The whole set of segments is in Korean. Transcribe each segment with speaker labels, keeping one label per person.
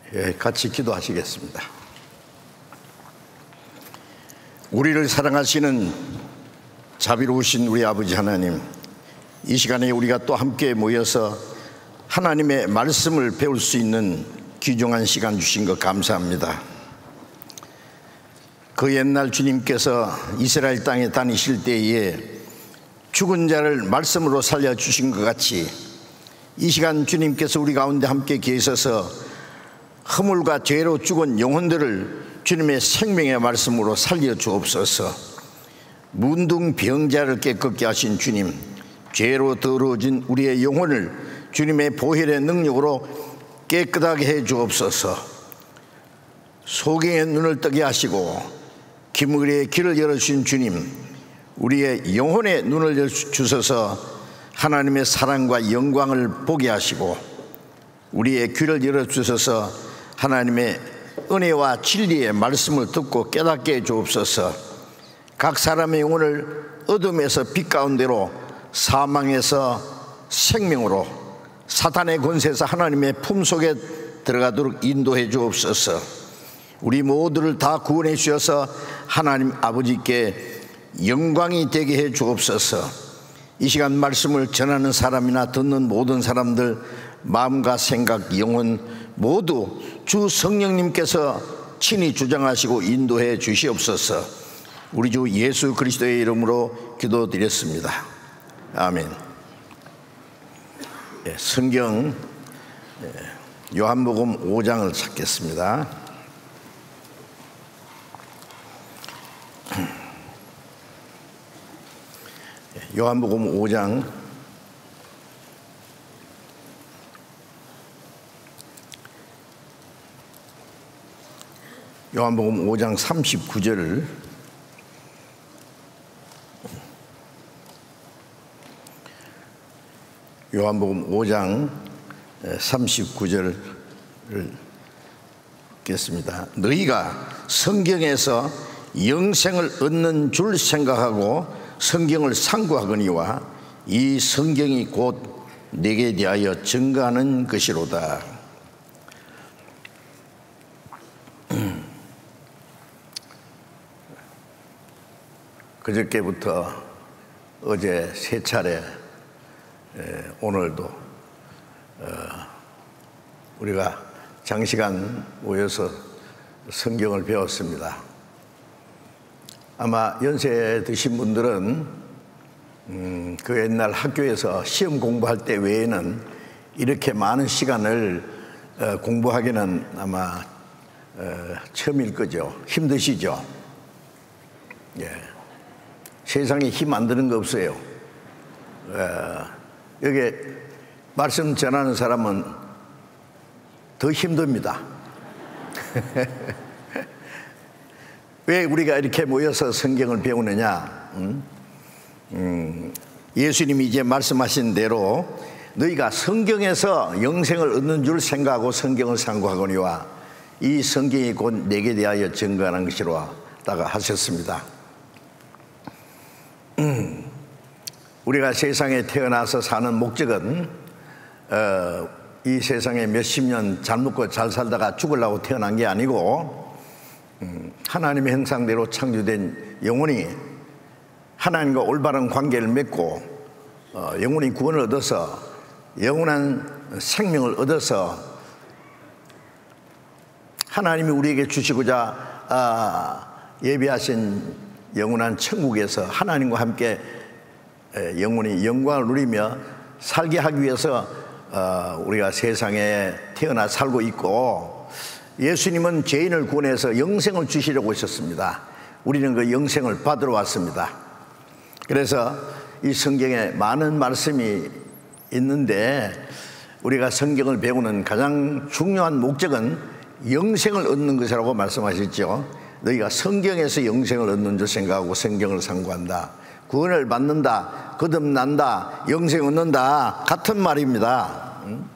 Speaker 1: 같이 기도하시겠습니다. 우리를 사랑하시는 자비로우신 우리 아버지 하나님, 이 시간에 우리가 또 함께 모여서 하나님의 말씀을 배울 수 있는 귀중한 시간 주신 것 감사합니다. 그 옛날 주님께서 이스라엘 땅에 다니실 때에 죽은 자를 말씀으로 살려주신 것 같이 이 시간 주님께서 우리 가운데 함께 계셔서 허물과 죄로 죽은 영혼들을 주님의 생명의 말씀으로 살려주옵소서. 문둥병자를 깨끗게 하신 주님, 죄로 더러워진 우리의 영혼을 주님의 보혈의 능력으로 깨끗하게 해 주옵소서. 소경의 눈을 뜨게 하시고 기물의 길을 열어주신 주님, 우리의 영혼의 눈을 주셔서 하나님의 사랑과 영광을 보게 하시고 우리의 귀를 열어주셔서 하나님의 은혜와 진리의 말씀을 듣고 깨닫게 해 주옵소서. 각 사람의 영혼을 어둠에서 빛 가운데로, 사망에서 생명으로, 사탄의 권세에서 하나님의 품속에 들어가도록 인도해 주옵소서. 우리 모두를 다 구원해 주셔서 하나님 아버지께 영광이 되게 해 주옵소서. 이 시간 말씀을 전하는 사람이나 듣는 모든 사람들 마음과 생각, 영혼 모두 주 성령님께서 친히 주장하시고 인도해 주시옵소서. 우리 주 예수 그리스도의 이름으로 기도드렸습니다. 아멘. 성경 요한복음 5장을 찾겠습니다. 요한복음 5장 요한복음 5장 39절을 요한복음 5장 39절을 읽겠습니다. 너희가 성경에서 영생을 얻는 줄 생각하고 성경을 상고하거니와 이 성경이 곧 내게 대하여 증거하는 것이로다. 그저께부터 어제 세 차례, 오늘도 우리가 장시간 모여서 성경을 배웠습니다. 아마 연세 드신 분들은 그 옛날 학교에서 시험 공부할 때 외에는 이렇게 많은 시간을 공부하기는 아마 처음일 거죠. 힘드시죠? 예. 세상에 힘 안 드는 거 없어요. 여기 말씀 전하는 사람은 더 힘듭니다. 왜 우리가 이렇게 모여서 성경을 배우느냐? 예수님이 이제 말씀하신 대로 너희가 성경에서 영생을 얻는 줄 생각하고 성경을 상고하거니와 이 성경이 곧 내게 대하여 증거하는 것이로다가 하셨습니다. 우리가 세상에 태어나서 사는 목적은 이 세상에 몇십 년 잘 먹고 잘 살다가 죽으려고 태어난 게 아니고 하나님의 형상대로 창조된 영혼이 하나님과 올바른 관계를 맺고 영혼이 구원을 얻어서 영원한 생명을 얻어서 하나님이 우리에게 주시고자 예비하신 영원한 천국에서 하나님과 함께 영원히 영광을 누리며 살게 하기 위해서 우리가 세상에 태어나 살고 있고, 예수님은 죄인을 구원해서 영생을 주시려고 하셨습니다. 우리는 그 영생을 받으러 왔습니다. 그래서 이 성경에 많은 말씀이 있는데 우리가 성경을 배우는 가장 중요한 목적은 영생을 얻는 것이라고 말씀하셨죠. 너희가 성경에서 영생을 얻는 줄 생각하고 성경을 상고한다. 구원을 받는다, 거듭난다, 영생 얻는다, 같은 말입니다.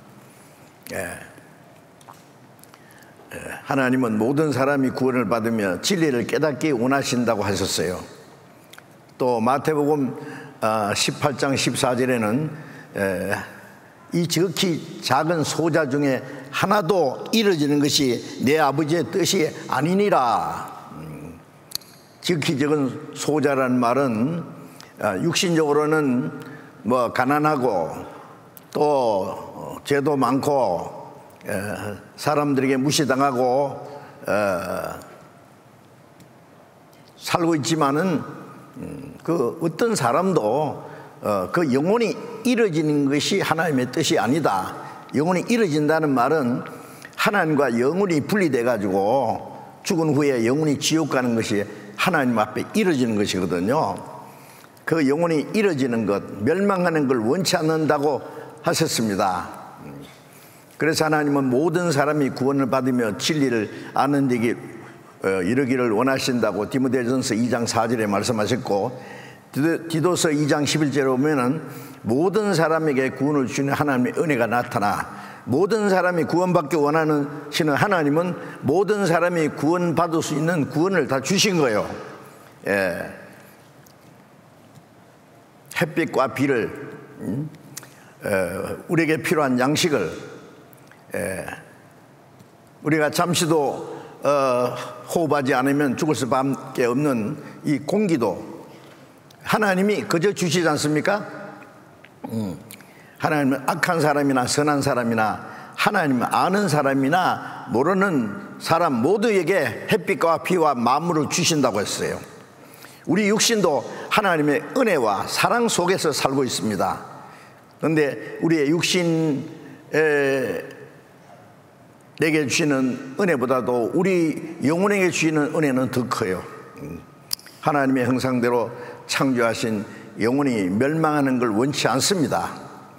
Speaker 1: 하나님은 모든 사람이 구원을 받으며 진리를 깨닫기 원하신다고 하셨어요. 또 마태복음 18장 14절에는 이 지극히 작은 소자 중에 하나도 이루어지는 것이 내 아버지의 뜻이 아니니라. 지극히 적은 소자라는 말은 육신적으로는 뭐 가난하고 또 죄도 많고 사람들에게 무시당하고 살고 있지만은 그 어떤 사람도 그 영혼이 이루어지는 것이 하나님의 뜻이 아니다. 영혼이 이루어진다는 말은 하나님과 영혼이 분리돼 가지고 죽은 후에 영혼이 지옥 가는 것이 하나님 앞에 이루어지는 것이거든요. 그 영혼이 이루어지는 것, 멸망하는 걸 원치 않는다고 하셨습니다. 그래서 하나님은 모든 사람이 구원을 받으며 진리를 아는 데에 이르기를 원하신다고 디모데전서 2장 4절에 말씀하셨고, 디도서 2장 11절에 보면은 모든 사람에게 구원을 주는 하나님의 은혜가 나타나, 모든 사람이 구원받기 원하는 신은 하나님은 모든 사람이 구원받을 수 있는 구원을 다 주신 거예요. 햇빛과 비를, 우리에게 필요한 양식을, 우리가 잠시도 호흡하지 않으면 죽을 수밖에 없는 이 공기도 하나님이 그저 주시지 않습니까? 하나님은 악한 사람이나 선한 사람이나 하나님을 아는 사람이나 모르는 사람 모두에게 햇빛과 비와 만물을 주신다고 했어요. 우리 육신도 하나님의 은혜와 사랑 속에서 살고 있습니다. 그런데 우리의 육신 내게 주시는 은혜보다도 우리 영혼에게 주시는 은혜는 더 커요. 하나님의 형상대로 창조하신 영혼이 멸망하는 걸 원치 않습니다.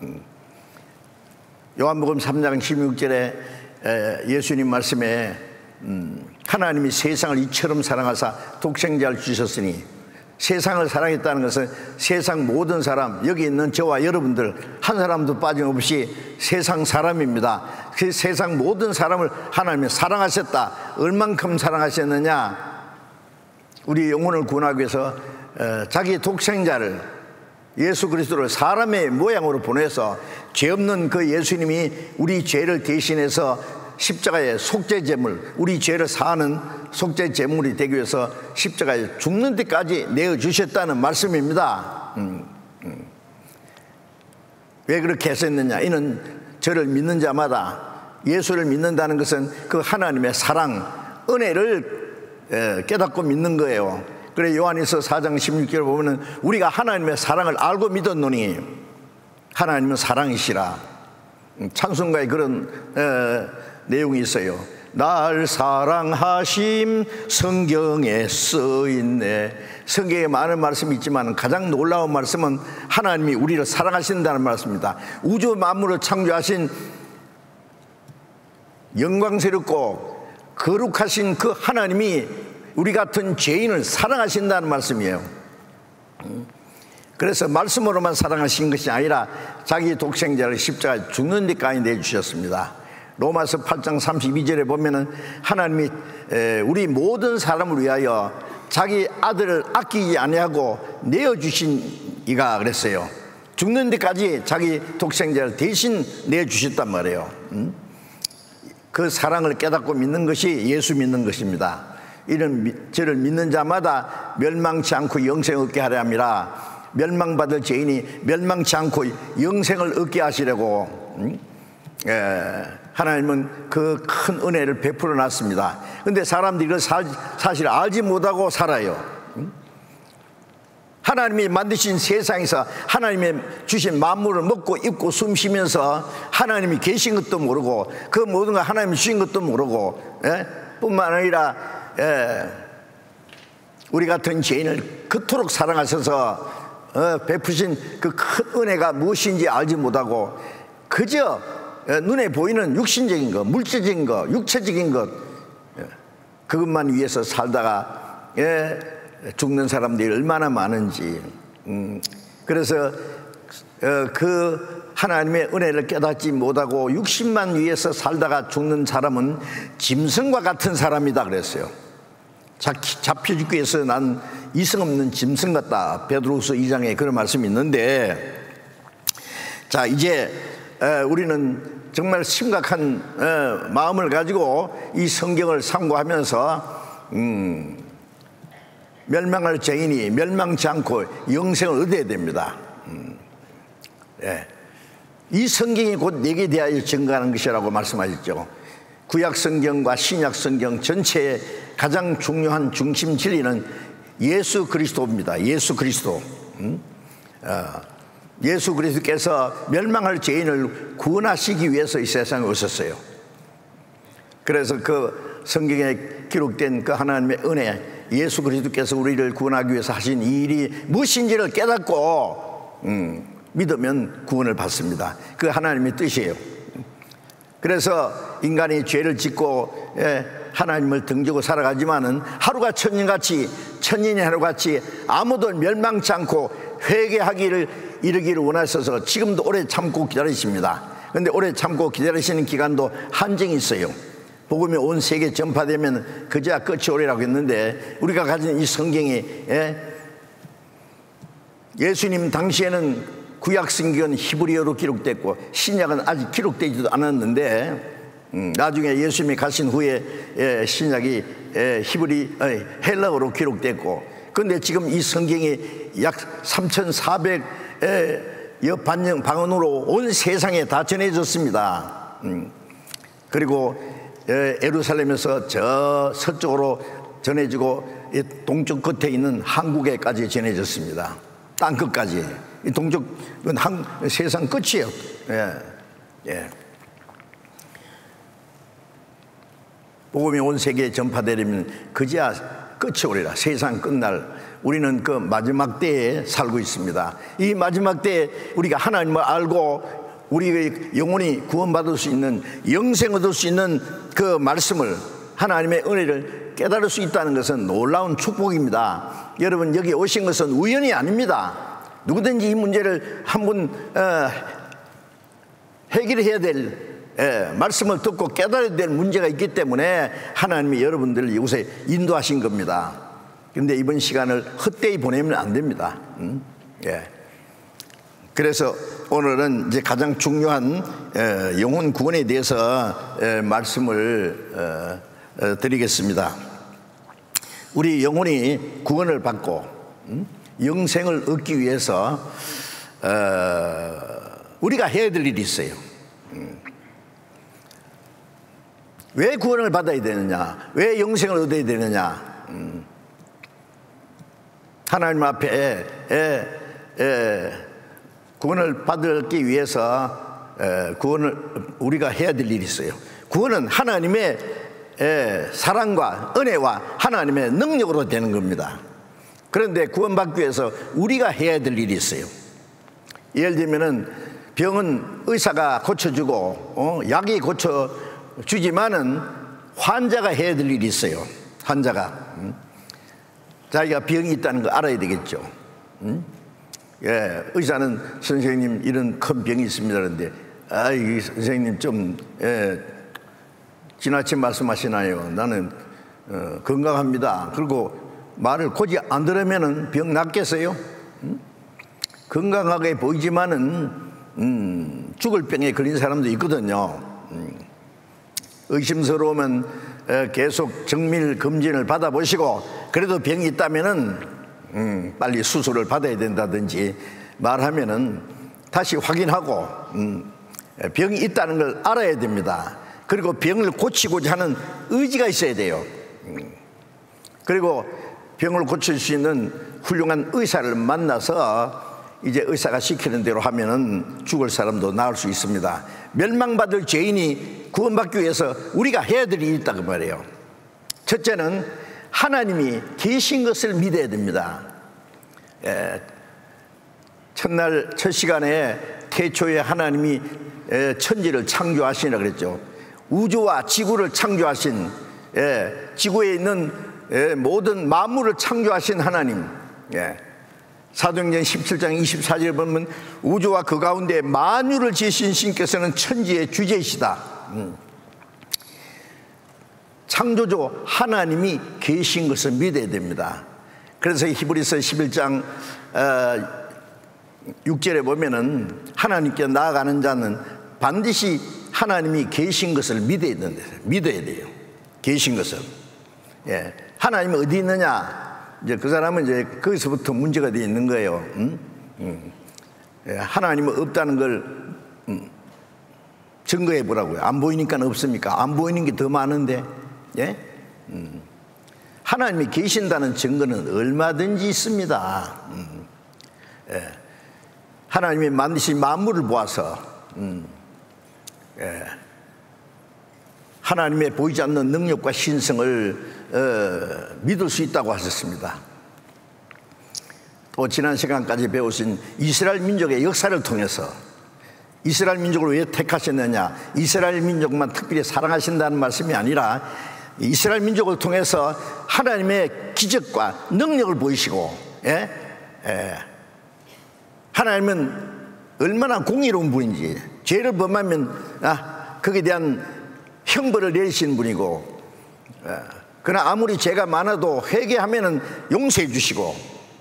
Speaker 1: 요한복음 3장 16절에 예수님 말씀에 하나님이 세상을 이처럼 사랑하사 독생자를 주셨으니, 세상을 사랑했다는 것은 세상 모든 사람, 여기 있는 저와 여러분들 한 사람도 빠짐없이 세상 사람입니다. 그 세상 모든 사람을 하나님이 사랑하셨다. 얼만큼 사랑하셨느냐? 우리 영혼을 구원하기 위해서 자기 독생자를, 예수 그리스도를 사람의 모양으로 보내서 죄 없는 그 예수님이 우리 죄를 대신해서 십자가의 속죄제물, 우리 죄를 사하는 속죄제물이 되기 위해서 십자가에 죽는 데까지 내어주셨다는 말씀입니다. 왜 그렇게 했었느냐? 이는 저를 믿는 자마다, 예수를 믿는다는 것은 그 하나님의 사랑, 은혜를 깨닫고 믿는 거예요. 그래 요한일서 4장 16절을 보면 우리가 하나님의 사랑을 알고 믿었노니 하나님은 사랑이시라. 찬송가에 그런 내용이 있어요. 날 사랑하심 성경에 써있네. 성경에 많은 말씀이 있지만 가장 놀라운 말씀은 하나님이 우리를 사랑하신다는 말씀입니다. 우주 만물을 창조하신 영광스럽고 거룩하신 그 하나님이 우리 같은 죄인을 사랑하신다는 말씀이에요. 그래서 말씀으로만 사랑하신 것이 아니라 자기 독생자를 십자가에 죽는 데까지 내주셨습니다. 로마서 8장 32절에 보면은 하나님이 우리 모든 사람을 위하여 자기 아들을 아끼지 아니하고 내어주신 이가 그랬어요. 죽는 데까지 자기 독생자를 대신 내주셨단 말이에요. 그 사랑을 깨닫고 믿는 것이 예수 믿는 것입니다. 이는 저를 믿는 자마다 멸망치 않고 영생을 얻게 하려 함이라. 멸망받을 죄인이 멸망치 않고 영생을 얻게 하시려고 하나님은 그 큰 은혜를 베풀어 놨습니다. 그런데 사람들이 그 사실 알지 못하고 살아요. 하나님이 만드신 세상에서 하나님의 주신 만물을 먹고 입고 숨 쉬면서 하나님이 계신 것도 모르고 그 모든 걸 하나님이 주신 것도 모르고 뿐만 아니라 우리 같은 죄인을 그토록 사랑하셔서 베푸신 그 큰 은혜가 무엇인지 알지 못하고 그저 눈에 보이는 육신적인 것, 물질적인 것, 육체적인 것, 그것만 위해서 살다가 죽는 사람들이 얼마나 많은지. 그래서 그 하나님의 은혜를 깨닫지 못하고 육신만 위해서 살다가 죽는 사람은 짐승과 같은 사람이다 그랬어요. 잡혀 죽기 위해서 난 이성 없는 짐승 같다. 베드로후서 2장에 그런 말씀이 있는데, 자 이제 우리는 정말 심각한 마음을 가지고 이 성경을 상고하면서 멸망할 죄인이 멸망치 않고 영생을 얻어야 됩니다. 이 성경이 곧 내게 대하여 증거하는 것이라고 말씀하셨죠. 구약 성경과 신약 성경 전체의 가장 중요한 중심 진리는 예수 그리스도입니다. 예수 그리스도. 예수 그리스도께서 멸망할 죄인을 구원하시기 위해서 이 세상에 오셨어요. 그래서 그 성경에 기록된 그 하나님의 은혜, 예수 그리스도께서 우리를 구원하기 위해서 하신 이 일이 무엇인지를 깨닫고 믿으면 구원을 받습니다. 그 하나님의 뜻이에요. 그래서 인간이 죄를 짓고 하나님을 등지고 살아가지만은 하루가 천년이 하루같이 아무도 멸망치 않고 회개하기를 이르기를 원하셔서 지금도 오래 참고 기다리십니다. 그런데 오래 참고 기다리시는 기간도 한정이 있어요. 복음이 온 세계에 전파되면 그제야 끝이 오리라고 했는데, 우리가 가진 이 성경이 예수님 당시에는 구약 성경은 히브리어로 기록됐고 신약은 아직 기록되지도 않았는데, 나중에 예수님이 가신 후에 신약이 헬라어로 기록됐고, 그런데 지금 이 성경이 약 3,400여 방언으로 온 세상에 다 전해졌습니다. 그리고 예루살렘에서 저 서쪽으로 전해지고 동쪽 끝에 있는 한국에까지 전해졌습니다. 땅 끝까지. 이 동쪽은 세상 끝이에요. 복음이 온 세계에 전파되려면 그제야 끝이 오리라. 세상 끝날, 우리는 그 마지막 때에 살고 있습니다. 이 마지막 때에 우리가 하나님을 알고 우리의 영혼이 구원받을 수 있는, 영생 얻을 수 있는 그 말씀을, 하나님의 은혜를 깨달을 수 있다는 것은 놀라운 축복입니다. 여러분, 여기 오신 것은 우연이 아닙니다. 누구든지 이 문제를 한번 해결해야 될, 말씀을 듣고 깨달아야 될 문제가 있기 때문에 하나님이 여러분들을 이곳에 인도하신 겁니다. 그런데 이번 시간을 헛되이 보내면 안 됩니다. 그래서 오늘은 이제 가장 중요한 영혼 구원에 대해서 말씀을 드리겠습니다. 우리 영혼이 구원을 받고 영생을 얻기 위해서 우리가 해야 될 일이 있어요. 왜 구원을 받아야 되느냐? 왜 영생을 얻어야 되느냐? 하나님 앞에 구원을 받기 위해서 우리가 해야 될 일이 있어요. 구원은 하나님의 사랑과 은혜와 하나님의 능력으로 되는 겁니다. 그런데 구원받기 위해서 우리가 해야 될 일이 있어요. 예를 들면은 병은 의사가 고쳐주고 약이 고쳐주지만은 환자가 해야 될 일이 있어요. 환자가 자기가 병이 있다는 거 알아야 되겠죠. 의사는 선생님 이런 큰 병이 있습니다 그런데 선생님 좀 지나친 말씀하시나요? 나는 건강합니다. 그리고 말을 곧이 안 들으면은 병 낫겠어요? 건강하게 보이지만은 죽을 병에 걸린 사람도 있거든요. 의심스러우면 계속 정밀 검진을 받아보시고, 그래도 병이 있다면은 빨리 수술을 받아야 된다든지 말하면은 다시 확인하고 병이 있다는 걸 알아야 됩니다. 그리고 병을 고치고자 하는 의지가 있어야 돼요. 그리고 병을 고칠 수 있는 훌륭한 의사를 만나서 이제 의사가 시키는 대로 하면은 죽을 사람도 나을 수 있습니다. 멸망받을 죄인이 구원받기 위해서 우리가 해야 될 일이 있다고 말해요. 첫째는 하나님이 계신 것을 믿어야 됩니다. 첫날 첫 시간에 태초에 하나님이 천지를 창조하시라 그랬죠. 우주와 지구를 창조하신, 지구에 있는 모든 만물을 창조하신 하나님. 사도행전 17장 24절에 보면 우주와 그 가운데 만유를 지으신 신께서는 천지의 주제이시다. 창조주 하나님이 계신 것을 믿어야 됩니다. 그래서 히브리서 11장 6절에 보면은 하나님께 나아가는 자는 반드시 하나님이 계신 것을 믿어야 돼요. 계신 것을. 예. 하나님이 어디 있느냐? 이제 그 사람은 이제 거기서부터 문제가 되어 있는 거예요. 예. 하나님은 없다는 걸 증거해 보라고요. 안 보이니까 없습니까? 안 보이는 게 더 많은데. 예? 하나님이 계신다는 증거는 얼마든지 있습니다. 예. 하나님이 만드신 만물을 보아서 예. 하나님의 보이지 않는 능력과 신성을 믿을 수 있다고 하셨습니다. 또 지난 시간까지 배우신 이스라엘 민족의 역사를 통해서 이스라엘 민족을 왜 택하셨느냐, 이스라엘 민족만 특별히 사랑하신다는 말씀이 아니라 이스라엘 민족을 통해서 하나님의 기적과 능력을 보이시고, 예? 예. 하나님은 얼마나 공의로운 분인지, 죄를 범하면 거기에 대한 형벌을 내리시는 분이고, 그러나 아무리 죄가 많아도 회개하면 용서해 주시고,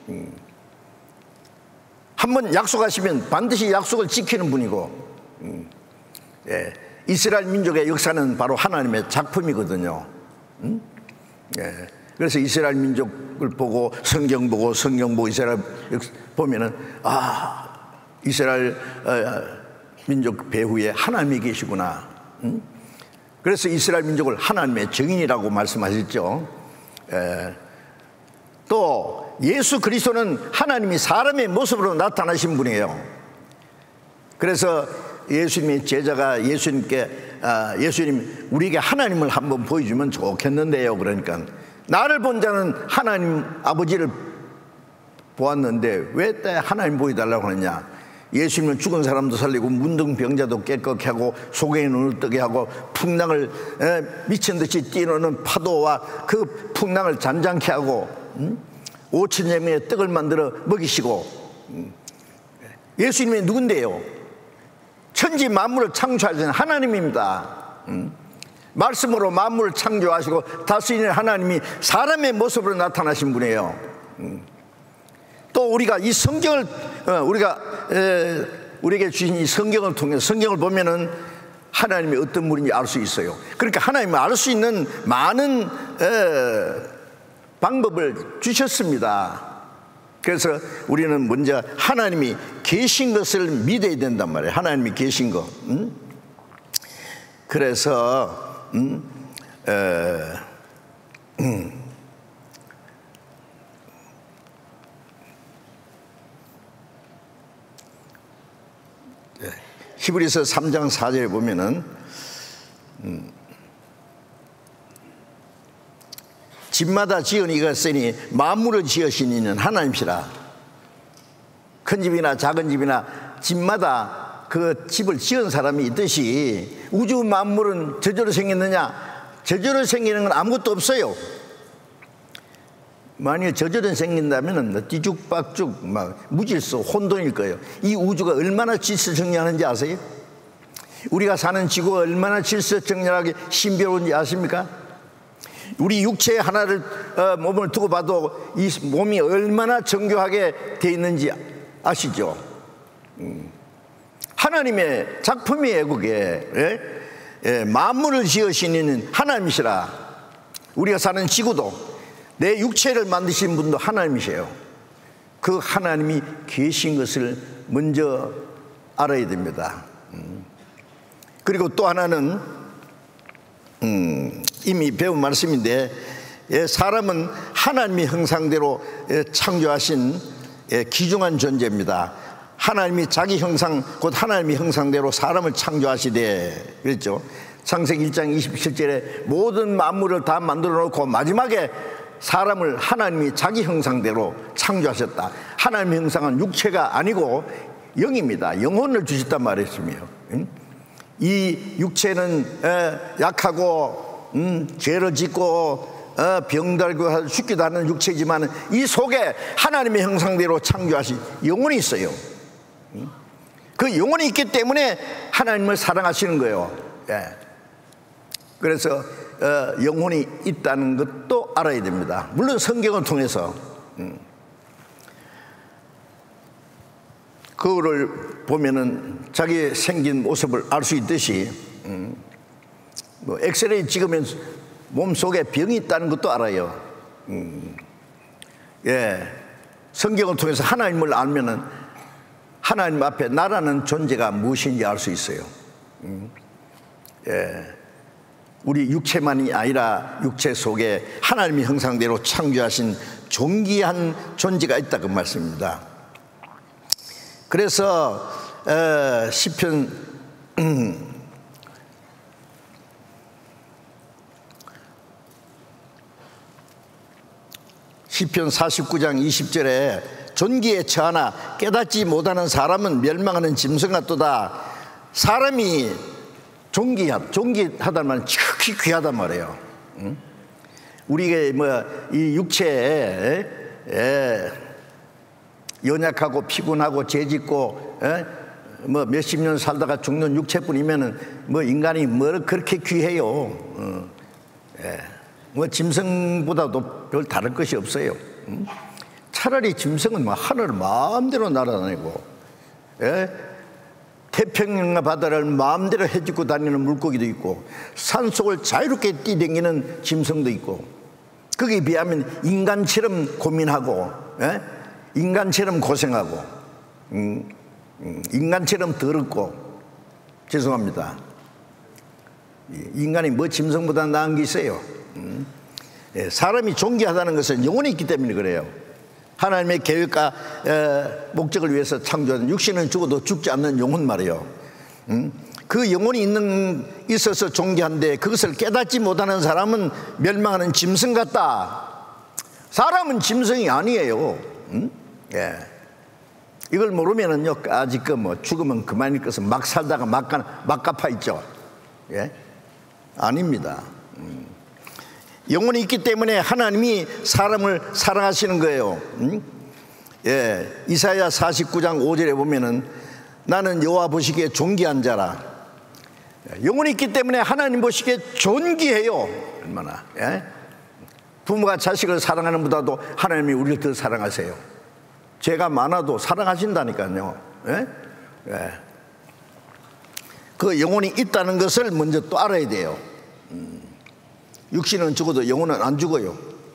Speaker 1: 한번 약속하시면 반드시 약속을 지키는 분이고, 예. 이스라엘 민족의 역사는 바로 하나님의 작품이거든요. 예. 그래서 이스라엘 민족을 보고 성경 보고 이스라엘 보면은 이스라엘 민족 배후에 하나님이 계시구나. 그래서 이스라엘 민족을 하나님의 증인이라고 말씀하셨죠. 예. 또 예수 그리스도는 하나님이 사람의 모습으로 나타나신 분이에요. 그래서 예수님의 제자가 예수님 우리에게 하나님을 한번 보여주면 좋겠는데요. 그러니까 나를 본 자는 하나님 아버지를 보았는데 왜 하나님 보여달라고 하느냐. 예수님은 죽은 사람도 살리고 문둥병자도 깨끗게 하고 소경의 눈을 뜨게 하고 풍랑을 미친 듯이 뛰노는 파도와 그 풍랑을 잔잔케 하고 5천여 명의 떡을 만들어 먹이시고, 예수님이 누군데요? 천지 만물을 창조하신 하나님입니다. 말씀으로 만물을 창조하시고 다스리는 하나님이 사람의 모습으로 나타나신 분이에요. 또 우리가 이 성경을 우리에게 주신 이 성경을 통해 성경을 보면은 하나님이 어떤 분인지 알 수 있어요. 그러니까 하나님을 알 수 있는 많은 방법을 주셨습니다. 그래서 우리는 먼저 하나님이 계신 것을 믿어야 된단 말이에요. 하나님이 계신 거. 그래서 히브리서 3장 4절에 보면은 집마다 지은 이가 쓰니 만물을 지으신 이는 하나님이시라. 큰 집이나 작은 집이나 집마다 그 집을 지은 사람이 있듯이 우주 만물은 저절로 생겼느냐? 저절로 생기는 건 아무것도 없어요. 만약에 저절로 생긴다면 뒤죽박죽 막 무질서 혼돈일 거예요. 이 우주가 얼마나 질서정연한지 아세요? 우리가 사는 지구가 얼마나 질서정연하게 신비로운지 아십니까? 우리 육체 하나를 몸을 두고 봐도 이 몸이 얼마나 정교하게 되어 있는지 아시죠? 하나님의 작품이에요. 그게. 예? 예, 만물을 지으신 이는 하나님이시라. 우리가 사는 지구도 내 육체를 만드신 분도 하나님이세요. 그 하나님이 계신 것을 먼저 알아야 됩니다. 그리고 또 하나는 이미 배운 말씀인데, 사람은 하나님의 형상대로 창조하신 귀중한 존재입니다. 하나님이 자기 형상 곧 하나님의 형상대로 사람을 창조하시되 그랬죠. 창세기 1장 27절에 모든 만물을 다 만들어 놓고 마지막에 사람을 하나님이 자기 형상대로 창조하셨다. 하나님의 형상은 육체가 아니고 영입니다. 영혼을 주셨단 말이었으며, 이 육체는 약하고 죄를 짓고 병들고 죽기도 하는 육체지만 이 속에 하나님의 형상대로 창조하신 영혼이 있어요. 그 영혼이 있기 때문에 하나님을 사랑하시는 거예요. 그래서 영혼이 있다는 것도 알아야 됩니다. 물론 성경을 통해서 그거를 보면은 자기 생긴 모습을 알 수 있듯이 뭐 엑스레이 찍으면 몸속에 병이 있다는 것도 알아요. 예, 성경을 통해서 하나님을 알면은 하나님 앞에 나라는 존재가 무엇인지 알 수 있어요. 예, 우리 육체만이 아니라 육체 속에 하나님의 형상대로 창조하신 존귀한 존재가 있다 그 말씀입니다. 그래서 시편 49장 20절에 존귀에 처하나 깨닫지 못하는 사람은 멸망하는 짐승 같도다. 사람이 존귀하단 말은 지극히 귀하단 말이에요. 우리가 뭐 이 육체에 연약하고 피곤하고 죄짓고 뭐 몇십 년 살다가 죽는 육체뿐이면은 뭐 인간이 뭐 그렇게 귀해요. 뭐 짐승보다도 별 다를 것이 없어요. 차라리 짐승은 뭐 하늘을 마음대로 날아다니고 태평양과 바다를 마음대로 헤집고 다니는 물고기도 있고 산속을 자유롭게 뛰댕기는 짐승도 있고, 거기에 비하면 인간처럼 고민하고 인간처럼 고생하고 인간처럼 더럽고, 죄송합니다, 인간이 뭐 짐승보다 나은 게 있어요. 사람이 존귀하다는 것은 영혼이 있기 때문에 그래요. 하나님의 계획과 목적을 위해서 창조한 육신은 죽어도 죽지 않는 영혼 말이에요. 그 영혼이 있어서 존귀한데 그것을 깨닫지 못하는 사람은 멸망하는 짐승 같다. 사람은 짐승이 아니에요. 예. 이걸 모르면은요, 아직 뭐 죽으면 그만일 것은 막 살다가 막 갚아 있죠. 예? 아닙니다. 영혼이 있기 때문에 하나님이 사람을 사랑하시는 거예요. 예, 이사야 49장 5절에 보면은 나는 여호와 보시기에 존귀한 자라. 영혼이 있기 때문에 하나님 보시기에 존귀해요. 얼마나. 예? 부모가 자식을 사랑하는 보다도 하나님이 우리를 더 사랑하세요. 죄가 많아도 사랑하신다니까요. 예? 예. 그 영혼이 있다는 것을 먼저 또 알아야 돼요. 육신은 죽어도 영혼은 안 죽어요.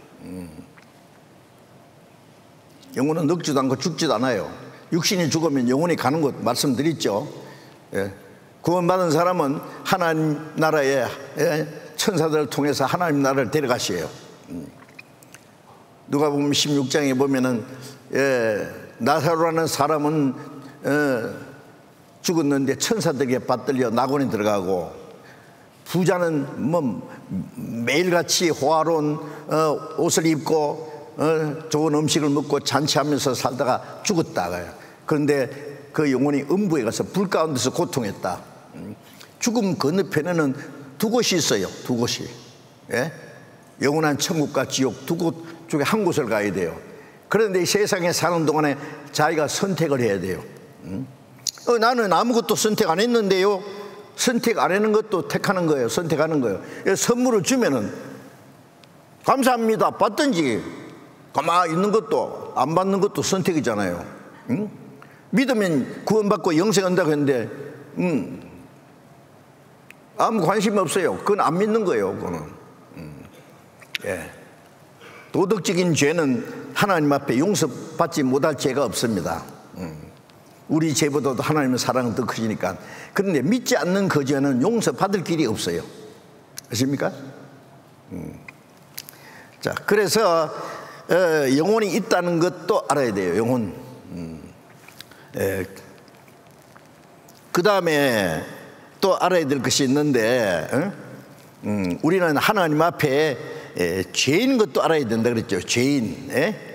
Speaker 1: 영혼은 늙지도 않고 죽지도 않아요. 육신이 죽으면 영혼이 가는 것 말씀드렸죠. 예. 구원받은 사람은 하나님 나라에 천사들을 통해서 하나님 나라를 데려가셔요. 누가복음 16장에 보면은 나사로라는 사람은 죽었는데 천사들에게 받들려 낙원에 들어가고, 부자는 뭐 매일같이 호화로운 옷을 입고 좋은 음식을 먹고 잔치하면서 살다가 죽었다. 그런데 그 영혼이 음부에 가서 불 가운데서 고통했다. 죽음 건너편에는 두 곳이 있어요. 두 곳이. 예? 영원한 천국과 지옥 두 곳 중에 한 곳을 가야 돼요. 그런데 이 세상에 사는 동안에 자기가 선택을 해야 돼요. 나는 아무것도 선택 안 했는데요. 선택 안 하는 것도 택하는 거예요. 선택하는 거예요. 선물을 주면은 감사합니다 받든지 가만히 있는 것도 안 받는 것도 선택이잖아요. 믿으면 구원받고 영생 한다고 했는데 아무 관심이 없어요. 그건 안 믿는 거예요. 그거는. 예. 도덕적인 죄는 하나님 앞에 용서받지 못할 죄가 없습니다. 우리 죄보다도 하나님의 사랑은 더 크시니까. 그런데 믿지 않는 그 죄는 용서받을 길이 없어요. 아십니까? 자, 그래서 영혼이 있다는 것도 알아야 돼요. 영혼. 그 다음에 또 알아야 될 것이 있는데, 우리는 하나님 앞에 죄인 것도 알아야 된다 그랬죠. 죄인.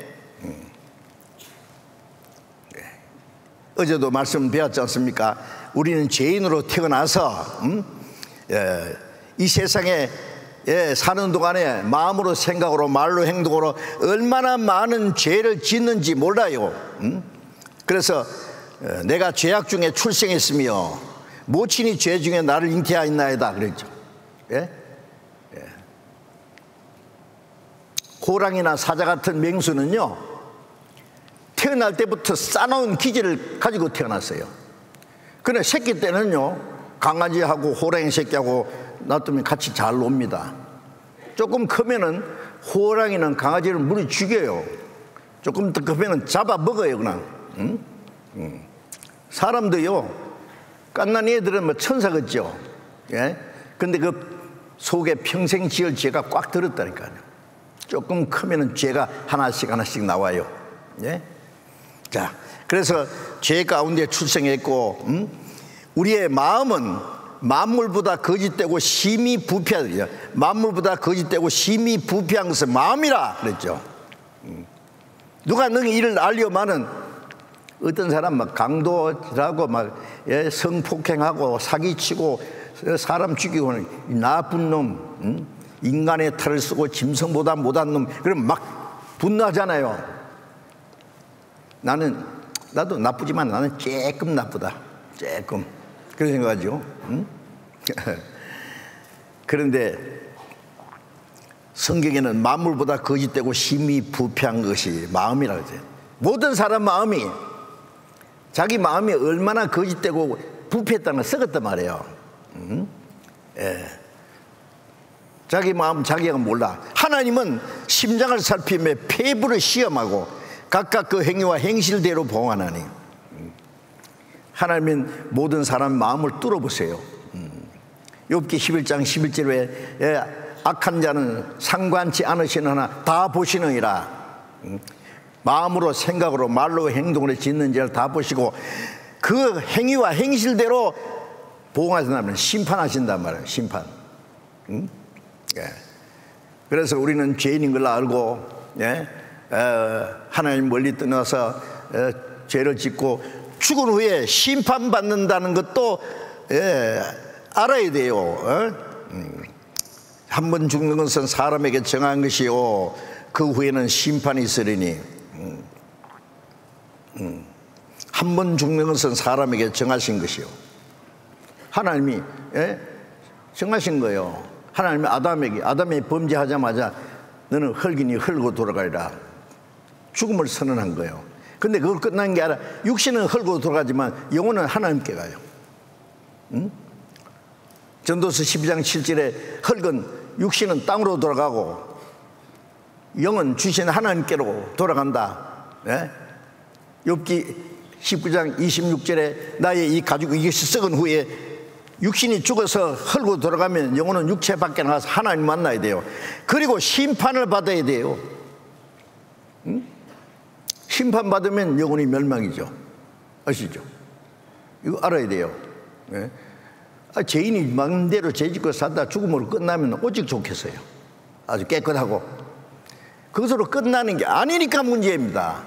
Speaker 1: 어제도 말씀 배웠지 않습니까? 우리는 죄인으로 태어나서 이 세상에 사는 동안에 마음으로, 생각으로, 말로, 행동으로 얼마나 많은 죄를 짓는지 몰라요. 그래서 내가 죄악 중에 출생했으며 모친이 죄 중에 나를 잉태하였나이다 그랬죠. 예? 호랑이나 사자 같은 맹수는요, 태어날 때부터 싸놓은 기질을 가지고 태어났어요. 그래 새끼 때는요 강아지하고 호랑이 새끼하고 놔두면 같이 잘 놉니다. 조금 크면은 호랑이는 강아지를 물이 죽여요. 조금 더 크면은 잡아 먹어요 그냥. 사람도요 갓난 애들은 뭐 천사 같죠. 예? 근데 그 속에 평생 지을 죄가 꽉 들었다니까요. 조금 크면은 죄가 하나씩 나와요. 예? 자, 그래서 죄 가운데 출생했고, 우리의 마음은 만물보다 거짓되고 심히 부패하다. 만물보다 거짓되고 심히 부패한 것은 마음이라 그랬죠. 누가 너희 일을 알려마는 어떤 사람 막 강도라고 막 성폭행하고 사기치고 사람 죽이고 나쁜 놈, 인간의 탈을 쓰고 짐승보다 못한 놈, 그럼 막 분노하잖아요. 나도 나쁘지만 나는 조금 나쁘다. 조금 그런 생각하죠. 그런데 성경에는 만물보다 거짓되고 심히 부패한 것이 마음이라고 해요. 모든 사람 마음이 자기 마음이 얼마나 거짓되고 부패했다는 걸 썩었단 말이에요. 예. 자기 마음 자기가 몰라. 하나님은 심장을 살피며 폐부를 시험하고 각각 그 행위와 행실대로 보응하나니. 하나님은 모든 사람 마음을 뚫어보세요. 욥기 11장 11절에 악한 자는 상관치 않으시느나 다 보시느니라. 마음으로 생각으로 말로 행동으로 짓는 자를 다 보시고 그 행위와 행실대로 보응하신다면 심판하신단 말이에요. 심판. 예. 그래서 우리는 죄인인 걸 알고, 예? 하나님 멀리 떠나서 죄를 짓고 죽은 후에 심판받는다는 것도 알아야 돼요. 한 번 죽는 것은 사람에게 정한 것이요 그 후에는 심판이 있으리니. 한 번 죽는 것은 사람에게 정하신 것이요. 하나님이 정하신 거예요. 하나님이 아담이 범죄하자마자 너는 흙이니 흙으로 돌아가리라. 죽음을 선언한 거예요. 근데 그걸 끝난 게 아니라 육신은 흙으로 돌아가지만 영혼은 하나님께 가요. 전도서 12장 7절에 흙은 육신은 땅으로 돌아가고 영은 주신 하나님께로 돌아간다. 예? 욥기 19장 26절에 나의 이 가죽 이것이 썩은 후에 육신이 죽어서 흙으로 돌아가면 영혼은 육체 밖에 나가서 하나님 만나야 돼요. 그리고 심판을 받아야 돼요. 심판받으면 영혼이 멸망이죠. 아시죠? 이거 알아야 돼요. 예? 죄인이 마음대로 죄짓고 살다 죽음으로 끝나면 오직 좋겠어요. 아주 깨끗하고. 그것으로 끝나는 게 아니니까 문제입니다.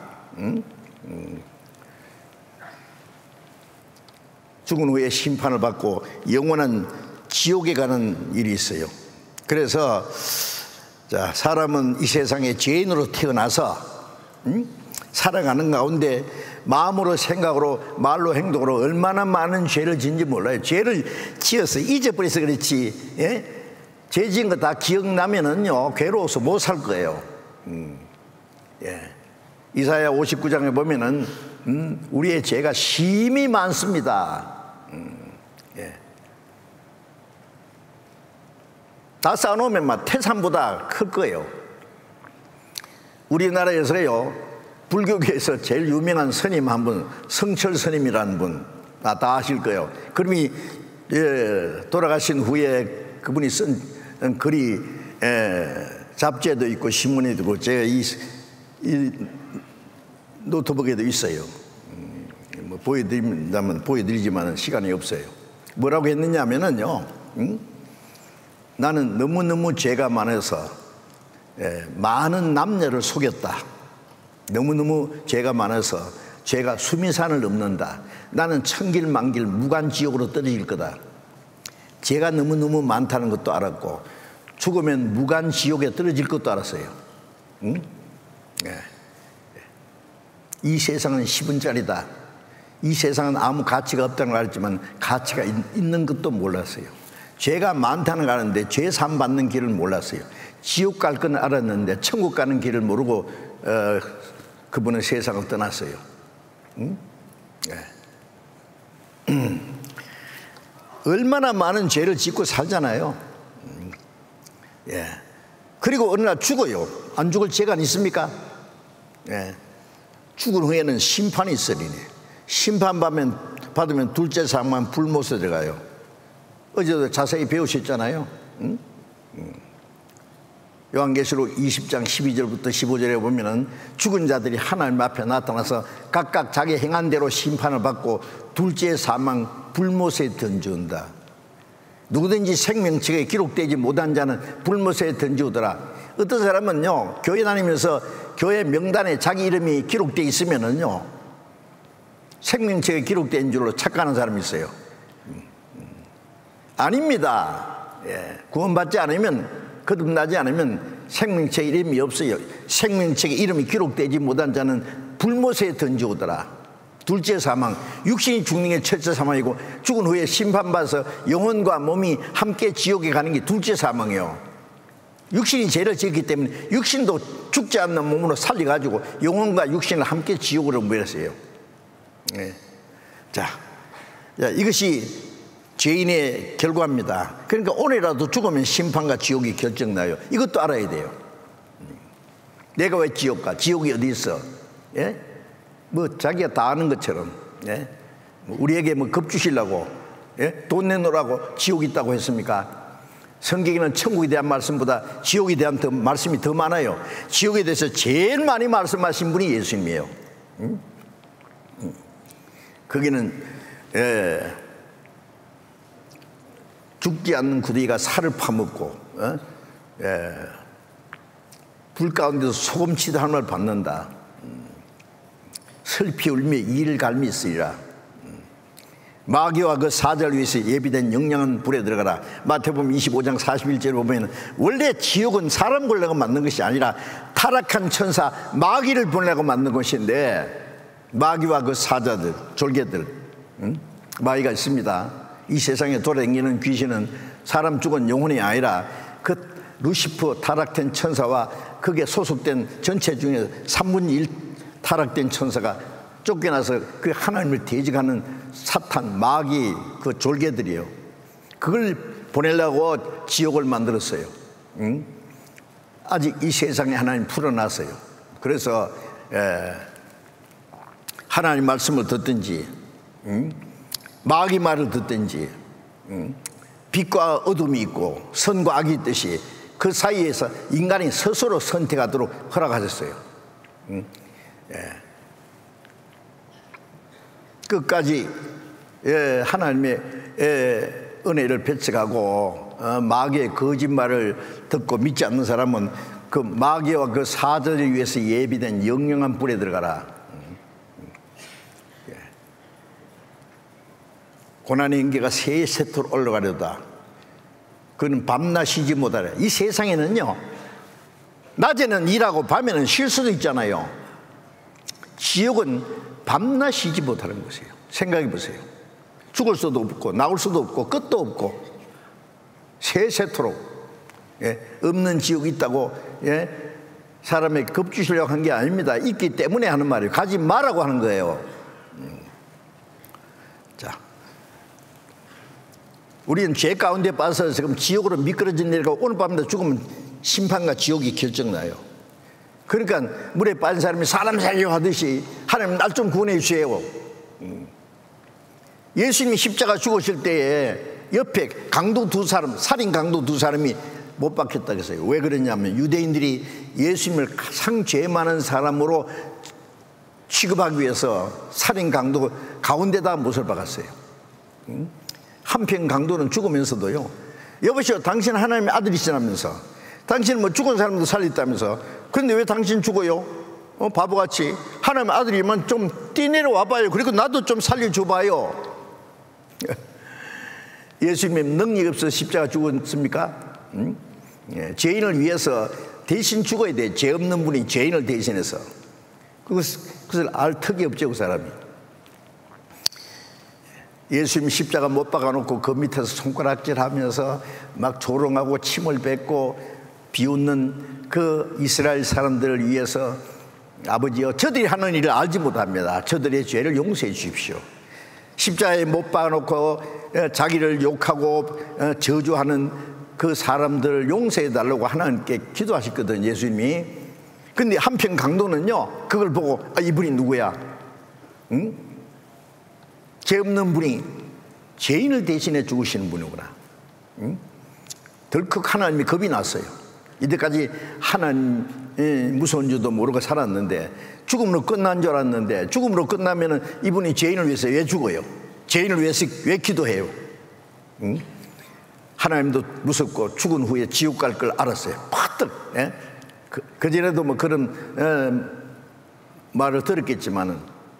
Speaker 1: 죽은 후에 심판을 받고 영원한 지옥에 가는 일이 있어요. 그래서 자, 사람은 이 세상에 죄인으로 태어나서 살아가는 가운데 마음으로 생각으로 말로 행동으로 얼마나 많은 죄를 지은지 몰라요. 죄를 지어서 잊어버려서 그렇지, 예? 죄 지은 거 다 기억나면은요 괴로워서 못 살 거예요. 예. 이사야 59장에 보면은 우리의 죄가 심히 많습니다. 예. 다 쌓아놓으면 막 태산보다 클 거예요. 우리나라에서요 불교계에서 제일 유명한 스님 한 분, 성철 스님이라는 분 다 아실 거예요. 그럼이 돌아가신 후에 그분이 쓴 글이 잡지에도 있고 신문에도 있고 제가 이 노트북에도 있어요. 뭐 보여드린다면 보여드리지만 시간이 없어요. 뭐라고 했느냐면은요, 나는 너무너무 죄가 많아서 많은 남녀를 속였다. 너무너무 죄가 많아서 죄가 수미산을 넘는다. 나는 천길만길 무간지옥으로 떨어질 거다. 죄가 너무너무 많다는 것도 알았고 죽으면 무간지옥에 떨어질 것도 알았어요. 이 세상은 10원짜리다. 이 세상은 아무 가치가 없다는 걸 알았지만 가치가 있는 것도 몰랐어요. 죄가 많다는 걸 알았는데 죄 산 받는 길을 몰랐어요. 지옥 갈 건 알았는데 천국 가는 길을 모르고 그분은 세상을 떠났어요. 얼마나 많은 죄를 짓고 살잖아요. 예. 그리고 어느 날 죽어요. 안 죽을 죄가 있습니까? 예. 죽은 후에는 심판이 있으리니 심판받으면 둘째 사망 불못에 들어가요. 어제도 자세히 배우셨잖아요. 요한계시록 20장 12절부터 15절에 보면은 죽은 자들이 하나님 앞에 나타나서 각각 자기 행한 대로 심판을 받고 둘째 사망 불못에 던져온다. 누구든지 생명책에 기록되지 못한 자는 불못에 던지우더라. 어떤 사람은요, 교회 다니면서 교회 명단에 자기 이름이 기록되어 있으면은요, 생명책에 기록된 줄로 착각하는 사람이 있어요. 아닙니다. 예. 구원받지 않으면, 거듭나지 않으면 생명책에 이름이 없어요. 생명책에 이름이 기록되지 못한 자는 불못에 던지우더라. 둘째 사망, 육신이 죽는 게 첫째 사망이고 죽은 후에 심판받아서 영혼과 몸이 함께 지옥에 가는 게 둘째 사망이에요. 육신이 죄를 지었기 때문에 육신도 죽지 않는 몸으로 살려가지고 영혼과 육신을 함께 지옥으로 보냈어요. 네. 자, 이것이 죄인의 결과입니다. 그러니까 오늘이라도 죽으면 심판과 지옥이 결정나요. 이것도 알아야 돼요. 내가 왜 지옥 가? 지옥이 어디 있어? 예? 뭐 자기가 다 아는 것처럼, 예? 우리에게 뭐 겁주시려고, 예? 돈 내놓으라고 지옥이 있다고 했습니까? 성경에는 천국에 대한 말씀보다 지옥에 대한 말씀이 더 많아요. 지옥에 대해서 제일 많이 말씀하신 분이 예수님이에요. 거기는 죽지 않는 구덩이가 살을 파먹고 불 가운데서 소금치도 하늘을 받는다. 슬피 울며 이를 갈미 있으리라. 마귀와 그 사자를 위해서 예비된 영영한 불에 들어가라. 마태복음 25장 41절에 보면 원래 지옥은 사람 보내고 만든 것이 아니라 타락한 천사 마귀를 보내고 만든 것인데, 마귀와 그 사자들, 졸개들, 마귀가 있습니다. 이 세상에 돌아다니는 귀신은 사람 죽은 영혼이 아니라 그 루시퍼 타락된 천사와 그게 소속된 전체 중에 3분의 1 타락된 천사가 쫓겨나서 그 하나님을 대적하는 사탄, 마귀, 그 졸개들이에요. 그걸 보내려고 지옥을 만들었어요. 아직 이 세상에 하나님 풀어놨어요. 그래서 하나님 말씀을 듣든지 마귀 말을 듣든지 빛과 어둠이 있고 선과 악이 있듯이 그 사이에서 인간이 스스로 선택하도록 허락하셨어요. 끝까지 하나님의 은혜를 배척하고 마귀의 거짓말을 듣고 믿지 않는 사람은 그 마귀와 그 사자를 위해서 예비된 영영한 불에 들어가라. 고난의 연계가 세세토로 올라가려다. 그는 밤낮 쉬지 못하라. 이 세상에는요, 낮에는 일하고 밤에는 쉴 수도 있잖아요. 지옥은 밤낮 쉬지 못하는 것이에요. 생각해 보세요. 죽을 수도 없고 나올 수도 없고 끝도 없고 세세토록 없는 지옥이 있다고 사람에게 겁주시려고 한 게 아닙니다. 있기 때문에 하는 말이에요. 가지 말라고 하는 거예요. 자, 우리는 죄 가운데 빠져서 지금 지옥으로 미끄러진 내가 오늘 밤에 죽으면 심판과 지옥이 결정나요. 그러니까 물에 빠진 사람이 사람 살려 하듯이 하나님 날 좀 구원해 주세요. 예수님이 십자가 죽으실 때에 옆에 강도 두 사람, 살인 강도 두 사람이 못 박혔다고 했어요. 왜 그랬냐면 유대인들이 예수님을 가장 죄 많은 사람으로 취급하기 위해서 살인 강도 가운데다 못을 박았어요. 한편 강도는 죽으면서도요, 여보시오, 당신 하나님의 아들이시라면서, 당신은 뭐 죽은 사람도 살렸다면서, 그런데 왜 당신 죽어요? 바보같이 하나님의 아들이면 좀 뛰내려 와봐요. 그리고 나도 좀 살려줘봐요. 예수님의 능력이 없어서 십자가 죽었습니까? 죄인을 위해서 대신 죽어야 돼. 죄 없는 분이 죄인을 대신해서. 그것을 알 턱이 없죠, 그 사람이. 예수님 십자가 못 박아놓고 그 밑에서 손가락질하면서 막 조롱하고 침을 뱉고 비웃는 그 이스라엘 사람들을 위해서, 아버지여, 저들이 하는 일을 알지 못합니다. 저들의 죄를 용서해 주십시오. 십자가에 못 박아놓고 자기를 욕하고 저주하는 그 사람들을 용서해달라고 하나님께 기도하셨거든, 예수님이. 근데 한편 강도는요, 그걸 보고 이분이 누구야? 응? 죄 없는 분이 죄인을 대신해 죽으시는 분이구나. 응? 덜컥 하나님이 겁이 났어요. 이때까지 하나님 무서운 줄도 모르고 살았는데, 죽음으로 끝난 줄 알았는데, 죽음으로 끝나면은 이분이 죄인을 위해서 왜 죽어요? 죄인을 위해서 왜 기도해요? 응? 하나님도 무섭고 죽은 후에 지옥 갈 걸 알았어요. 퍼뜩. 예? 그전에도 뭐 그런 말을 들었겠지만은,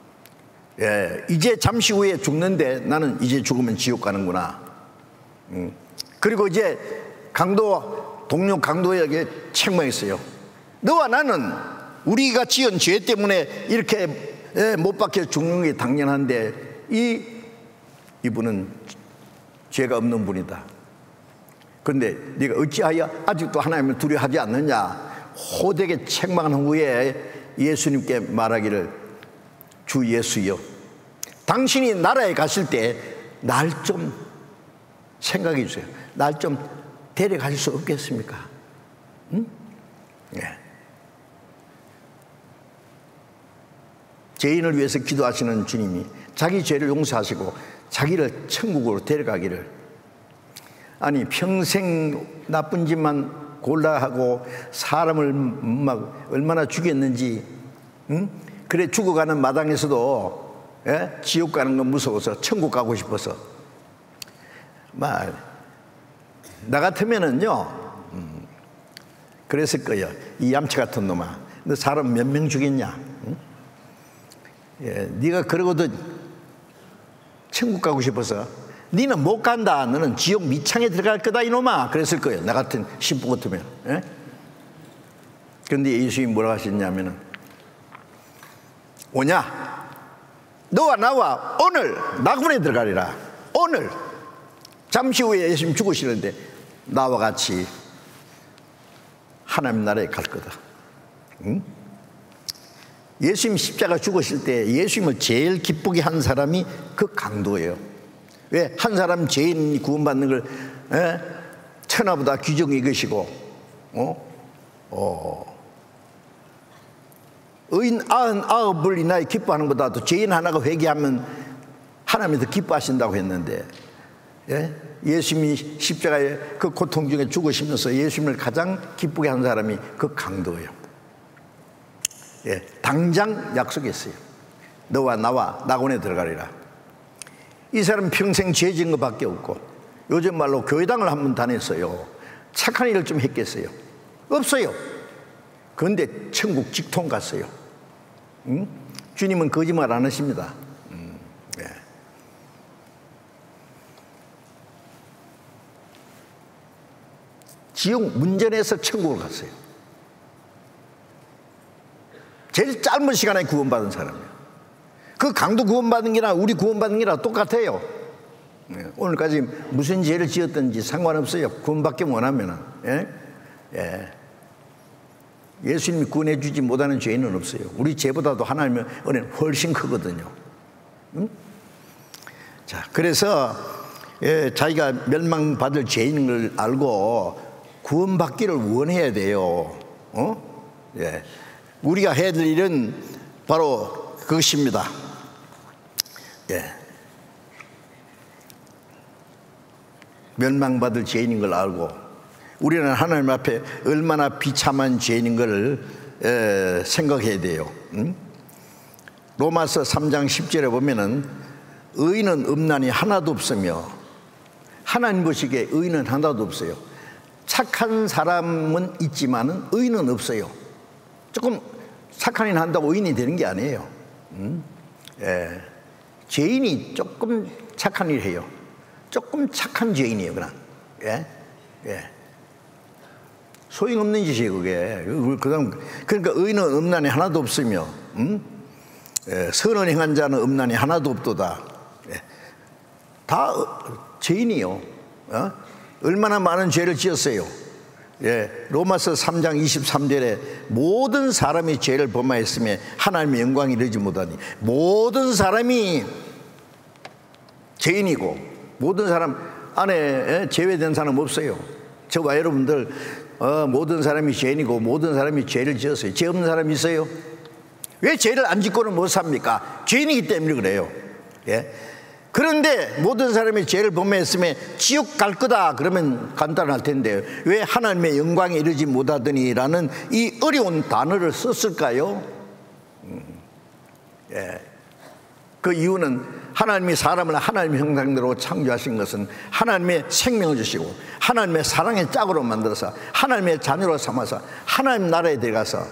Speaker 1: 이제 잠시 후에 죽는데 나는 이제 죽으면 지옥 가는구나. 그리고 이제 동료 강도에게 책망했어요. 너와 나는 우리가 지은 죄 때문에 이렇게 못 박혀 죽는 게 당연한데 이분은 죄가 없는 분이다. 그런데 네가 어찌하여 아직도 하나님을 두려워하지 않느냐. 호되게 책망한 후에 예수님께 말하기를, 주 예수여, 당신이 나라에 가실 때 날 좀 생각해 주세요. 날 좀 데려가실 수 없겠습니까? 응? 예. 죄인을 위해서 기도하시는 주님이 자기 죄를 용서하시고 자기를 천국으로 데려가기를, 아니 평생 나쁜 짓만 골라하고 사람을 막 얼마나 죽였는지, 응? 그래 죽어가는 마당에서도 지옥 가는 건 무서워서 천국 가고 싶어서 나 같으면은요 그랬을 거예요. 이 얌체 같은 놈아, 너 사람 몇 명 죽였냐? 응? 네가 그러고도 천국 가고 싶어서 너는 못 간다. 너는 지옥 밑창에 들어갈 거다 이놈아. 그랬을 거예요, 나 같은 신부 같으면. 그런데 예수님이 뭐라고 하셨냐면은, 오냐, 너와 나와 오늘 낙원에 들어가리라. 오늘. 잠시 후에 예수님 죽으시는데 나와 같이 하나님 나라에 갈 거다. 응? 예수님 십자가 죽으실 때 예수님을 제일 기쁘게 한 사람이 그 강도예요. 왜? 한 사람 죄인이 구원받는 걸 천하보다 귀중히 여기시고 의인 99을 인하여 기뻐하는 것보다도 죄인 하나가 회개하면 하나님이 더 기뻐하신다고 했는데, 예수님이 십자가의 그 고통 중에 죽으시면서 예수님을 가장 기쁘게 한 사람이 그 강도예요. 당장 약속했어요. 너와 나와 낙원에 들어가리라. 이 사람 평생 죄 지은 것밖에 없고, 요즘 말로 교회당을 한번 다녔어요. 착한 일을 좀 했겠어요? 없어요. 그런데 천국 직통 갔어요. 응? 주님은 거짓말 안 하십니다. 지옥 문전에서 천국을 갔어요. 제일 짧은 시간에 구원받은 사람이에요. 그 강도 구원받은 게나 우리 구원받은 게나 똑같아요. 오늘까지 무슨 죄를 지었든지 상관없어요. 구원받기 원하면은. 예수님이 구원해 주지 못하는 죄인은 없어요. 우리 죄보다도 하나님의 은혜는 훨씬 크거든요. 자, 그래서 자기가 멸망받을 죄인인 걸 알고 구원받기를 원해야 돼요. 우리가 해야 될 일은 바로 그것입니다. 멸망받을 죄인인 걸 알고, 우리는 하나님 앞에 얼마나 비참한 죄인인 걸 생각해야 돼요. 로마서 3장 10절에 보면은 의인은 없나니 하나도 없으며, 하나님 보시기에 의인은 하나도 없어요. 착한 사람은 있지만은 의인은 없어요. 조금 착한 일 한다고 의인이 되는 게 아니에요. 죄인이 조금 착한 일 해요. 조금 착한 죄인이에요, 그냥. 소용없는 짓이에요, 그게. 그러니까 의인은 없나니 하나도 없으며, 선을 행한 자는 없나니 하나도 없도다. 다 죄인이요. 얼마나 많은 죄를 지었어요. 로마서 3장 23절에 모든 사람이 죄를 범하였으며 하나님의 영광이 이르지 못하니, 모든 사람이 죄인이고 모든 사람 안에 제외된 사람 없어요. 저와 여러분들 모든 사람이 죄인이고 모든 사람이 죄를 지었어요. 죄 없는 사람이 있어요? 왜 죄를 안 짓고는 못 삽니까? 죄인이기 때문에 그래요. 예? 그런데 모든 사람이 죄를 범했으면 지옥 갈 거다 그러면 간단할 텐데 왜 하나님의 영광에 이르지 못하더니라는 이 어려운 단어를 썼을까요? 예. 그 이유는 하나님이 사람을 하나님의 형상대로 창조하신 것은 하나님의 생명을 주시고 하나님의 사랑의 짝으로 만들어서 하나님의 자녀로 삼아서 하나님 나라에 들어가서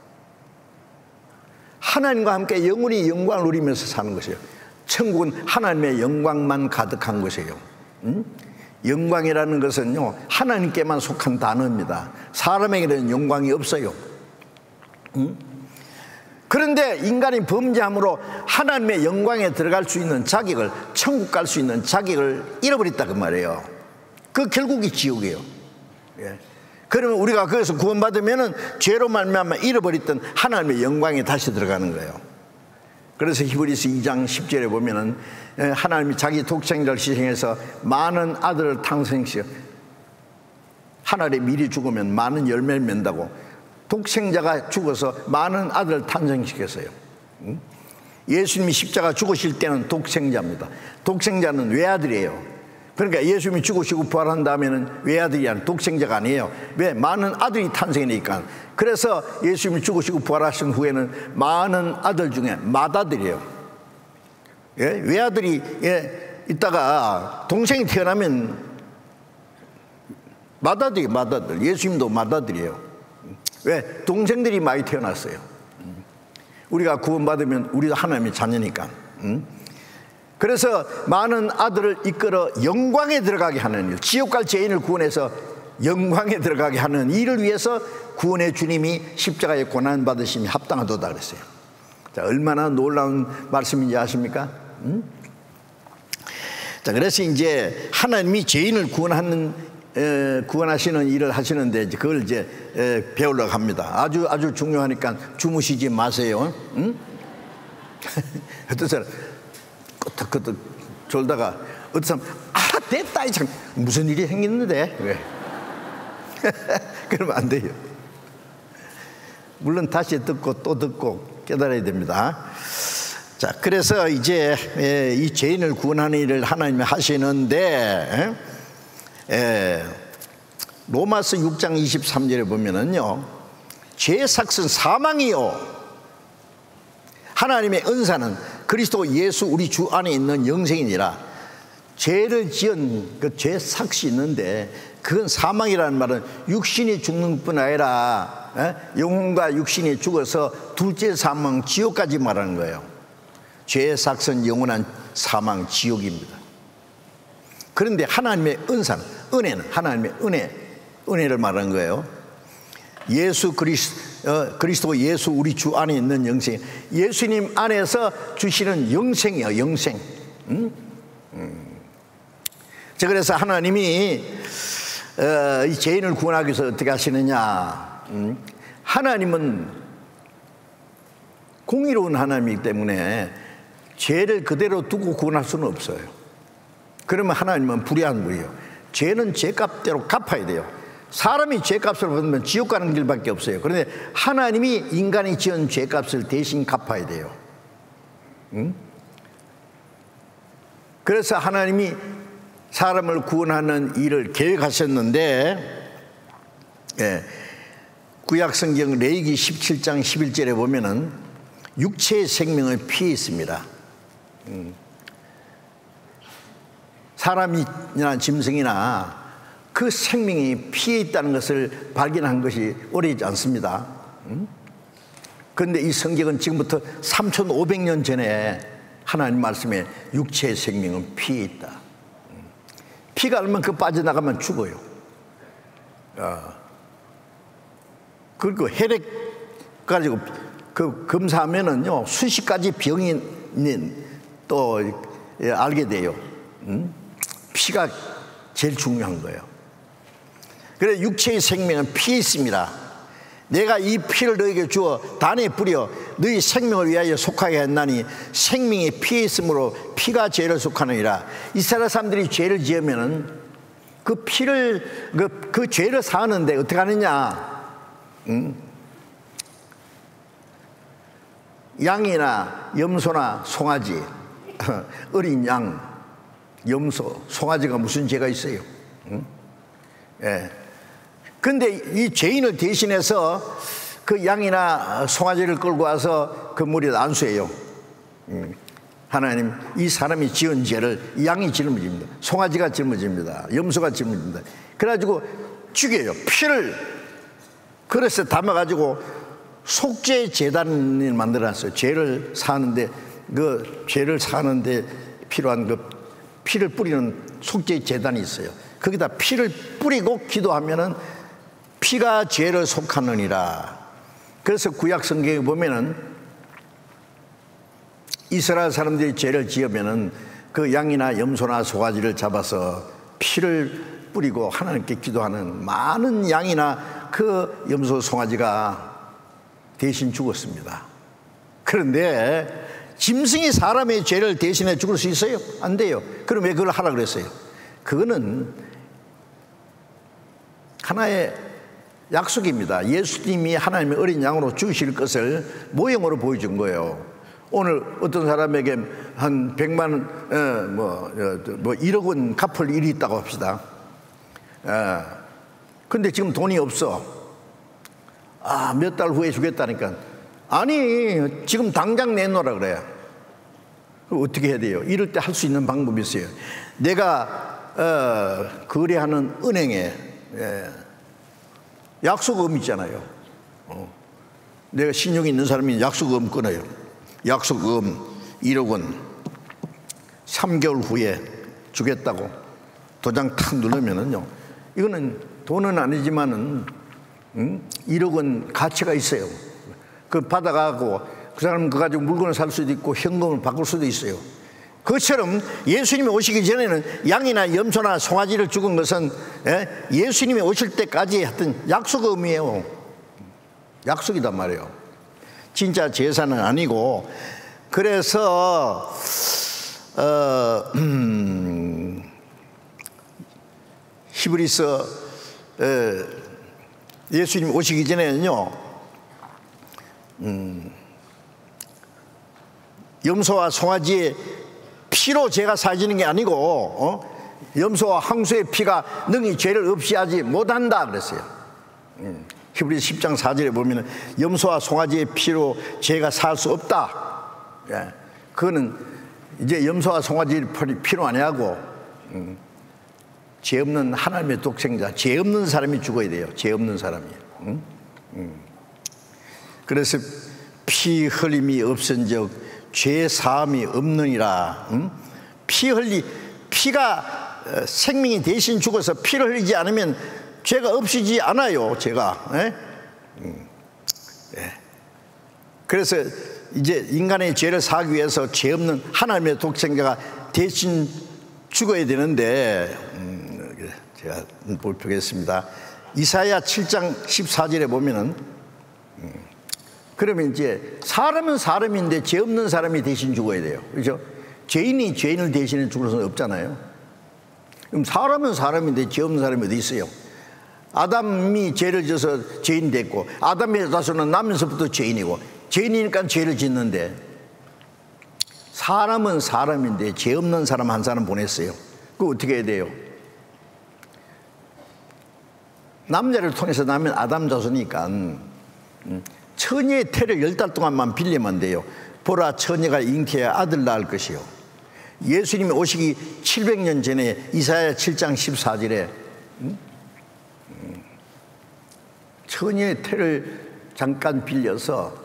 Speaker 1: 하나님과 함께 영원히 영광을 누리면서 사는 것이에요. 천국은 하나님의 영광만 가득한 것이에요. 영광이라는 것은요 하나님께만 속한 단어입니다. 사람에게는 영광이 없어요. 그런데 인간이 범죄함으로 하나님의 영광에 들어갈 수 있는 자격을, 천국 갈 수 있는 자격을 잃어버렸다 그 말이에요. 그 결국이 지옥이에요. 예. 그러면 우리가 거기서 구원받으면 죄로 말미암아 잃어버렸던 하나님의 영광에 다시 들어가는 거예요. 그래서 히브리서 2장 10절에 보면은 하나님이 자기 독생자를 희생해서 많은 아들을 탄생시켜 하늘에 미리 죽으면 많은 열매를 맺는다고 독생자가 죽어서 많은 아들을 탄생시켰어요. 예수님이 십자가 죽으실 때는 독생자입니다. 독생자는 외아들이에요. 그러니까 예수님이 죽으시고 부활한 다음에는 외아들이 아니라 독생자가 아니에요. 왜? 많은 아들이 탄생이니까. 그래서 예수님이 죽으시고 부활하신 후에는 많은 아들 중에 맏아들이에요. 예? 외아들이 있다가 동생이 태어나면 맏아들. 예수님도 맏아들이에요. 왜? 동생들이 많이 태어났어요. 우리가 구원받으면 우리도 하나님의 자녀니까. 그래서 많은 아들을 이끌어 영광에 들어가게 하는 일, 지옥 갈 죄인을 구원해서 영광에 들어가게 하는 일을 위해서 구원의 주님이 십자가에 고난받으심이 합당하도다 그랬어요. 자, 얼마나 놀라운 말씀인지 아십니까? 자, 그래서 이제 하나님이 죄인을 구원하시는 일을 하시는데 이제 그걸 이제 배우려고 합니다. 아주 중요하니까 주무시지 마세요. 어떤 사람 끄덕끄덕 졸다가 어떤 사람 됐다 참 무슨 일이 생겼는데 왜? 그러면 안 돼요. 물론 다시 듣고 또 듣고 깨달아야 됩니다. 자, 그래서 이제 이 죄인을 구원하는 일을 하나님이 하시는데 로마서 6장 23절에 보면은요, 죄의 삭은 사망이요 하나님의 은사는 그리스도 예수 우리 주 안에 있는 영생이니라. 죄를 지은 그 죄 삭이 있는데 그건 사망이라는 말은 육신이 죽는 뿐 아니라 영혼과 육신이 죽어서 둘째 사망 지옥까지 말하는 거예요. 죄의 삭은 영원한 사망 지옥입니다. 그런데 하나님의 은사는, 은혜는 하나님의 은혜를 말하는 거예요. 그리스도 예수 우리 주 안에 있는 영생, 예수님 안에서 주시는 영생이에요. 영생. 자, 그래서 하나님이 이 죄인을 구원하기 위해서 어떻게 하시느냐. 하나님은 공의로운 하나님이기 때문에 죄를 그대로 두고 구원할 수는 없어요. 그러면 하나님은 불의한 분이에요. 죄는 죄값대로 갚아야 돼요. 사람이 죄값을 받으면 지옥 가는 길밖에 없어요. 그런데 하나님이 인간이 지은 죄값을 대신 갚아야 돼요. 그래서 하나님이 사람을 구원하는 일을 계획하셨는데, 구약성경 레위기 17장 11절에 보면은 육체의 생명을 피해 있습니다. 사람이나 짐승이나 그 생명이 피해 있다는 것을 발견한 것이 오래지 않습니다. 그런데 이 성경은 지금부터 3,500년 전에 하나님 말씀에 육체의 생명은 피해 있다. 피가 얼만큼 빠져나가면 죽어요. 그리고 혈액 가지고 그 검사하면은요 수십 가지 병이 있는 또 알게 돼요. 피가 제일 중요한 거예요. 그래서 육체의 생명은 피에 있습니다. 내가 이 피를 너에게 주어 단에 뿌려 너희 생명을 위하여 속하게 했나니 생명이 피에 있으므로 피가 죄를 속하느니라. 이스라엘 사람들이 죄를 지으면은 그 피를 그 죄를 사하는데 어떻게 하느냐? 양이나 염소나 송아지, 어린 양, 염소, 송아지가 무슨 죄가 있어요? 예. 근데 이 죄인을 대신해서 그 양이나 송아지를 끌고 와서 그 물에 안수해요. 하나님, 이 사람이 지은 죄를 양이 짊어집니다. 송아지가 짊어집니다. 염소가 짊어집니다. 그래가지고 죽여요. 피를 그릇에 담아가지고 속죄 제단을 만들어놨어요. 죄를 사하는데 그 죄를 사하는데 필요한 그 피를 뿌리는 속죄 제단이 있어요. 거기다 피를 뿌리고 기도하면은 피가 죄를 속하느니라. 그래서 구약 성경에 보면은 이스라엘 사람들이 죄를 지으면은 그 양이나 염소나 송아지를 잡아서 피를 뿌리고 하나님께 기도하는 많은 양이나 그 염소 송아지가 대신 죽었습니다. 그런데 짐승이 사람의 죄를 대신해 죽을 수 있어요? 안 돼요. 그럼 왜 그걸 하라 그랬어요? 그거는 하나의 약속입니다. 예수님이 하나님의 어린 양으로 죽으실 것을 모형으로 보여준 거예요. 오늘 어떤 사람에게 한 100만 뭐 1억 원 갚을 일이 있다고 합시다. 근데 지금 돈이 없어. 몇 달 후에 주겠다니까. 아니, 지금 당장 내놓으라 그래요. 어떻게 해야 돼요? 이럴 때 할 수 있는 방법이 있어요. 내가 거래하는 은행에 약속금 있잖아요. 내가 신용이 있는 사람이 약속금 끊어요. 약속금 1억 원 3개월 후에 주겠다고 도장 탁 누르면은요, 이거는 돈은 아니지만은 1억 원 가치가 있어요. 그 받아가고 그 사람은 그거 가지고 물건을 살 수도 있고 현금을 바꿀 수도 있어요. 그것처럼 예수님이 오시기 전에는 양이나 염소나 송아지를 죽은 것은 예수님이 오실 때까지 했던 약속금이에요. 약속이단 말이에요. 진짜 제사는 아니고. 그래서 히브리서 예수님 오시기 전에는요, 염소와 송아지의 피로 죄가 사해지는 게 아니고 염소와 항소의 피가 능히 죄를 없이 하지 못한다 그랬어요. 히브리서 10장 4절에 보면 염소와 송아지의 피로 죄가 살 수 없다. 그거는 이제 염소와 송아지의 피로 아니하고 죄 없는 하나님의 독생자, 죄 없는 사람이 죽어야 돼요. 죄 없는 사람이. 그래서 피 흘림이 없은즉 죄 사함이 없느니라. 피가 생명이 대신 죽어서 피를 흘리지 않으면 죄가 없이지 않아요. 죄가. 그래서 이제 인간의 죄를 사하기 위해서 죄 없는 하나님의 독생자가 대신 죽어야 되는데, 제가 볼표겠습니다. 이사야 7장 14절에 보면은 그러면 이제 사람은 사람인데 죄 없는 사람이 대신 죽어야 돼요. 그렇죠? 죄인이 죄인을 대신해 죽을 수는 없잖아요. 그럼 사람은 사람인데 죄 없는 사람이 어디 있어요? 아담이 죄를 져서 죄인 됐고, 아담의 자손은 나면서부터 죄인이고, 죄인이니까 죄를 짓는데, 사람은 사람인데 죄 없는 사람 한 사람 보냈어요. 그거 어떻게 해야 돼요? 남자를 통해서 나면 아담 자손이니까 처녀의 태를 10달 동안만 빌리면 돼요. 보라, 처녀가 잉태해 아들 낳을 것이요. 예수님이 오시기 700년 전에 이사야 7장 14절에 처녀의 태를 잠깐 빌려서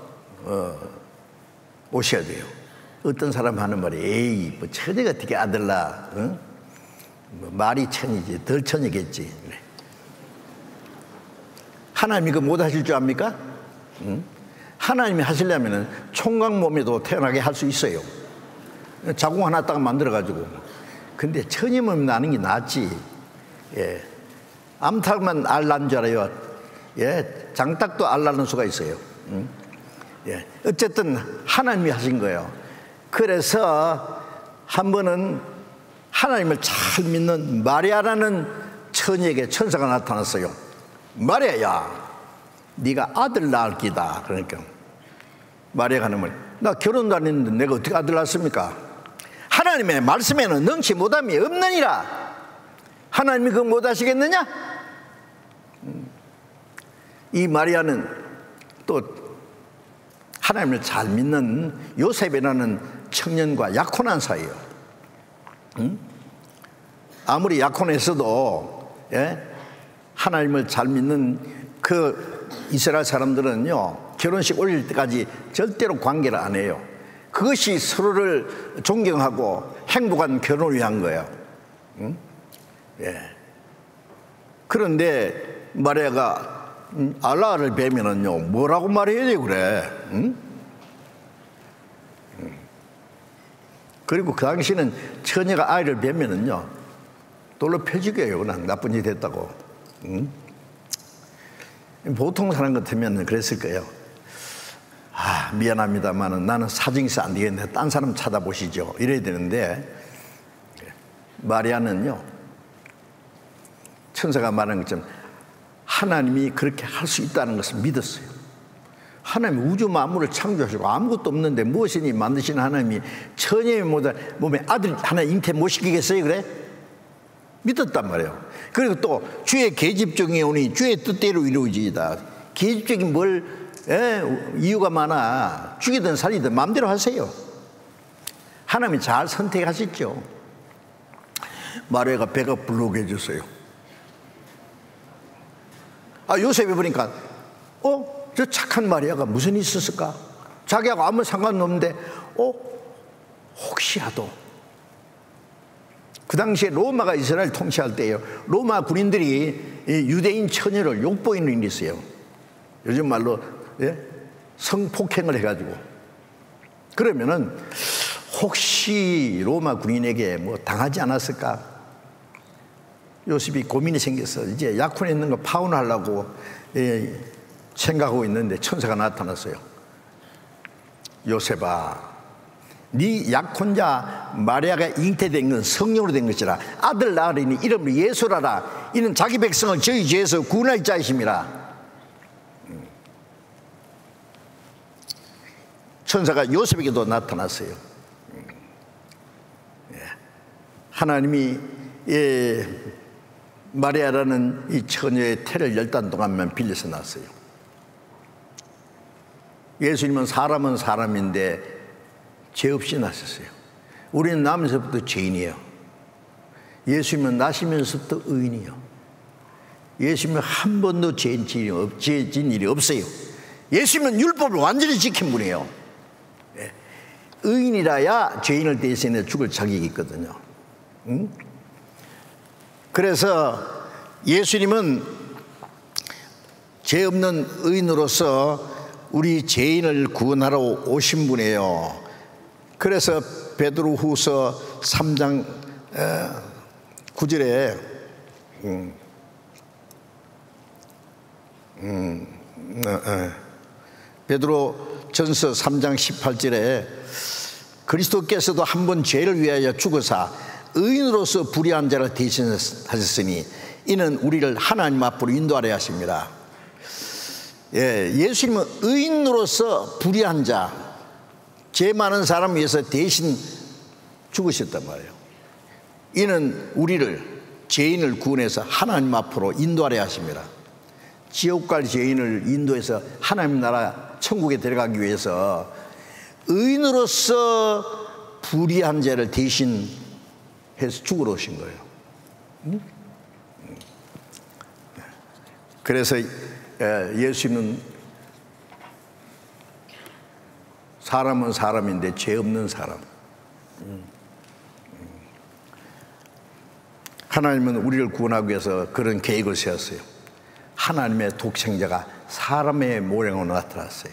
Speaker 1: 오셔야 돼요. 어떤 사람 하는 말이, 에이, 뭐 처녀가 어떻게 아들 낳아? 뭐 말이 처녀지, 덜 처녀겠지. 그래. 하나님이 그거 못 하실 줄 압니까? 하나님이 하시려면 총각 몸에도 태어나게 할 수 있어요. 자궁 하나 딱 만들어가지고. 근데 처녀 몸 나는 게 낫지. 암탉만 알 난 줄 알아요? 예, 장닭도 알라는 수가 있어요. 예, 어쨌든 하나님이 하신 거예요. 그래서 한 번은 하나님을 잘 믿는 마리아라는 처녀에게 천사가 나타났어요. 마리아야, 네가 아들 낳을 기다. 그러니까 마리아가 하는 나 결혼도 안 했는데 내가 어떻게 아들 낳습니까? 하나님의 말씀에는 능치 못함이 없느니라. 하나님이 그거 못하시겠느냐? 이 마리아는 또 하나님을 잘 믿는 요셉이라는 청년과 약혼한 사이예요. 아무리 약혼했어도 예? 하나님을 잘 믿는 그 이스라엘 사람들은요, 결혼식 올릴 때까지 절대로 관계를 안 해요. 그것이 서로를 존경하고 행복한 결혼을 위한 거예요. 예. 그런데 마리아가 알라를 뵈면은요, 뭐라고 말해야 돼 그래? 그리고 그 당시에는 처녀가 아이를 뵈면은요, 돌로 펴지게요. 그냥 나쁜 일이 됐다고. 보통 사람 같으면 그랬을 거예요. 아, 미안합니다만은 나는 사정이서 안 되겠네. 딴 사람 찾아보시죠. 이래야 되는데, 마리아는요, 천사가 말한 것처럼 하나님이 그렇게 할 수 있다는 것을 믿었어요. 하나님이 우주 만물을 창조하시고 아무것도 없는데 무엇이니 만드신 하나님이 처녀의 몸에 아들 하나 잉태 못 시키겠어요? 그래? 믿었단 말이에요. 그리고 또 주의 계집종이 오니 주의 뜻대로 이루어지이다. 계집종이 뭘 이유가 많아. 죽이든 살리든 마음대로 하세요. 하나님이 잘 선택하셨죠. 마리아가 배가 불룩해졌어요. 요셉이 보니까 저 착한 마리아가 무슨 일이 있었을까? 자기하고 아무 상관없는데 혹시라도 그 당시에 로마가 이스라엘 통치할 때예요. 로마 군인들이 유대인 처녀를 욕보이는 일이 있어요. 요즘 말로 성폭행을 해가지고. 그러면은 혹시 로마 군인에게 뭐 당하지 않았을까? 요셉이 고민이 생겨서 이제 약혼했는 거 파혼하려고 생각하고 있는데 천사가 나타났어요. 요셉아, 네 약혼자 마리아가 잉태된 건 성령으로 된 것이라. 아들 낳으리니 이름을 예수라라. 이는 자기 백성을 저희 죄에서 구원할 자이심이라. 천사가 요셉에게도 나타났어요. 하나님이 마리아라는 이 처녀의 태를 10달 동안만 빌려서 낳았어요. 예수님은 사람인데 죄 없이 낳으셨어요. 우리는 나면서부터 죄인이에요. 예수님은 나시면서부터 의인이에요. 예수님은 한 번도 죄 진 일이 없어요. 예수님은 율법을 완전히 지킨 분이에요. 의인이라야 죄인을 대신해 죽을 자격이 있거든요. 그래서 예수님은 죄 없는 의인으로서 우리 죄인을 구원하러 오신 분이에요. 그래서 베드로후서 3장 9절에 베드로전서 3장 18절에 그리스도께서도 한 번 죄를 위하여 죽으사 의인으로서 불의한 자를 대신하셨으니 이는 우리를 하나님 앞으로 인도하려 하십니다. 예수님은 의인으로서 불의한 자, 죄 많은 사람 위해서 대신 죽으셨단 말이에요. 이는 우리를 죄인을 구원해서 하나님 앞으로 인도하려 하십니다. 지옥 갈 죄인을 인도해서 하나님 나라 천국에 들어가기 위해서 의인으로서 불의한 자를 대신 해서 죽으러 오신 거예요. 그래서 예수님은 사람은 사람인데 죄 없는 사람. 하나님은 우리를 구원하기 위해서 그런 계획을 세웠어요. 하나님의 독생자가 사람의 모양으로 나타났어요.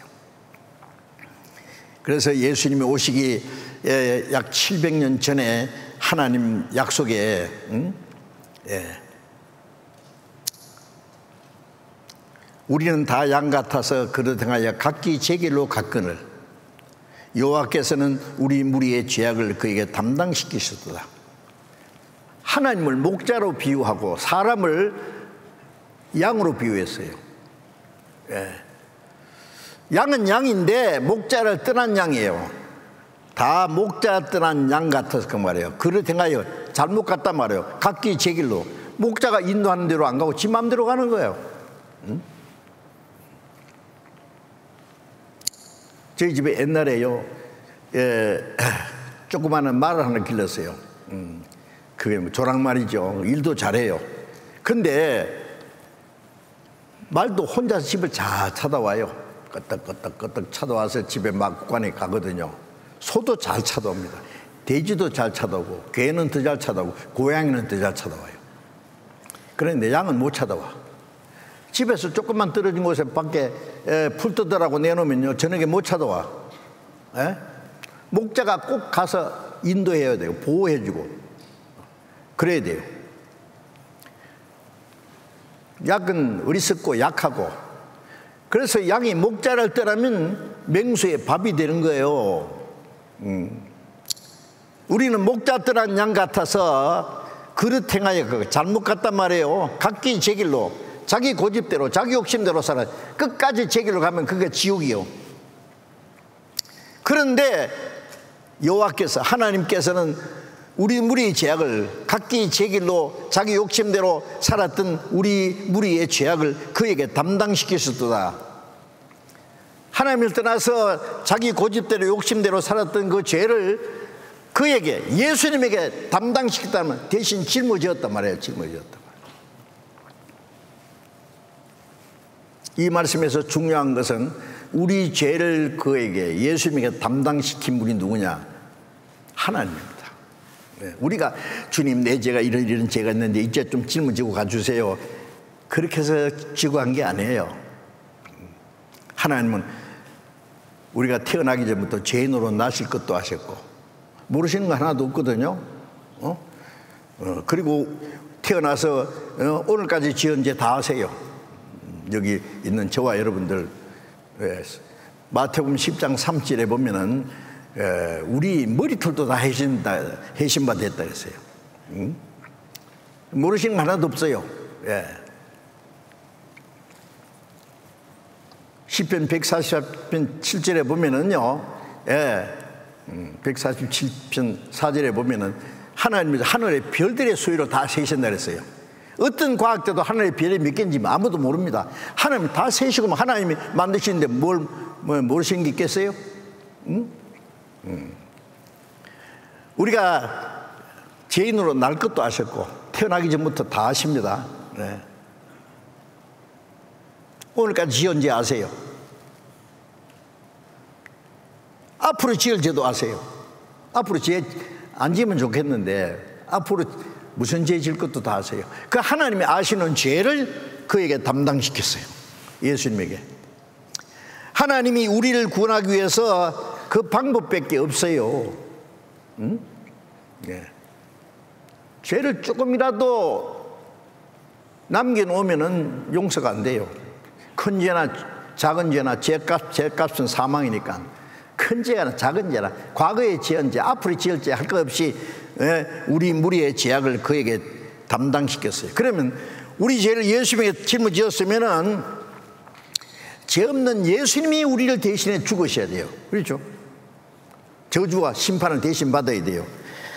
Speaker 1: 그래서 예수님이 오시기 약 700년 전에 하나님 약속에 우리는 다 양 같아서 그릇 행하여 각기 제 길로 갔거늘 여호와께서는 우리 무리의 죄악을 그에게 담당시키셨도다. 하나님을 목자로 비유하고 사람을 양으로 비유했어요. 예. 양은 양인데 목자를 떠난 양이에요. 다 목자 떠난 양 같아서 그 말이에요. 그릇 행하여 잘못 갔단 말이에요. 각기 제 길로. 목자가 인도하는 대로 안 가고 지 마음대로 가는 거예요. 응? 저희 집에 옛날에요, 조그마한 말을 하나 길렀어요. 그게 뭐 조랑말이죠. 일도 잘해요. 근데 말도 혼자서 집을 잘 찾아와요. 끄떡끄떡 찾아와서 집에 막관에 가거든요. 소도 잘 찾아옵니다. 돼지도 잘 찾아오고, 개는 더 잘 찾아오고, 고양이는 더 잘 찾아와요. 그런데 양은 못 찾아와. 집에서 조금만 떨어진 곳에 밖에 풀 뜯으라고 내놓으면요, 저녁에 못 찾아와. 에? 목자가 꼭 가서 인도해야 돼요. 보호해주고. 그래야 돼요. 약은 어리석고 약하고, 그래서 양이 목자를 떠나면 맹수의 밥이 되는 거예요. 우리는 목자 떠난 양 같아서 그릇 행하여 잘못 갔단 말이에요. 각기 제 길로, 자기 고집대로, 자기 욕심대로 살아. 끝까지 제 길로 가면 그게 지옥이요. 그런데 여호와께서, 하나님께서는 우리 무리의 죄악을, 각기 제 길로 자기 욕심대로 살았던 우리 무리의 죄악을 그에게 담당시키셨도다. 하나님을 떠나서 자기 고집대로 욕심대로 살았던 그 죄를 그에게, 예수님에게 담당시켰다면 대신 짊어졌단 말이에요. 짊어졌단 말이에요. 이 말씀에서 중요한 것은 우리 죄를 그에게, 예수님에게 담당시킨 분이 누구냐? 하나님입니다. 우리가 주님, 내 죄가 이런 죄가 있는데 이제 좀 짊어지고 가주세요, 그렇게 해서 지고 간 게 아니에요. 하나님은 우리가 태어나기 전부터 죄인으로 나실 것도 하셨고 모르시는 거 하나도 없거든요. 그리고 태어나서 오늘까지 지은 죄 다 아세요. 여기 있는 저와 여러분들, 마태복음 10장 3절에 보면은 우리 머리털도 다 해신바 됐다 그랬어요. 모르시는 거 하나도 없어요. 시편 140편 7절에 보면은요, 147편 4절에 보면은 하나님이 하늘의 별들의 수위로 다 세신다 그랬어요. 어떤 과학자도 하늘의 별이 몇 개인지 아무도 모릅니다. 하나님이 다 세시고 하나님이 만드시는데 뭘 모르시는 게 있겠어요? 우리가 죄인으로 날 것도 아셨고 태어나기 전부터 다 아십니다. 네. 오늘까지 지은 죄 아세요? 앞으로 지을 죄도 아세요? 앞으로 죄 안 지으면 좋겠는데 앞으로 무슨 죄 질 것도 다 아세요. 그 하나님이 아시는 죄를 그에게 담당시켰어요. 예수님에게. 하나님이 우리를 구원하기 위해서 그 방법밖에 없어요. 죄를 조금이라도 남겨놓으면 용서가 안 돼요. 큰 죄나 작은 죄나 죄값은 사망이니까 큰 죄나 작은 죄나 과거에 지은 죄, 앞으로 지을 죄 할 것 없이 우리 무리의 죄악을 그에게 담당시켰어요. 그러면 우리 죄를 예수님에게 짊어지었으면은 죄 없는 예수님이 우리를 대신해 죽으셔야 돼요. 그렇죠? 저주와 심판을 대신 받아야 돼요.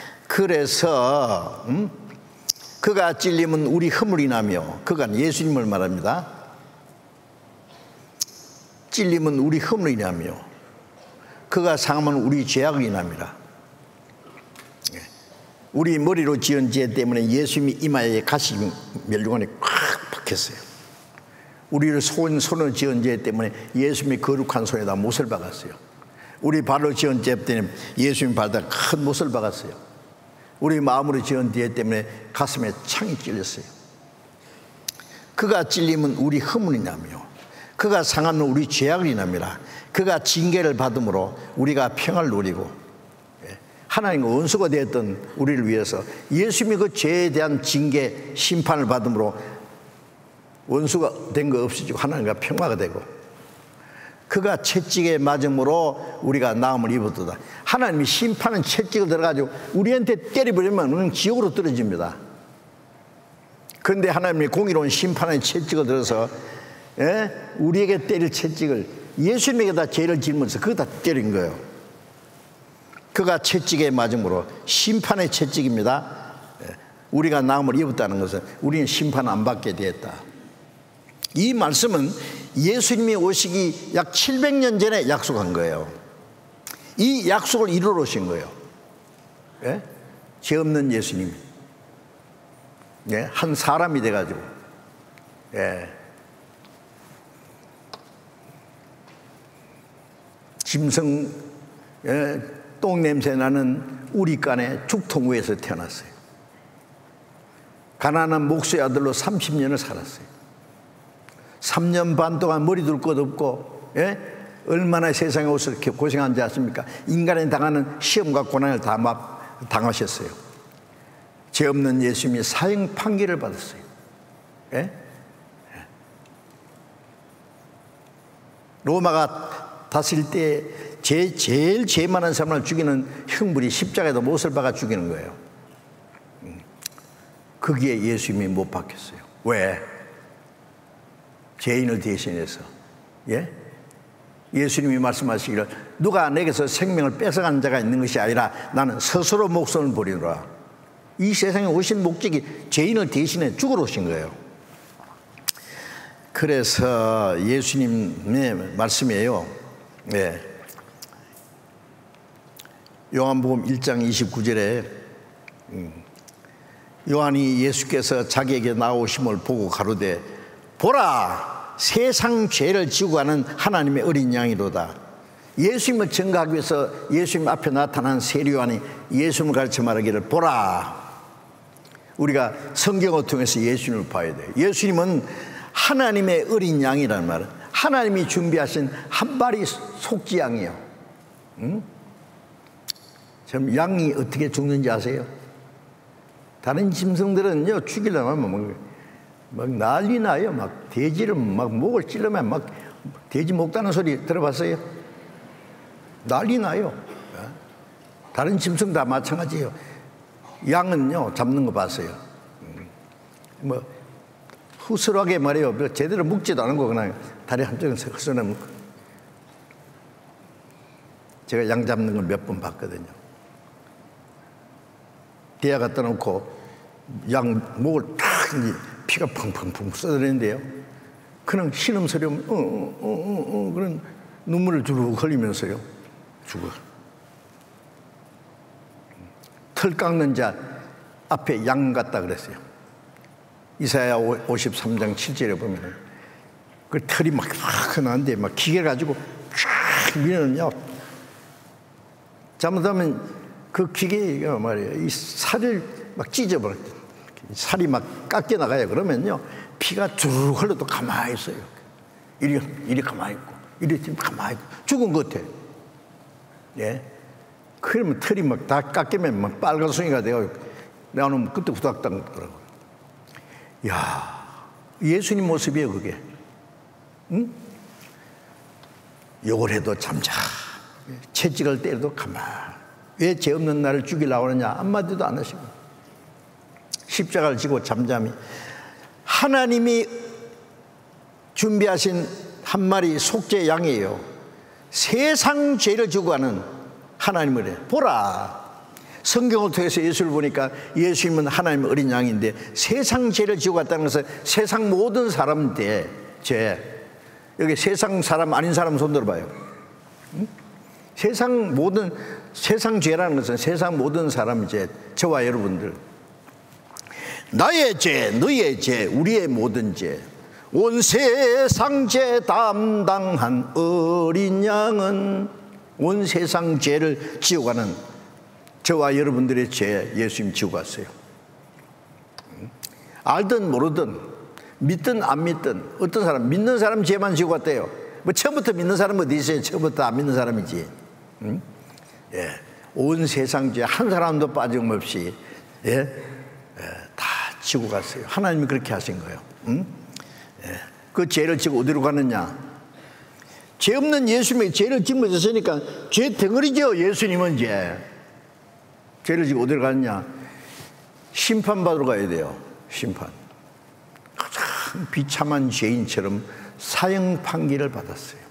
Speaker 1: 그래서 그가 찔림은 우리 허물이 나며, 그가 예수님을 말합니다. 찔림은 우리 허물이 나며 그가 상함은 우리 죄악이 납니다. 우리 머리로 지은 죄 때문에 예수님이 이마에 가시 멸류관이 꽉 박혔어요. 우리를 손을 지은 죄 때문에 예수님이 거룩한 손에다 못을 박았어요. 우리 발로 지은 죄 때문에 예수님 발에다 큰 못을 박았어요. 우리 마음으로 지은 죄 때문에 가슴에 창이 찔렸어요. 그가 찔림은 우리 허물이 나며 그가 상함은 우리 죄악이 납니다. 그가 징계를 받음으로 우리가 평안을 누리고, 하나님과 원수가 되었던 우리를 위해서 예수님이 그 죄에 대한 징계, 심판을 받음으로 원수가 된 거 없어지고 하나님과 평화가 되고, 그가 채찍에 맞음으로 우리가 나음을 입었도다. 하나님이 심판은 채찍을 들어가지고 우리한테 때려버리면 우리는 지옥으로 떨어집니다. 그런데 하나님이 공의로운 심판의 채찍을 들어서 우리에게 때릴 채찍을 예수님에게다 죄를 지면서 그거 다 때린 거예요. 그가 채찍에 맞음으로, 심판의 채찍입니다. 우리가 나음을 입었다는 것은 우리는 심판 안 받게 되었다. 이 말씀은 예수님이 오시기 약 700년 전에 약속한 거예요. 이 약속을 이루러 오신 거예요. 예? 죄 없는 예수님, 한 사람이 돼가지고, 짐승 똥냄새 나는 우리간의 죽통 위에서 태어났어요. 가난한 목수의 아들로 30년을 살았어요. 3년 반 동안 머리 둘 것 없고, 얼마나 세상에 오셔서 이렇게 고생한지 아십니까? 인간이 당하는 시험과 고난을 다 당하셨어요. 죄 없는 예수님이 사형 판결을 받았어요. 로마가 다스릴 때 제일 죄 많은 사람을 죽이는 형벌이 십자가에다 못을 박아 죽이는 거예요. 거기에 예수님이 못 박혔어요. 왜? 죄인을 대신해서. 예수님이 말씀하시기를 누가 내게서 생명을 뺏어간 자가 있는 것이 아니라 나는 스스로 목숨을 버리노라. 이 세상에 오신 목적이 죄인을 대신해 죽으러 오신 거예요. 그래서 예수님의 말씀이에요. 요한복음 1장 29절에 요한이 예수께서 자기에게 나오심을 보고 가로되 보라, 세상 죄를 지고 가는 하나님의 어린 양이로다. 예수님을 증거하기 위해서 예수님 앞에 나타난 세례 요한이 예수님을 가르쳐 말하기를 보라. 우리가 성경을 통해서 예수님을 봐야 돼요. 예수님은 하나님의 어린 양이라는 말은 하나님이 준비하신 한 마리 속지양이에요. 참 양이 어떻게 죽는지 아세요? 다른 짐승들은요, 죽이려면 막 난리 나요. 막 돼지를 막 목을 찌르면 막 돼지 목 따는 소리 들어봤어요? 난리 나요. 다른 짐승 다 마찬가지예요. 양은요, 잡는 거 봤어요. 뭐 허술하게 말해요. 제대로 묶지도 않은 거 그냥 다리 한쪽에서 허술하게 묶고. 제가 양 잡는 걸 몇 번 봤거든요. 대야 갖다 놓고 양 목을 탁 피가 펑펑펑 쏟아내는데요. 그냥 신음소리 오면 그런 눈물을 주르륵 흘리면서요 죽어. 털 깎는 자 앞에 양 같다 그랬어요. 이사야 53장 7절에 보면 그 털이 막 나는데 막 기계 가지고 쫙 밀면요, 잘못하면 그 기계가 말이에요, 이 살을 막 찢어버려. 살이 막 깎여 나가요. 그러면요, 피가 주르륵 흘러도 가만히 있어요. 이리 가만히 있고, 이리 가만히 있고, 죽은 것 같아. 그러면 털이 막 다 깎이면 막 빨간 송이가 되어 나오면 그때 후닥닥 그러고. 야, 예수님 모습이에요, 그게. 응? 욕을 해도 잠자, 채찍을 때려도 가만. 왜 죄 없는 나를 죽이려고 하느냐 한마디도 안 하시고 십자가를 지고 잠잠히. 하나님이 준비하신 한 마리 속죄 양이에요. 세상 죄를 지고 가는 하나님을 해. 보라, 성경을 통해서 예수를 보니까 예수님은 하나님의 어린 양인데 세상 죄를 지고 갔다는 것은 세상 모든 사람들의 죄. 여기 세상 사람 아닌 사람 손 들어봐요. 응? 세상 죄라는 것은 세상 모든 사람의 죄, 저와 여러분들, 나의 죄, 너의 죄, 우리의 모든 죄, 온 세상 죄 담당한 어린 양은 온 세상 죄를 지어가는 저와 여러분들의 죄 예수님 지고 갔어요. 알든 모르든 믿든 안 믿든 어떤 사람, 믿는 사람 죄만 지고 갔대요. 뭐 처음부터 믿는 사람은 어디 있어요? 처음부터 안 믿는 사람이지. 온 세상 죄 한 사람도 빠짐없이 다 지고 갔어요. 하나님이 그렇게 하신 거예요. 그 죄를 지고 어디로 가느냐? 죄 없는 예수님이 죄를 짊어졌으니까 죄 덩어리죠. 예수님은 죄를 지고 어디로 가느냐? 심판받으러 가야 돼요. 심판. 가장 비참한 죄인처럼 사형 판결을 받았어요.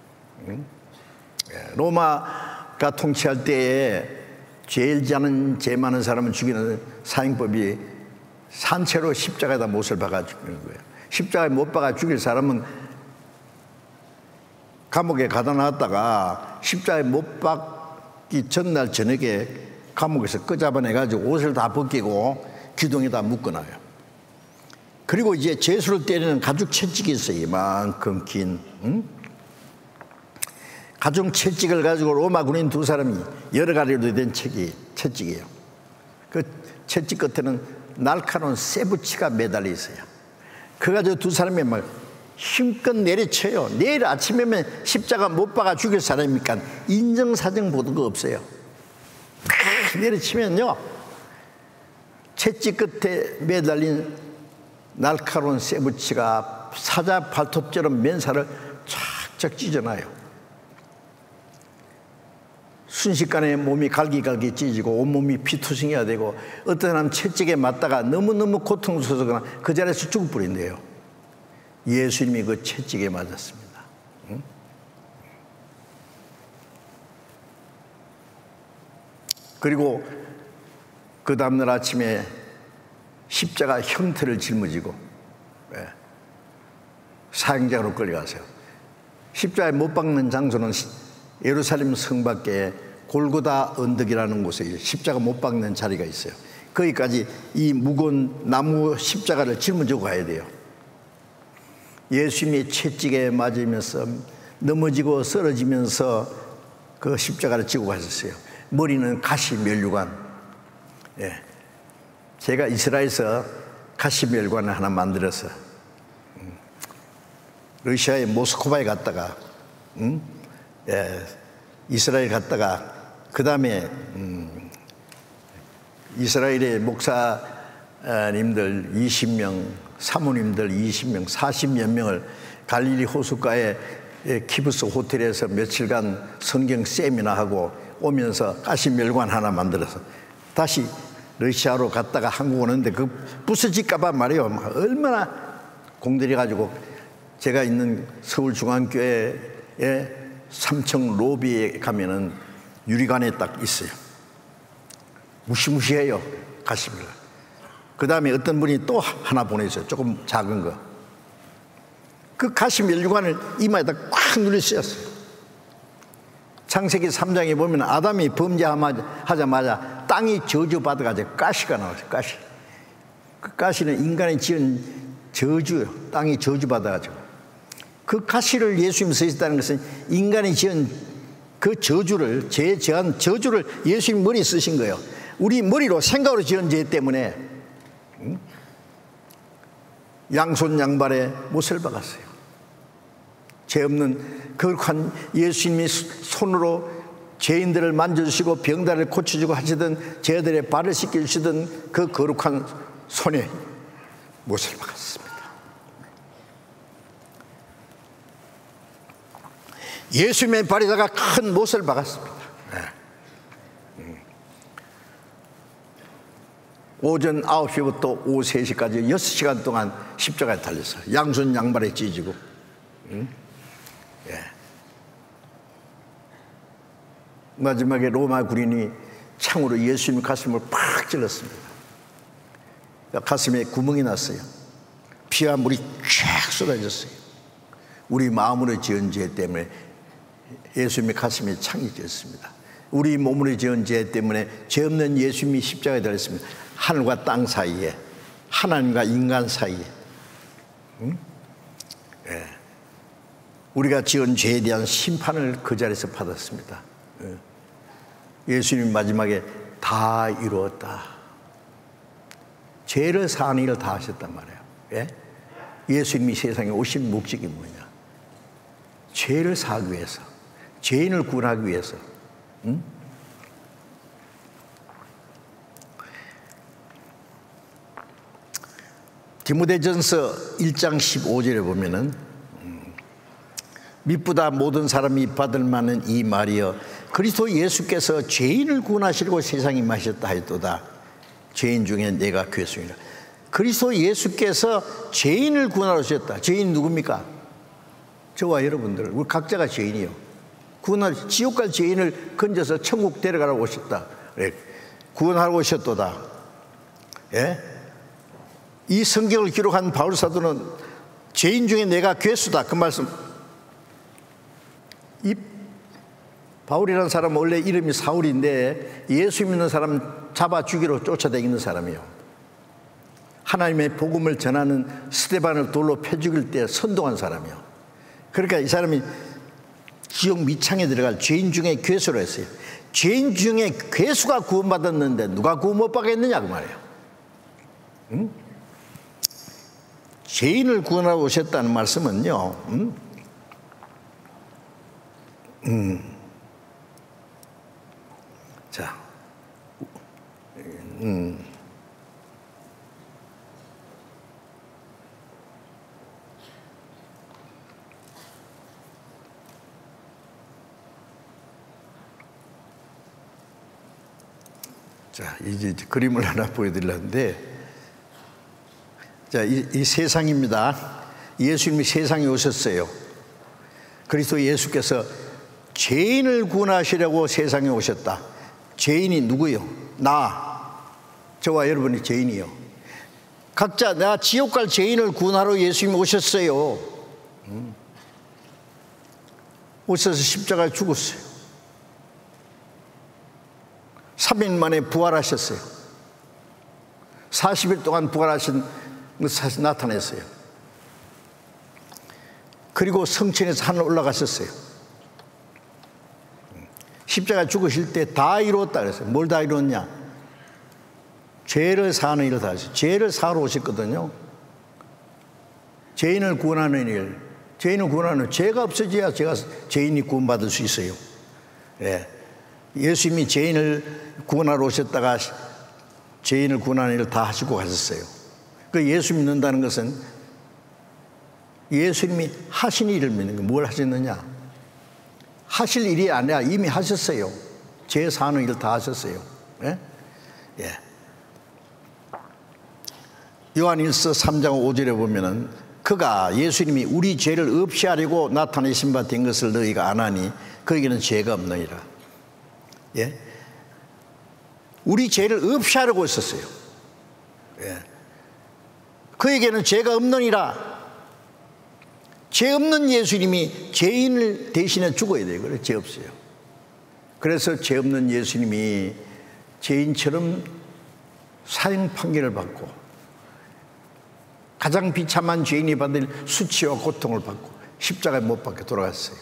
Speaker 1: 로마가 통치할 때에 제일 죄 많은 사람을 죽이는 사형법이 산채로 십자가에다 못을 박아 죽이는 거예요. 십자가에 못 박아 죽일 사람은 감옥에 가다 놨다가 십자가에 못 박기 전날 저녁에 감옥에서 끄잡아내가지고 옷을 다 벗기고 기둥에다 묶어놔요. 그리고 이제 죄수를 때리는 가죽 채찍이 있어요. 이만큼 긴 가죽 채찍을 가지고 로마 군인 두 사람이 여러 가지로 된 채찍이에요. 그 채찍 끝에는 날카로운 쇠붙이가 매달려 있어요. 그 가지고 두 사람이 막 힘껏 내리쳐요. 내일 아침에면 십자가 못 박아 죽일 사람이니까 인정사정 보는 거 없어요. 내리치면요, 채찍 끝에 매달린 날카로운 쇠붙이가 사자 발톱처럼 맨살을 쫙쫙 찢어놔요. 순식간에 몸이 갈기갈기 찢어지고 온몸이 피투성이가 되고 어떤 사람 채찍에 맞다가 너무너무 고통스러워서 그 자리에서 죽을 뻔했네요. 예수님이 그 채찍에 맞았습니다. 그리고 그 다음날 아침에 십자가 형태를 짊어지고 사형장으로 끌려가세요. 십자가에 못 박는 장소는 예루살렘 성 밖에 골고다 언덕이라는 곳에 십자가 못 박는 자리가 있어요. 거기까지 이 무거운 나무 십자가를 짊어지고 가야 돼요. 예수님이 채찍에 맞으면서 넘어지고 쓰러지면서 그 십자가를 지고 가셨어요. 머리는 가시면류관. 제가 이스라엘에서 가시면류관을 하나 만들어서 러시아의 모스크바에 갔다가 이스라엘 갔다가 그 다음에 이스라엘의 목사님들 20명, 사모님들 20명, 40여 명을 갈릴리 호숫가에 키부스 호텔에서 며칠간 성경 세미나하고 오면서 가시면류관 하나 만들어서 다시 러시아로 갔다가 한국 오는데 그 부서질까 봐 말이에요. 얼마나 공들여가지고 제가 있는 서울중앙교회에 3층 로비에 가면은 유리관에 딱 있어요. 무시무시해요. 가시면. 그 다음에 어떤 분이 또 하나 보내줘요. 조금 작은 거. 그 가시면류관을 이마에다 꽉 눌러 쓰였어요. 창세기 3장에 보면 아담이 범죄하자마자 땅이 저주받아가지고 가시가 나왔어요. 가시. 그 가시는 인간이 지은 저주예요. 땅이 저주받아가지고. 그 가시를 예수님이 쓰셨다는 것은 인간이 지은 그 저주를, 죄에 저한 저주를 예수님 머리에 쓰신 거예요. 우리 머리로 생각으로 지은 죄 때문에 양손 양발에 못을 박았어요. 죄 없는 거룩한 예수님이 손으로 죄인들을 만져주시고 병자를 고쳐주고 하시던 죄들의 발을 씻겨주시던 그 거룩한 손에 못을 박았습니다. 예수님의 발에다가 큰 못을 박았습니다. 오전 9시부터 오후 3시까지 6시간 동안 십자가에 달렸어요. 양손 양발에 찢어지고. 마지막에 로마 군인이 창으로 예수님 가슴을 팍 찔렀습니다. 가슴에 구멍이 났어요. 피와 물이 쫙 쏟아졌어요. 우리 마음으로 지은 죄 때문에 예수님의 가슴에 창이 졌습니다. 우리 몸으로 지은 죄 때문에 죄 없는 예수님이 십자가에 달렸습니다. 하늘과 땅 사이에, 하나님과 인간 사이에. 우리가 지은 죄에 대한 심판을 그 자리에서 받았습니다. 예수님 마지막에 다 이루었다. 죄를 사하는 일을 다 하셨단 말이에요. 예수님이 세상에 오신 목적이 뭐냐? 죄를 사하기 위해서, 죄인을 구원하기 위해서. 디모데전서 1장 15절에 보면은 미쁘다 모든 사람이 받을 만한 이 말이여 그리스도 예수께서 죄인을 구원하시려고 세상에 임하셨다 하였도다. 죄인 중에 내가 괴수이라. 그리스도 예수께서 죄인을 구원하셨다. 죄인 누굽니까? 저와 여러분들, 우리 각자가 죄인이요. 지옥 갈 죄인을 건져서 천국 데려가러 오셨다. 구원하러 오셨도다. 예? 이 성경을 기록한 바울 사도는 죄인 중에 내가 괴수다. 그 말씀. 이 바울이라는 사람은 원래 이름이 사울인데 예수 믿는 사람 잡아 죽이러 쫓아다니는 사람이에요. 하나님의 복음을 전하는 스데반을 돌로 패 죽일 때 선동한 사람이에요. 그러니까 이 사람이 지옥 밑창에 들어갈 죄인 중에 괴수로 했어요. 죄인 중에 괴수가 구원받았는데 누가 구원 못 받겠느냐 그 말이에요. 응? 죄인을 구원하러 오셨다는 말씀은요. 자, 자, 이제 그림을 하나 보여드리려는데, 자, 이 세상입니다. 예수님이 세상에 오셨어요. 그리스도 예수께서 죄인을 구원하시려고 세상에 오셨다. 죄인이 누구요? 저와 여러분이 죄인이요. 각자 내가 지옥 갈 죄인을 구원하러 예수님이 오셨어요. 오셔서 십자가에 죽었어요. 3일 만에 부활하셨어요. 40일 동안 부활하신 것을 나타냈어요. 그리고 성천에서 하늘 올라가셨어요. 십자가 죽으실 때 다 이루었다 그랬어요. 뭘 다 이루었냐? 죄를 사하는 일을 다 하셨어요. 죄를 사하러 오셨거든요. 죄인을 구원하는 일, 죄인을 구원하는 죄가 없어져야 죄인이 구원받을 수 있어요. 예. 예수님이 죄인을 구원하러 오셨다가 죄인을 구원하는 일을 다 하시고 가셨어요. 그 예수 믿는다는 것은 예수님이 하신 일을 믿는 거예요. 뭘 하셨느냐? 하실 일이 아니라 이미 하셨어요. 죄 사는 일을 다 하셨어요. 예? 예. 요한일서 3장 5절에 보면은 그가 예수님이 우리 죄를 없이 하려고 나타내신 바 된 것을 너희가 아나니 그에게는 죄가 없느니라. 예? 우리 죄를 없이 하려고 했었어요. 예. 그에게는 죄가 없느니라. 죄 없는 예수님이 죄인을 대신해 죽어야 돼요. 그래, 죄 없어요. 그래서 죄 없는 예수님이 죄인처럼 사형 판결을 받고 가장 비참한 죄인이 받을 수치와 고통을 받고 십자가에 못 박혀 돌아갔어요.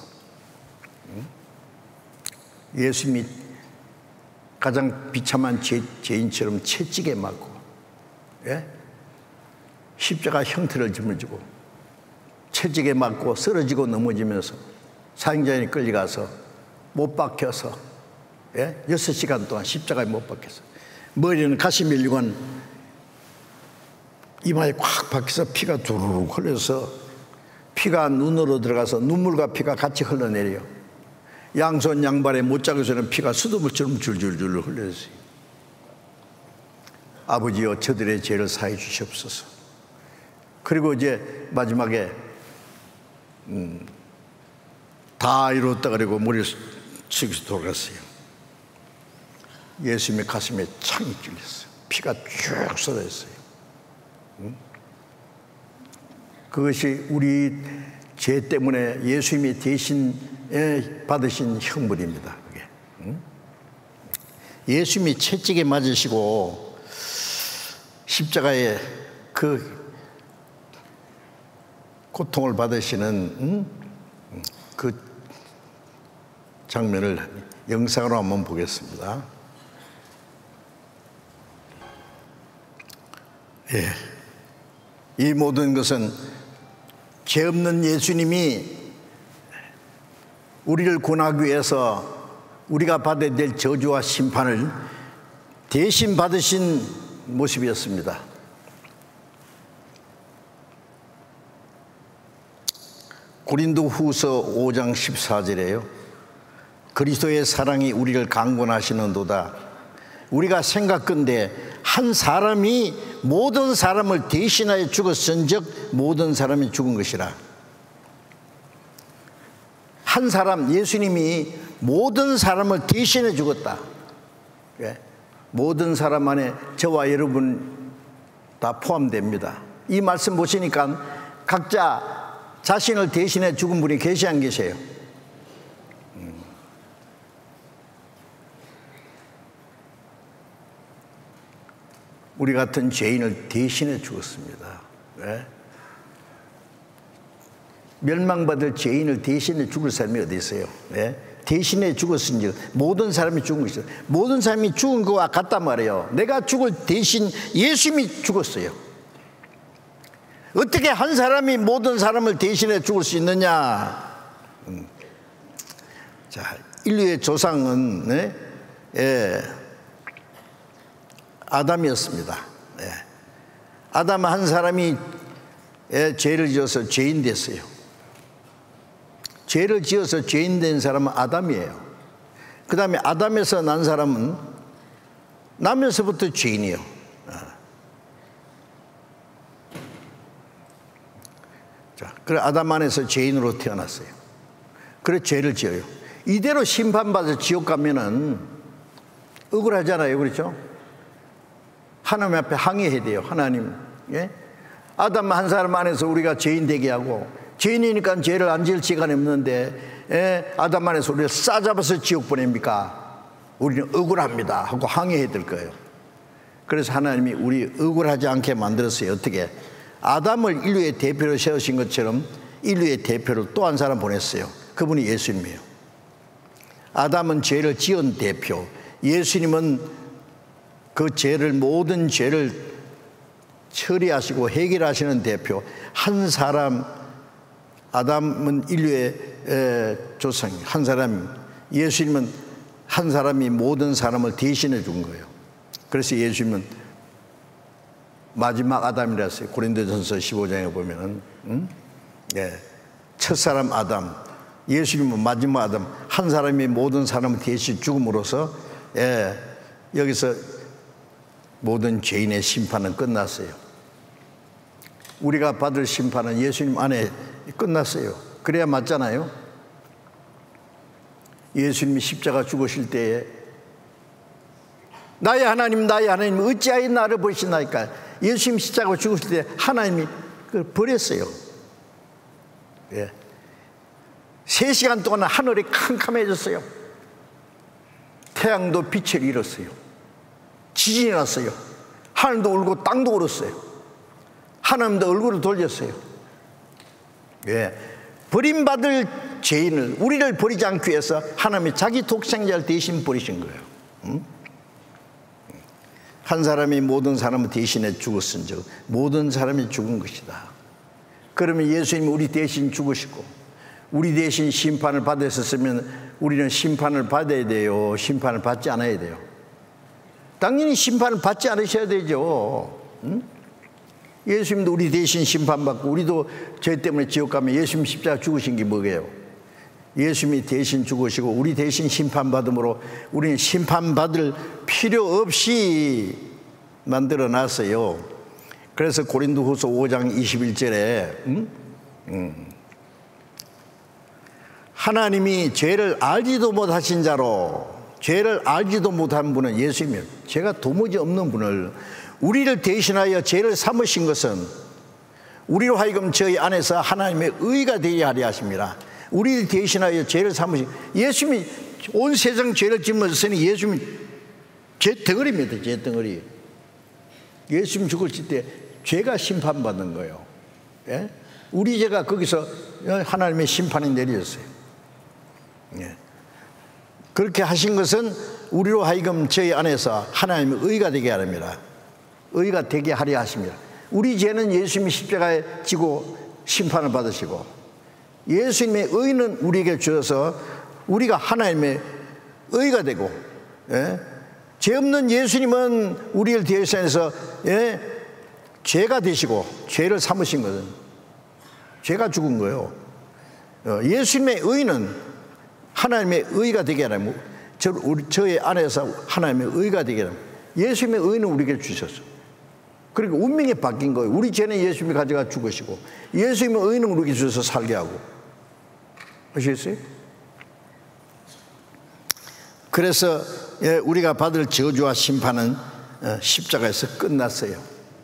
Speaker 1: 예수님이 가장 비참한 죄인처럼 채찍에 맞고, 예? 십자가 형태를 짊어지고 채찍에 맞고 쓰러지고 넘어지면서 사형장에 끌려가서 못 박혀서, 예? 6시간 동안 십자가에 못 박혀서 머리는 가시밀리관 이마에 꽉 박혀서 피가 두루룩 흘려서 피가 눈으로 들어가서 눈물과 피가 같이 흘러내려요. 양손 양발에 못자국에서는 피가 수돗물처럼 줄줄줄 흘렸어요. 아버지여 저들의 죄를 사해 주시옵소서. 그리고 이제 마지막에 다 이뤘다 그리고 머리를 숙여서 돌아갔어요. 예수님의 가슴에 창이 찔렸어요. 피가 쭉 쏟아졌어요. 그것이 우리 죄 때문에 예수님이 대신 받으신 형벌입니다. 그게. 예수님이 채찍에 맞으시고 십자가에 그 고통을 받으시는 그 장면을 영상으로 한번 보겠습니다. 예. 이 모든 것은 죄 없는 예수님이 우리를 구원하기 위해서 우리가 받아야 될 저주와 심판을 대신 받으신 모습이었습니다. 고린도후서 5장 14절에요. 그리스도의 사랑이 우리를 강권하시는도다. 우리가 생각건대 한 사람이 모든 사람을 대신하여 죽었은즉 모든 사람이 죽은 것이라. 한 사람, 예수님이 모든 사람을 대신해 죽었다. 모든 사람 안에 저와 여러분 다 포함됩니다. 이 말씀 보시니까 각자 자신을 대신해 죽은 분이 계시 안 계세요? 우리 같은 죄인을 대신해 죽었습니다. 왜? 멸망받을 죄인을 대신해 죽을 사람이 어디 있어요? 왜? 대신해 죽었으니 모든 사람이 죽은 것이죠. 모든 사람이 죽은 것과 같단 말이에요. 내가 죽을 대신 예수님이 죽었어요. 어떻게 한 사람이 모든 사람을 대신해 죽을 수 있느냐? 자, 인류의 조상은 아담이었습니다. 아담 한 사람이 죄를 지어서 죄인 됐어요. 죄를 지어서 죄인 된 사람은 아담이에요. 그 다음에 아담에서 난 사람은 나면서부터 죄인이에요. 자, 그래 아담 안에서 죄인으로 태어났어요. 그래 죄를 지어요. 이대로 심판받아 지옥 가면은 억울하잖아요. 그렇죠? 하나님 앞에 항의해야 돼요. 하나님, 아담 한 사람 안에서 우리가 죄인 되게 하고, 죄인이니까 죄를 안 지을 시간이 없는데 아담 안에서 우리를 싸잡아서 지옥 보냅니까? 우리는 억울합니다 하고 항의해야 될 거예요. 그래서 하나님이 우리 억울하지 않게 만들었어요. 어떻게? 아담을 인류의 대표로 세우신 것처럼 인류의 대표로 또 한 사람 보냈어요. 그분이 예수님이에요. 아담은 죄를 지은 대표, 예수님은 그 죄를, 모든 죄를 처리하시고 해결하시는 대표. 한 사람, 아담은 인류의 조상, 한 사람, 예수님은 한 사람이 모든 사람을 대신해 준 거예요. 그래서 예수님은 마지막 아담이라 했어요. 고린도전서 15장에 보면은, 첫사람 아담, 예수님은 마지막 아담, 한 사람이 모든 사람을 대신 죽음으로써 여기서 모든 죄인의 심판은 끝났어요. 우리가 받을 심판은 예수님 안에 끝났어요. 그래야 맞잖아요. 예수님이 십자가 죽으실 때에 나의 하나님 나의 하나님 어찌하여 나를 버리시나이까. 예수님 십자가 죽으실 때 하나님이 그걸 버렸어요. 3시간 동안 하늘이 캄캄해졌어요. 태양도 빛을 잃었어요. 지진이 났어요. 하늘도 울고 땅도 울었어요. 하나님도 얼굴을 돌렸어요. 버림받을 죄인을, 우리를 버리지 않기 위해서 하나님이 자기 독생자를 대신 버리신 거예요. 한 사람이 모든 사람을 대신해 죽었은즉 모든 사람이 죽은 것이다. 그러면 예수님이 우리 대신 죽으시고 우리 대신 심판을 받으셨으면 우리는 심판을 받아야 돼요? 심판을 받지 않아야 돼요? 당연히 심판을 받지 않으셔야 되죠. 예수님도 우리 대신 심판받고 우리도 죄 때문에 지옥 가면 예수님 십자가 죽으신 게 뭐예요? 예수님이 대신 죽으시고 우리 대신 심판받음으로 우리는 심판받을 필요 없이 만들어 놨어요. 그래서 고린도후서 5장 21절에 하나님이 죄를 알지도 못하신 자로, 죄를 알지도 못한 분은 예수님이에요. 죄가 도무지 없는 분을 우리를 대신하여 죄를 삼으신 것은 우리로 하여금 저희 안에서 하나님의 의가 되게 하려 하십니다. 우리를 대신하여 죄를 삼으신 예수님이 온 세상 죄를 짊어졌으니 예수님이 죄 덩어리입니다. 죄 덩어리. 예수님 죽으실 때 죄가 심판받는 거예요. 우리 죄가 거기서 하나님의 심판이 내려졌어요. 그렇게 하신 것은 우리로 하여금 저희 안에서 하나님의 의가 되게 하랍니다. 의가 되게 하려 하십니다. 우리 죄는 예수님이 십자가에 지고 심판을 받으시고 예수님의 의는 우리에게 주어서 우리가 하나님의 의가 되고, 죄 없는 예수님은 우리를 대신해서 죄가 되시고 죄를 삼으신 것은 죄가 죽은 거예요. 예수님의 의는 하나님의 의가 되게 하라면, 저의 안에서 하나님의 의가 되게 하라면, 예수님의 의는 우리에게 주셨어. 그러니까 운명이 바뀐 거예요. 우리 죄는 예수님이 가져가 죽으시고, 예수님의 의는 우리에게 주셔서 살게 하고. 아시겠어요? 그래서 우리가 받을 저주와 심판은 십자가에서 끝났어요.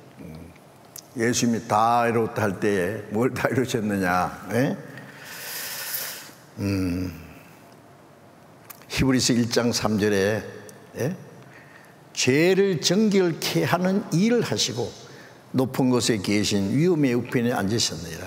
Speaker 1: 예수님이 다 이뤘다 할 때에 뭘 다 이루셨느냐? 히브리서 1장 3절에 죄를 정결케 하는 일을 하시고 높은 곳에 계신 위엄의 우편에 앉으셨느니라.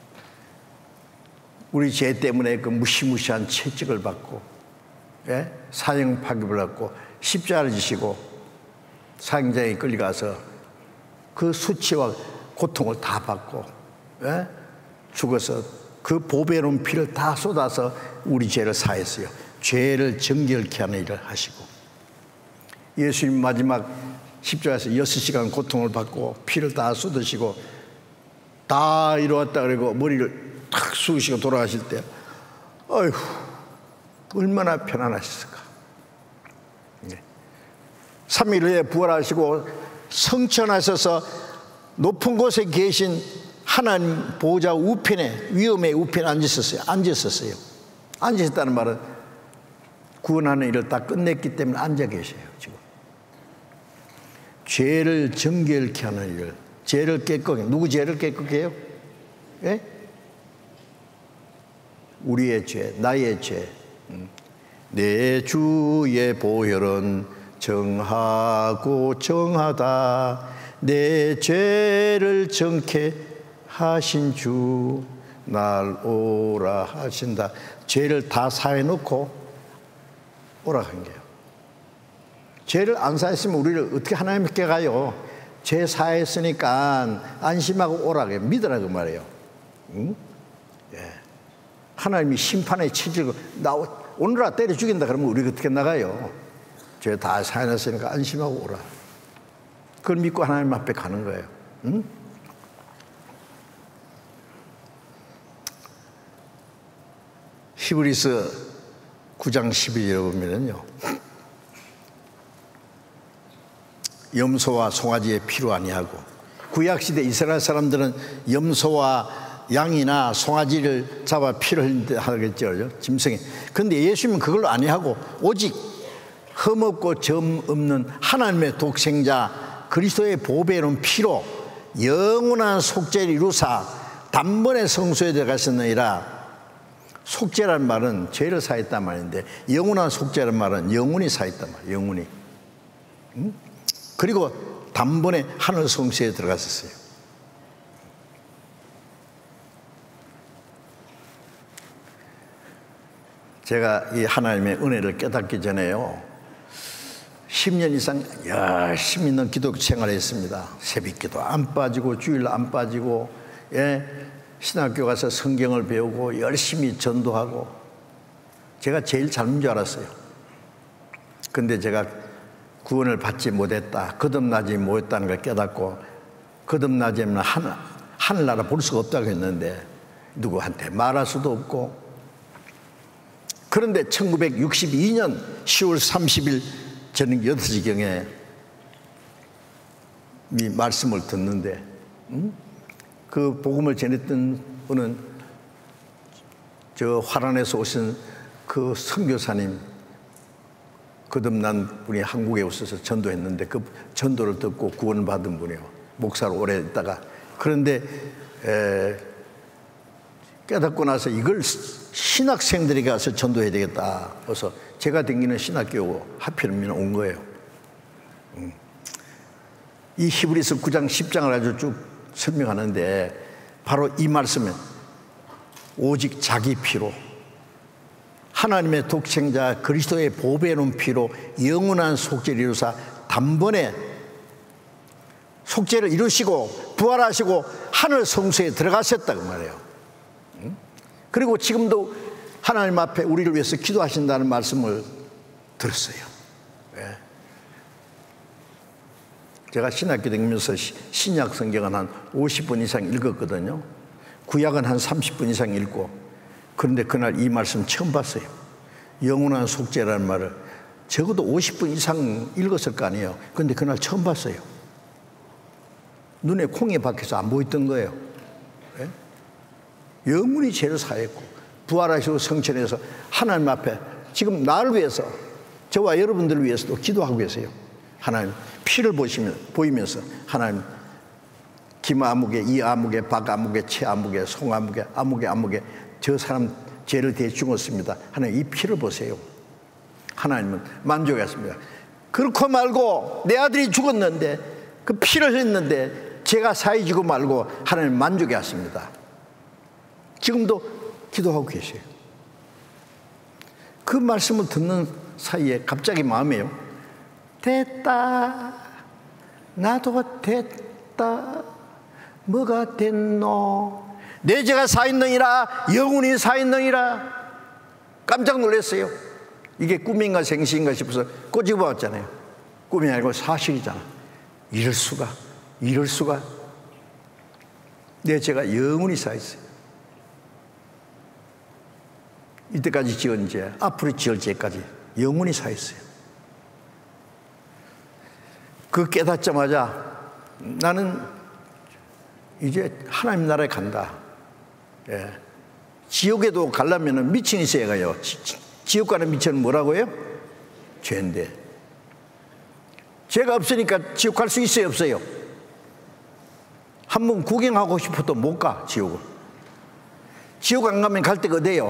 Speaker 1: 우리 죄 때문에 그 무시무시한 채찍을 받고 사형 파급을 받고 십자가를 지시고 사형장에 끌려가서 그 수치와 고통을 다 받고 죽어서 그 보배로운 피를 다 쏟아서 우리 죄를 사했어요. 죄를 정결케 하는 일을 하시고, 예수님 마지막 십자가에서 6시간 고통을 받고 피를 다 쏟으시고 다 이루었다 그러고 머리를 탁 숙이시고 돌아가실 때 어휴 얼마나 편안하셨을까. 3일 후에 부활하시고 성천하셔서 높은 곳에 계신 하나님 보호자 우편에, 위엄의 우편에 앉으셨어요. 앉으셨다는 말은 구원하는 일을 다 끝냈기 때문에 앉아 계셔요. 지금 죄를 정결케 하는 일, 죄를 깨끗하게. 누구 죄를 깨끗게 해요? 우리의 죄, 나의 죄. 내 주의 보혈은 정하고 정하다. 내 죄를 정케 하신 주 날 오라 하신다. 죄를 다 사해놓고 오라 한 거예요. 죄를 안 사했으면 우리를 어떻게 하나님께 가요? 죄 사했으니까 안심하고 오라고 믿으라고 말이에요. 응? 하나님이 심판에 치질고 오늘아 때려 죽인다 그러면 우리가 어떻게 나가요? 죄 다 사해놨으니까 안심하고 오라. 그걸 믿고 하나님 앞에 가는 거예요. 응? 히브리서 9장 12절에 보면요, 염소와 송아지의 피로 아니하고, 구약시대 이스라엘 사람들은 염소와 양이나 송아지를 잡아 피를 흘린다 하겠죠, 짐승에. 그런데 예수님은 그걸로 아니하고 오직 흠없고 점 없는 하나님의 독생자 그리스도의 보배로운 피로 영원한 속죄를 이루사 단번에 성소에 들어가셨느니라. 속죄란 말은 죄를 사했단 말인데, 영원한 속죄란 말은 영원히 사했단 말이에요. 영원히. 그리고 단번에 하늘 성소에 들어갔었어요. 제가 이 하나님의 은혜를 깨닫기 전에요, 10년 이상 열심히 있는 기독 생활을 했습니다. 새벽기도 안 빠지고 주일 안 빠지고, 신학교 가서 성경을 배우고 열심히 전도하고, 제가 제일 잘난 줄 알았어요. 근데 제가 구원을 받지 못했다, 거듭나지 못했다는 걸 깨닫고, 거듭나지면 하늘나라 볼 수가 없다고 했는데 누구한테 말할 수도 없고. 그런데 1962년 10월 30일 저녁 8시경에 이 말씀을 듣는데, 그 복음을 전했던 분은 저 화란에서 오신 그 선교사님, 거듭난 분이 한국에 오셔서 전도했는데 그 전도를 듣고 구원을 받은 분이에요. 목사로 오래 있다가. 그런데 깨닫고 나서 이걸 신학생들에게 가서 전도해야 되겠다. 그래서 제가 다니는 신학교 하필이면 온 거예요. 이 히브리서 9장 10장을 아주 쭉 설명하는데, 바로 이 말씀은 오직 자기 피로, 하나님의 독생자 그리스도의 보배로운 피로 영원한 속죄를 이루사 단번에 속죄를 이루시고 부활하시고 하늘 성소에 들어가셨다고 말해요. 그리고 지금도 하나님 앞에 우리를 위해서 기도하신다는 말씀을 들었어요. 제가 신학교 다니면서 신약 성경은 한 50분 이상 읽었거든요. 구약은 한 30분 이상 읽고, 그런데 그날 이 말씀 처음 봤어요. 영원한 속죄라는 말을 적어도 50분 이상 읽었을 거 아니에요. 그런데 그날 처음 봤어요. 눈에 콩이 박혀서 안 보였던 거예요. 예? 영원히 죄를 사했고 부활하시고 성천해서 하나님 앞에 지금 나를 위해서, 저와 여러분들을 위해서도 기도하고 계세요. 하나님 피를 보이면서 하나님 김아무개, 이아무개, 박아무개, 최아무개, 송아무개, 아무개 저 사람 죄를 대해 죽었습니다. 하나님 이 피를 보세요. 하나님은 만족했습니다. 그렇고 말고 내 아들이 죽었는데 그 피를 흘렸는데 죄가 사해지고 말고 하나님 만족했습니다. 지금도 기도하고 계세요. 그 말씀을 듣는 사이에 갑자기 마음에요, 됐다, 나도 됐다, 뭐가 됐노, 내 죄가 사했느니라, 영원히 사했느니라. 깜짝 놀랐어요. 이게 꿈인가 생시인가 싶어서 꼬집어 봤잖아요. 꿈이 아니고 사실이잖아. 이럴 수가 내 죄가 영원히 사했어요. 이때까지 지은 죄, 앞으로 지을 죄까지 영원히 사했어요. 그 깨닫자마자 나는 이제 하나님 나라에 간다. 예. 지옥에도 가려면 미천이 있어야 가요. 지옥 가는 미천은 뭐라고 해요? 죄인데. 죄가 없으니까 지옥 갈 수 있어요, 없어요? 한번 구경하고 싶어도 못 가, 지옥을. 지옥 안 가면 갈 데가 어디예요?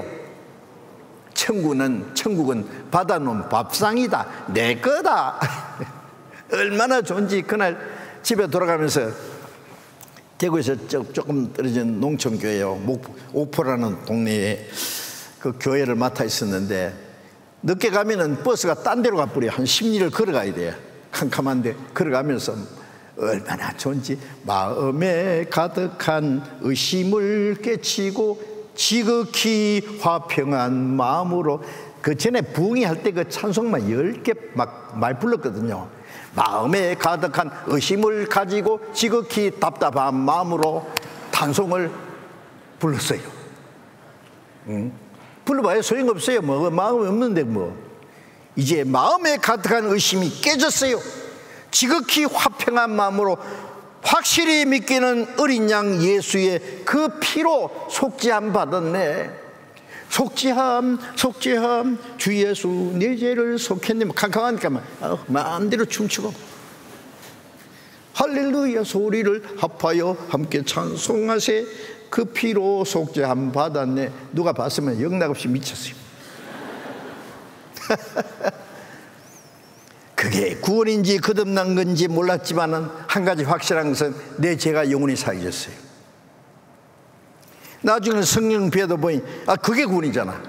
Speaker 1: 천국은 받아놓은 밥상이다, 내 거다. 얼마나 좋은지. 그날 집에 돌아가면서 대구에서 조금 떨어진 농촌교회요, 오포라는 동네에 그 교회를 맡아 있었는데 늦게 가면은 버스가 딴 데로 가버려요. 한 10리를 걸어가야 돼요. 캄캄한데 걸어가면서 얼마나 좋은지. 마음에 가득한 의심을 깨치고 지극히 화평한 마음으로. 그 전에 부흥이 할 때 그 찬송만 10개 막 말 불렀거든요. 마음에 가득한 의심을 가지고 지극히 답답한 마음으로 찬송을 불렀어요. 불러봐야 소용없어요. 뭐 마음이 없는데 뭐. 이제 마음에 가득한 의심이 깨졌어요. 지극히 화평한 마음으로 확실히 믿기는 어린 양 예수의 그 피로 속죄함 받았네. 속죄함 주 예수 내 죄를 속했네. 캄캄하니까 마음대로 춤추고 할렐루야 소리를 합하여 함께 찬송하세. 그 피로 속죄함 받았네. 누가 봤으면 영락없이 미쳤어요. 그게 구원인지 거듭난 건지 몰랐지만은 한 가지 확실한 것은 내 죄가 영원히 사해졌어요. 나중에 성령 배우다 보니 그게 구원이잖아.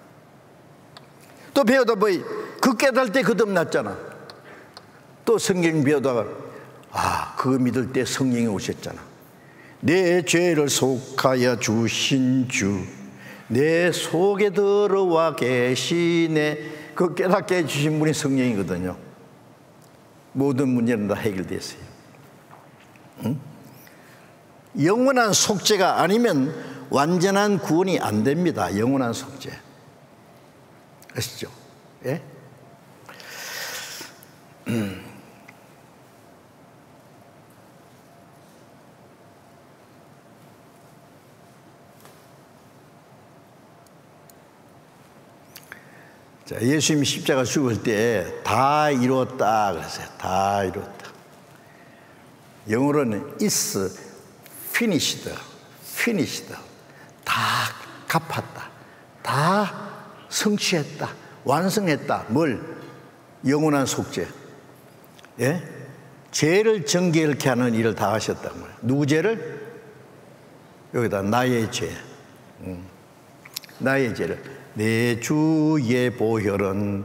Speaker 1: 또 배우다 보니 그 깨달을 때 거듭났잖아. 또 성경 배우다가 그거 믿을 때 성령이 오셨잖아. 내 죄를 속하여 주신 주 내 속에 들어와 계시네. 그 깨닫게 해주신 분이 성령이거든요. 모든 문제는 다 해결됐어요. 응? 영원한 속죄가 아니면 완전한 구원이 안 됩니다. 영원한 속죄. 아시죠? 예? 자, 예수님이 십자가 죽을 때 다 이루었다 그랬어요. 다 이루었다. 영어로는 It's finished. 다 갚았다. 다 성취했다. 완성했다. 뭘? 영원한 속죄. 예? 죄를 정결케 하는 일을 다 하셨단 말이에요. 누구 죄를? 여기다 나의 죄. 나의 죄를. 내 주의 보혈은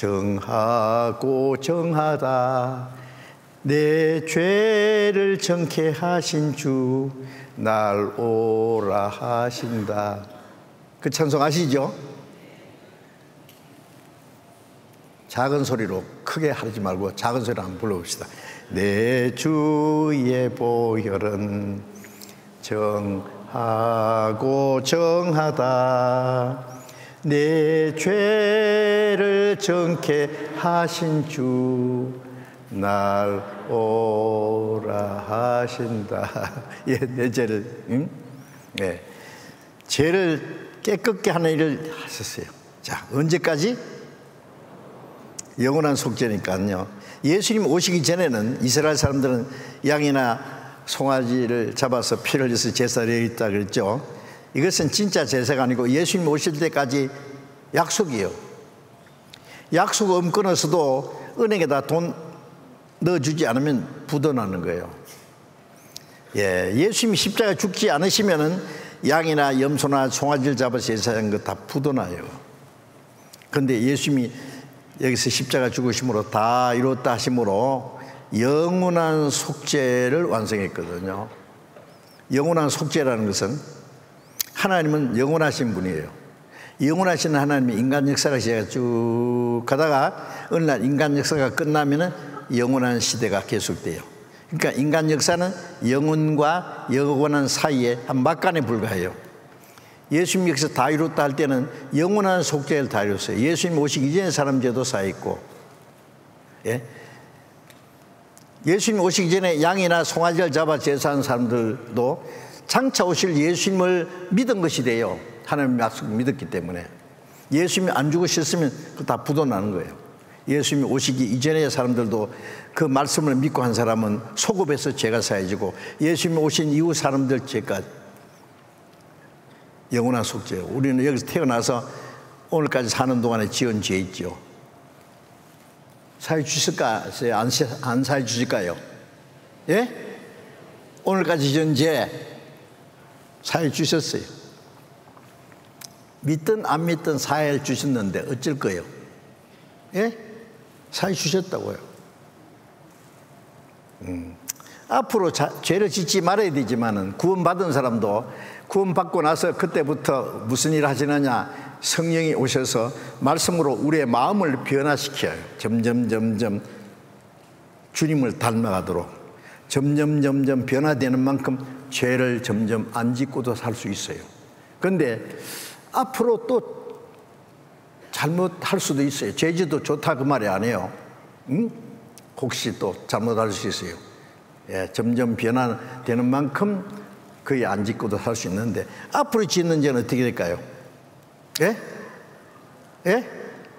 Speaker 1: 정하고 정하다. 내 죄를 정케 하신 주 날 오라 하신다. 그 찬송 아시죠? 작은 소리로, 크게 하지 말고 작은 소리로 한번 불러봅시다. 내 주의 보혈은 정하고 하고 정하다. 내 죄를 정케 하신 주 날 오라 하신다. 예, 내 죄를, 응? 예, 죄를 깨끗게 하는 일을 하셨어요. 자, 언제까지? 영원한 속죄니까요. 예수님 오시기 전에는 이스라엘 사람들은 양이나 송아지를 잡아서 피를 흘려서 제사를 드렸다 그랬죠. 이것은 진짜 제사가 아니고 예수님 오실 때까지 약속이에요. 약속 끊어서도 은행에다 돈 넣어주지 않으면 부도나는 거예요. 예, 예수님이 십자가 죽지 않으시면은 양이나 염소나 송아지를 잡아서 제사한 거 다 부도나요. 그런데 예수님이 여기서 십자가 죽으심으로 다 이뤘다 하심으로 영원한 속죄를 완성했거든요. 영원한 속죄라는 것은 하나님은 영원하신 분이에요. 영원하신 하나님이 인간 역사가 시작해 쭉 가다가 어느 날 인간 역사가 끝나면은 영원한 시대가 계속돼요. 그러니까 인간 역사는 영원과 영원한 사이에 한 막간에 불과해요. 예수님 여기서 다 이뤘다 할 때는 영원한 속죄를 다 이뤘어요. 예수님 오시기 전에 사람 죄도 쌓였고, 예? 예수님 오시기 전에 양이나 송아지를 잡아 제사하는 사람들도 장차 오실 예수님을 믿은 것이 돼요. 하나님의 약속을 믿었기 때문에. 예수님이 안 죽으셨으면 그거 다 부도나는 거예요. 예수님이 오시기 이전의 사람들도 그 말씀을 믿고 한 사람은 소급해서 죄가 사해지고, 예수님이 오신 이후 사람들 죄가 영원한 속죄예요. 우리는 여기서 태어나서 오늘까지 사는 동안에 지은 죄 있죠. 사해 주실까? 안 사해 주실까요? 예? 오늘까지 지은 죄 사해 주셨어요. 믿든 안 믿든 사해 주셨는데 어쩔 거예요? 예? 사해 주셨다고요. 앞으로 죄를 짓지 말아야 되지만은 구원받은 사람도 구원받고 나서 그때부터 무슨 일을 하시느냐, 성령이 오셔서 말씀으로 우리의 마음을 변화시켜요. 점점 주님을 닮아가도록 점점 변화되는 만큼 죄를 점점 안 짓고도 살 수 있어요. 그런데 앞으로 또 잘못할 수도 있어요. 죄지도 좋다 그 말이 아니에요. 응? 혹시 또 잘못할 수 있어요. 예, 점점 변화되는 만큼 거의 안 짓고도 살 수 있는데, 앞으로 짓는 죄는 어떻게 될까요? 예? 예?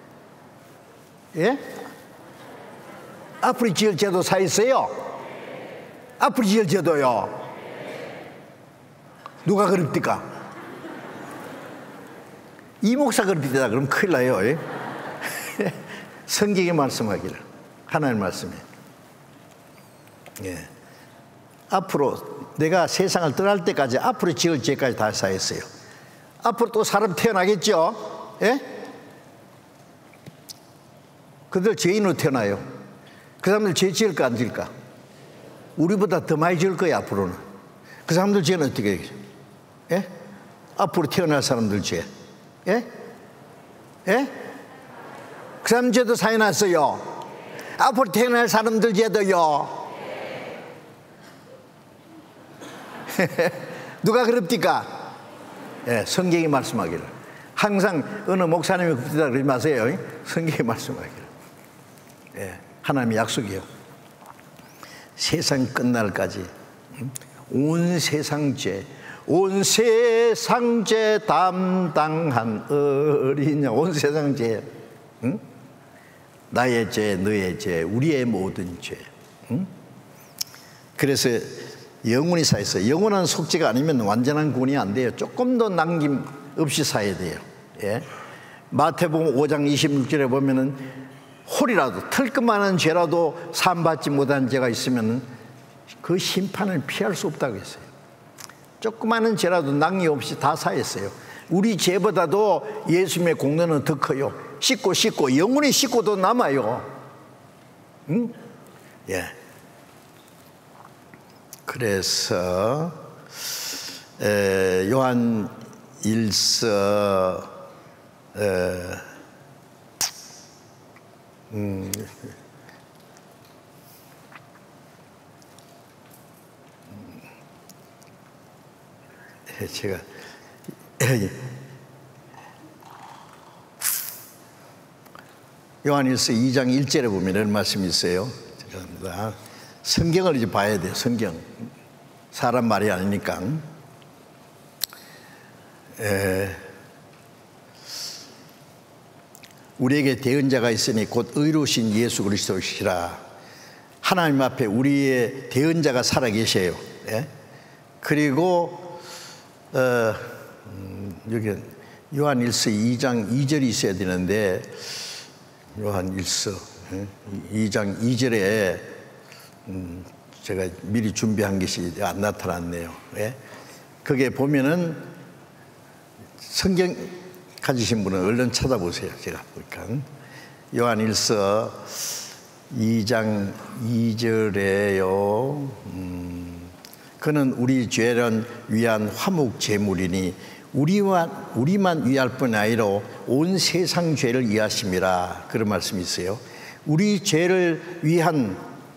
Speaker 1: 예? 앞으로 지을 죄도 사 있어요? 앞으로 지을 죄도요? 누가 그럽니까? 이 목사 그럽니다. 그럼 큰일 나요. 예? 성경이 말씀하기를, 하나님 말씀에, 예, 앞으로 내가 세상을 떠날 때까지 앞으로 지을 죄까지 다 사했어요. 앞으로 또 사람 태어나겠죠? 예? 그들 죄인으로 태어나요. 그 사람들 죄 지을까 안 지을까? 우리보다 더 많이 지을 거예요. 앞으로는. 그 사람들 죄는 어떻게 되겠어요? 예? 앞으로 태어날 사람들 죄, 예? 예? 그 사람 죄도 사해놨어요. 앞으로 태어날 사람들 죄도요. 누가 그럽니까? 예, 성경이 말씀하기를. 항상 어느 목사님이 그러다 그러지 마세요. 성경이 말씀하기를. 예, 하나님의 약속이요. 세상 끝날까지 온 세상 죄, 온 세상 죄 담당한 어린 양, 온 세상 죄, 응? 나의 죄, 너의 죄, 우리의 모든 죄. 응? 그래서 영원히 사했어요. 영원한 속죄가 아니면 완전한 구원이 안 돼요. 조금 더 남김 없이 사야 돼요. 예? 마태복음 5장 26절에 보면은 홀이라도, 털끝만한 죄라도 사함받지 못한 죄가 있으면은 그 심판을 피할 수 없다고 했어요. 조그마한 죄라도 낭이 없이 다 사했어요. 우리 죄보다도 예수님의 공로는 더 커요. 씻고 영원히 씻고도 남아요. 응? 예. 그래서 요한 1서 제가 요한일서 2장 1절에 보면 이런 말씀이 있어요. 죄송합니다. 성경을 이제 봐야 돼요. 성경. 사람 말이 아니니까. 우리에게 대언자가 있으니 곧 의로우신 예수 그리스도시라. 하나님 앞에 우리의 대언자가 살아계셔요. 예? 그리고 여기 요한일서 2장 2절이 있어야 되는데 요한일서 2장 2절에 제가 미리 준비한 것이 안 나타났네요. 예? 거기에 보면은 성경 가지신 분은 얼른 찾아보세요. 제가 보니까 요한일서 2장 2절에요. 그는 우리 죄를 위한 화목 제물이니 우리만 위할 뿐 아니라 온 세상 죄를 위하심이라. 그런 말씀이 있어요. 우리 죄를 위한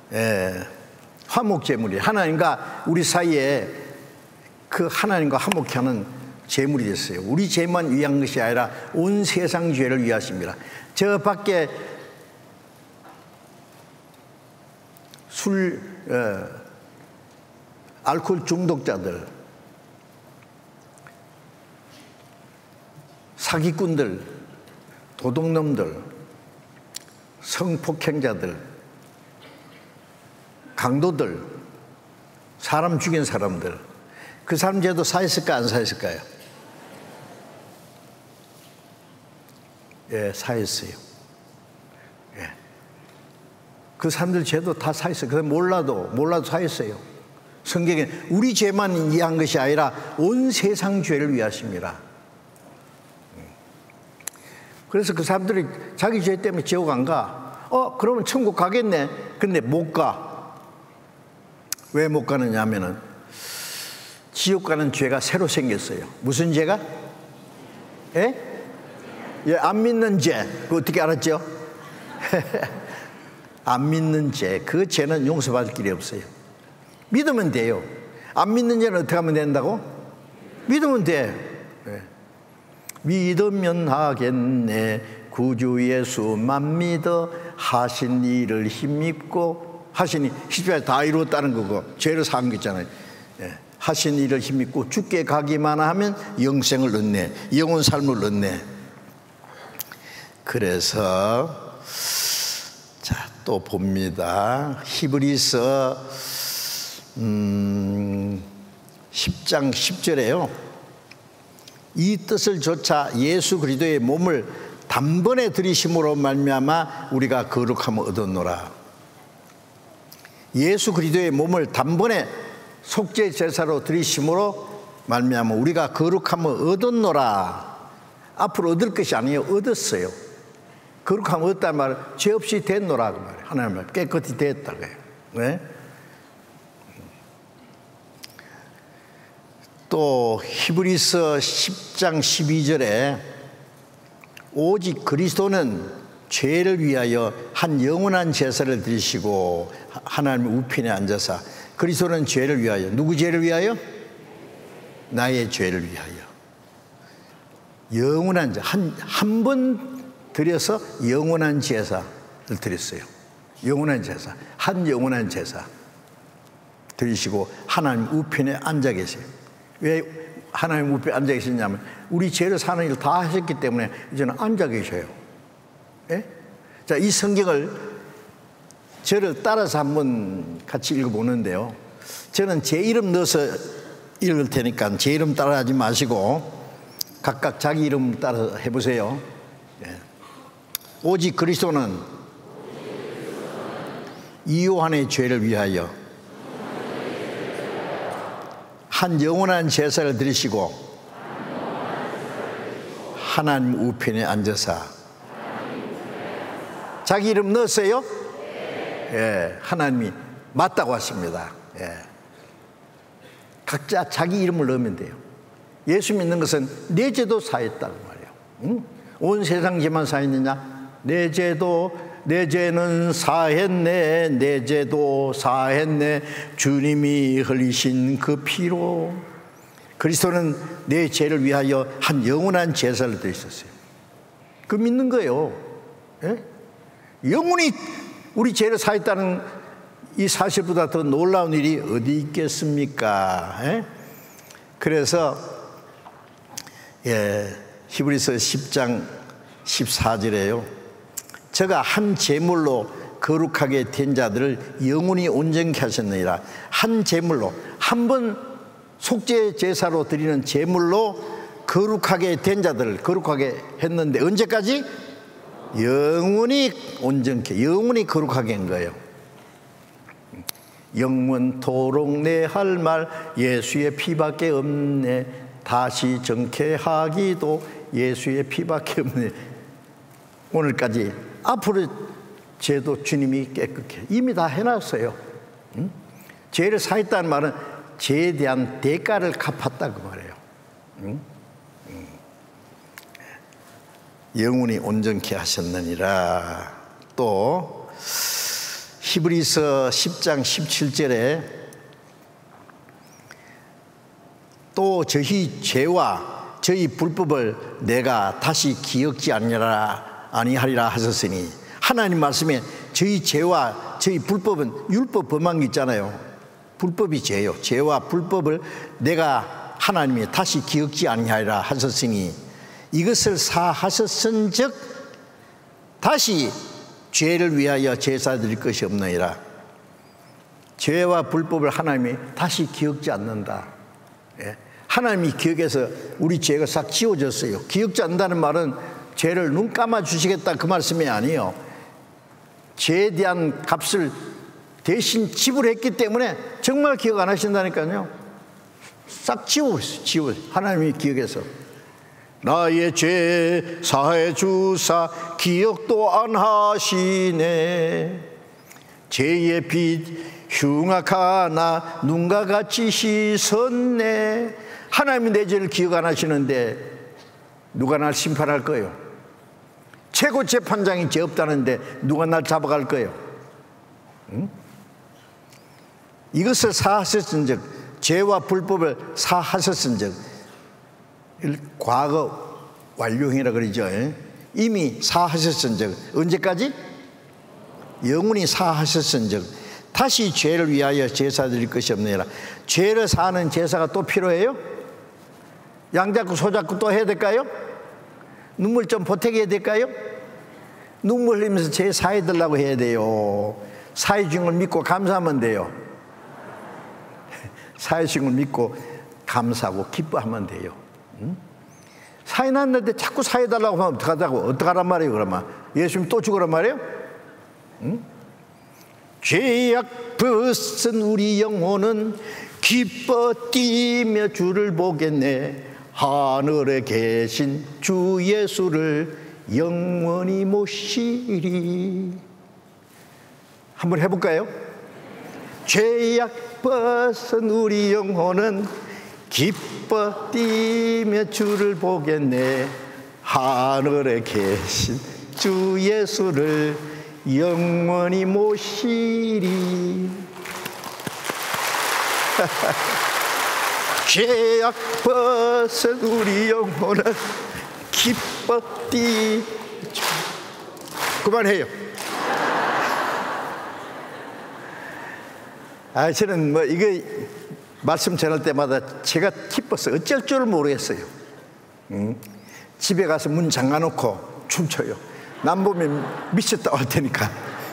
Speaker 1: 화목 제물이 하나님과 우리 사이에 그 하나님과 화목하는 제물이 됐어요. 우리 죄만 위한 것이 아니라 온 세상 죄를 위하심이라. 저 밖에 알코올 중독자들, 사기꾼들, 도둑놈들, 성폭행자들, 강도들, 사람 죽인 사람들, 그 사람 죄도 사했을까 안 사했을까요? 예, 사했어요. 예. 그 사람들 죄도 다 사했어요. 그래서 몰라도 사했어요. 성경에 우리 죄만 위한 것이 아니라 온 세상 죄를 위하심이라. 그래서 그 사람들이 자기 죄 때문에 지옥 안 가. 그러면 천국 가겠네. 근데 못 가. 왜 못 가느냐 하면은 지옥 가는 죄가 새로 생겼어요. 무슨 죄가? 예? 예, 안 믿는 죄. 그거 어떻게 알았죠? 안 믿는 죄. 그 죄는 용서받을 길이 없어요. 믿으면 돼요. 안 믿는 죄는 어떻게 하면 된다고? 믿으면 돼. 네. 믿으면 하겠네. 구주 예수만 믿어 하신 일을 힘입고 하시니 십자가에 다 이루었다는 거고 죄를 사한 거 있잖아요. 네. 하신 일을 힘입고 죽게 가기만 하면 영생을 얻네. 영원 삶을 얻네. 그래서 자, 또 봅니다. 히브리서 10장 10절에요. 이 뜻을 조차 예수 그리스도의 몸을 단번에 들이심으로 말미암아 우리가 거룩함을 얻었노라. 예수 그리스도의 몸을 단번에 속죄 제사로 들이심으로 말미암아 우리가 거룩함을 얻었노라. 앞으로 얻을 것이 아니에요. 얻었어요. 거룩함을 얻다는 말은 죄 없이 됐노라 그 말이에요. 하나님 말 깨끗이 됐다 그래요. 네? 또 히브리서 10장 12절에 오직 그리스도는 죄를 위하여 한 영원한 제사를 드리시고 하나님의 우편에 앉아서 그리스도는 죄를 위하여 누구 죄를 위하여? 나의 죄를 위하여 영원한 한 번 드려서 영원한 제사를 드렸어요. 영원한 제사, 한 영원한 제사 드리시고 하나님 우편에 앉아 계세요. 왜 하나님 우편에 앉아 계시냐면 우리 죄를 사는 일을 다 하셨기 때문에 이제는 앉아 계셔요. 예? 자, 이 성경을 저를 따라서 한번 같이 읽어보는데요. 저는 제 이름 넣어서 읽을 테니까 제 이름 따라하지 마시고 각각 자기 이름 따라서 해보세요. 예. 오직 그리스도는 이요한의 죄를 위하여 한 영원한 제사를 드리시고 하나님 우편에 앉아서 자기 이름 넣었어요? 예, 하나님이 맞다고 하십니다. 예. 각자 자기 이름을 넣으면 돼요. 예수 믿는 것은 내 죄도 사했다는 말이에요. 응? 온 세상 죄만 사했느냐? 내 죄는 사했네. 내 죄도 사했네. 주님이 흘리신 그 피로 그리스도는 내 죄를 위하여 한 영원한 제사를 드렸었어요. 그 믿는 거예요. 예? 영원히 우리 죄를 사했다는 이 사실보다 더 놀라운 일이 어디 있겠습니까? 예? 그래서 히브리서 10장 14절에요. 저가 한 제물로 거룩하게 된 자들을 영원히 온전케 하셨느니라. 한 제물로, 한 번 속죄 제사로 드리는 제물로 거룩하게 된 자들을 거룩하게 했는데 언제까지? 영원히 온전케, 영원히 거룩하게 한 거예요. 영원토록 내 할 말 예수의 피밖에 없네. 다시 정케하기도 예수의 피밖에 없네. 오늘까지 앞으로 죄도 주님이 깨끗해 이미 다 해놨어요. 죄를 사했다는 말은 죄에 대한 대가를 갚았다 그 말이에요. 영원히 온전케 하셨느니라. 또 히브리서 10장 17절에 또 저희 죄와 저희 불법을 내가 다시 기억지 아니하리라 하셨으니, 하나님 말씀에 저희 죄와 저희 불법은 율법 범한 게 있잖아요. 불법이 죄요. 죄와 불법을 내가 하나님이 다시 기억지 아니하리라 하셨으니 이것을 사하셨은즉 다시 죄를 위하여 제사 드릴 것이 없느니라. 죄와 불법을 하나님이 다시 기억지 않는다. 예. 하나님이 기억해서 우리 죄가 싹 지워졌어요. 기억지 않는다는 말은 죄를 눈 감아 주시겠다 그 말씀이 아니에요. 죄에 대한 값을 대신 지불했기 때문에 정말 기억 안 하신다니까요. 싹 지워버렸어요. 하나님이 기억해서 나의 죄 사해 주사 기억도 안 하시네. 죄의 빛 흉악하나 눈과 같이 씻었네. 하나님이 내 죄를 기억 안 하시는데 누가 날 심판할 거예요? 최고 재판장이 죄 없다는데 누가 날 잡아갈 거예요? 응? 이것을 사하셨은즉, 죄와 불법을 사하셨은즉, 과거 완료형이라 그러죠. 이미 사하셨은즉, 언제까지? 영원히 사하셨은즉 다시 죄를 위하여 제사 드릴 것이 없느니라. 죄를 사하는 제사가 또 필요해요? 양 잡고 소 잡고 또 해야 될까요? 눈물 좀 보태게 해야 될까요? 눈물 흘리면서 죄 사해달라고 해야 돼요. 사해 준 걸 믿고 감사하면 돼요. 사해 준 걸 믿고 감사하고 기뻐하면 돼요. 사해 났는데 자꾸 사해달라고 하면 어떡하란 말이에요? 그러면 예수님 또 죽으란 말이에요? 죄악 벗은 우리 영혼은 기뻐 뛰며 주를 보겠네. 하늘에 계신 주 예수를 영원히 모시리. 한번 해볼까요? 죄악 벗은 우리 영혼은 기뻐 뛰며 주를 보겠네. 하늘에 계신 주 예수를 영원히 모시리. 죄악 벗은 우리 영혼은 기뻐 뛰. 그만해요. 저는 이거 말씀 전할 때마다 제가 기뻐서 어쩔 줄 모르겠어요. 집에 가서 문 잠가놓고 춤춰요. 남 보면 미쳤다 할 테니까.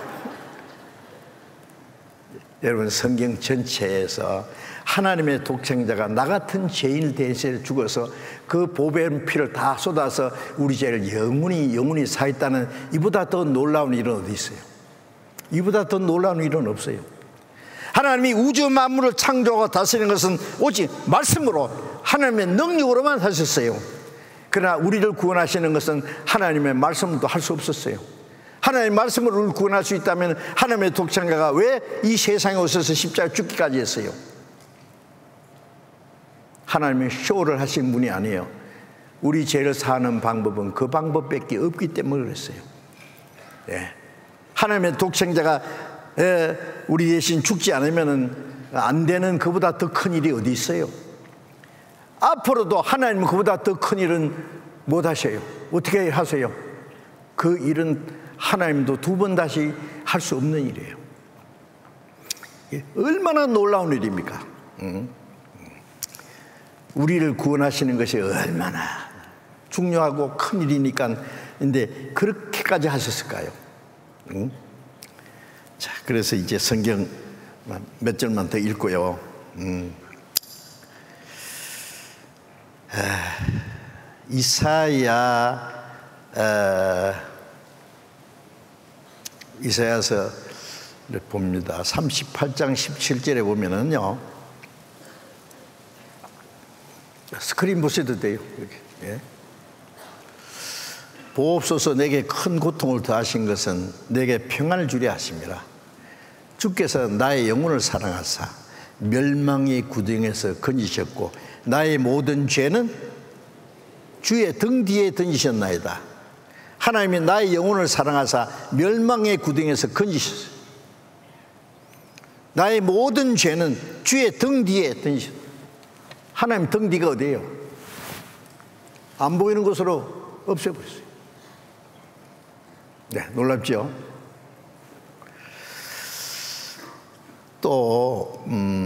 Speaker 1: 여러분, 성경 전체에서 하나님의 독생자가 나 같은 죄인을 대신해 죽어서 그 보배의 피를 다 쏟아서 우리 죄를 영원히 사했다는 이보다 더 놀라운 일은 어디 있어요? 이보다 더 놀라운 일은 없어요. 하나님이 우주 만물을 창조하고 다스리는 것은 오직 말씀으로, 하나님의 능력으로만 하셨어요. 그러나 우리를 구원하시는 것은 하나님의 말씀으로도 할 수 없었어요. 하나님의 말씀으로 우리를 구원할 수 있다면 하나님의 독생자가 왜 이 세상에 오셔서 십자가에 죽기까지 했어요? 하나님이 쇼를 하신 분이 아니에요. 우리 죄를 사하는 방법은 그 방법밖에 없기 때문에 그랬어요. 하나님의 독생자가 우리 대신 죽지 않으면 안 되는 그보다 더 큰 일이 어디 있어요?
Speaker 2: 앞으로도 하나님은 그보다 더 큰 일은 못 하셔요. 어떻게 하세요? 그 일은 하나님도 두 번 다시 할 수 없는 일이에요. 얼마나 놀라운 일입니까? 우리를 구원하시는 것이 얼마나 중요하고 큰 일이니까. 근데 그렇게까지 하셨을까요? 자, 그래서 이제 성경 몇 절만 더 읽고요. 이사야서를 봅니다. 38장 17절에 보면은요, 스크린 보셔도 돼요. 이렇게. 예. 보옵소서, 내게 큰 고통을 더하신 것은 내게 평안을 주려 하심이라. 주께서 나의 영혼을 사랑하사 멸망의 구덩이에서 건지셨고 나의 모든 죄는 주의 등 뒤에 던지셨나이다. 하나님이 나의 영혼을 사랑하사 멸망의 구덩이에서 건지셨어요. 나의 모든 죄는 주의 등 뒤에 던지셨어요. 하나님 등 뒤가 어디예요? 안 보이는 곳으로 없애버렸어요. 네, 놀랍죠? 또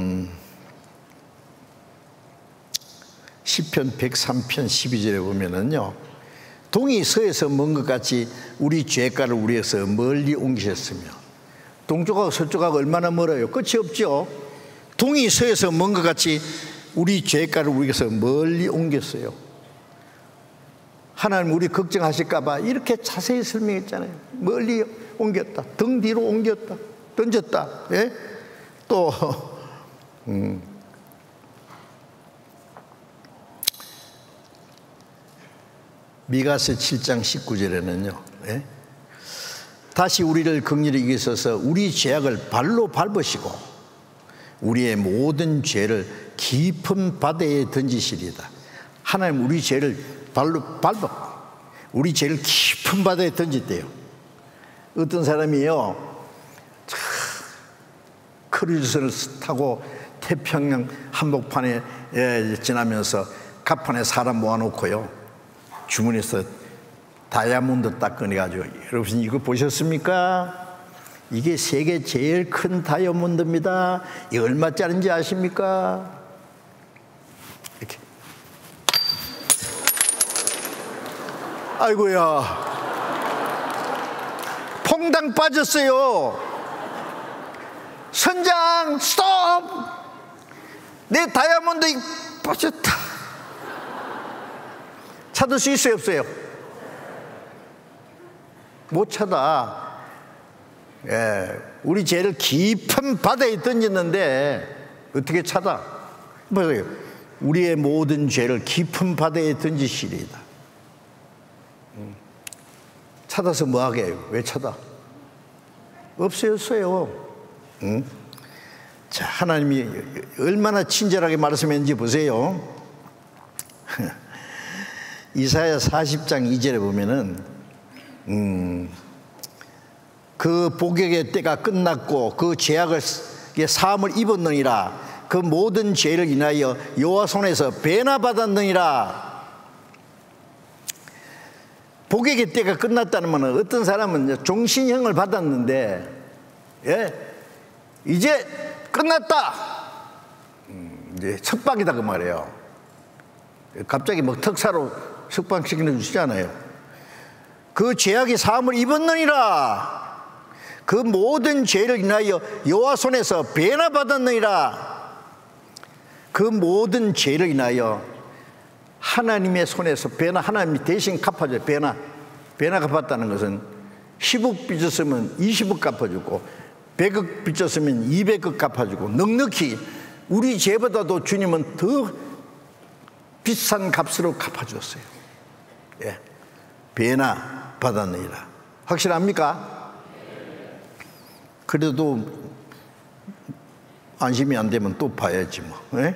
Speaker 2: 시편 103편 12절에 보면은요, 동이 서에서 먼 것 같이 우리 죄가를 우리에서 멀리 옮기셨으며. 동쪽하고 서쪽하고 얼마나 멀어요? 끝이 없죠. 동이 서에서 먼 것 같이 우리 죄가를 우리에서 멀리 옮겼어요. 하나님 우리 걱정하실까 봐 이렇게 자세히 설명했잖아요. 멀리 옮겼다, 등 뒤로 옮겼다, 던졌다. 예? 또 미가서 7장 19절에는요, 예? 다시 우리를 긍휼히 여기셔서 우리 죄악을 발로 밟으시고 우리의 모든 죄를 깊은 바다에 던지시리다. 하나님 우리 죄를 발로 밟아 우리 죄를 깊은 바다에 던졌대요. 어떤 사람이요, 크루즈선을 타고 태평양 한복판에 지나면서 갑판에 사람 모아놓고요, 주머니에서 다이아몬드 딱 꺼내가지고, 여러분 이거 보셨습니까? 이게 세계 제일 큰 다이아몬드입니다. 이 얼마짜리인지 아십니까? 이렇게. 아이고야, 퐁당 빠졌어요. 선장 스톱! 내 다이아몬드 빠졌다. 찾을 수 있어요, 없어요? 못 찾아. 예, 우리 죄를 깊은 바다에 던졌는데 어떻게 찾아? 뭐예요? 우리의 모든 죄를 깊은 바다에 던지시리이다. 찾아서 뭐하게 해요? 왜 찾아? 없어요. 응? 자, 하나님이 얼마나 친절하게 말씀했는지 보세요. 이사야 40장 2절에 보면은 그 복역의 때가 끝났고 그 죄악을 사함을 입었느니라. 그 모든 죄를 인하여 여호와 손에서 배나 받았느니라. 복역의 때가 끝났다는 말은 어떤 사람은 종신형을 받았는데, 예, 이제 끝났다, 이제 석방이다 그 말이에요. 갑자기 뭐 특사로 석방시켜 주시잖아요. 그 죄악이 사함을 입었느니라. 그 모든 죄를 인하여 여호와 손에서 배나 받았느니라. 그 모든 죄를 인하여 하나님의 손에서 배나, 하나님이 대신 갚아줘요. 배나 갚았다는 것은 10억 빚었으면 20억 갚아주고 100억 빚었으면 200억 갚아주고 넉넉히 우리 죄보다도 주님은 더 비싼 값으로 갚아주었어요. 예, 배나 받았느니라. 확실합니까? 그래도 안심이 안 되면 또 봐야지 뭐. 예?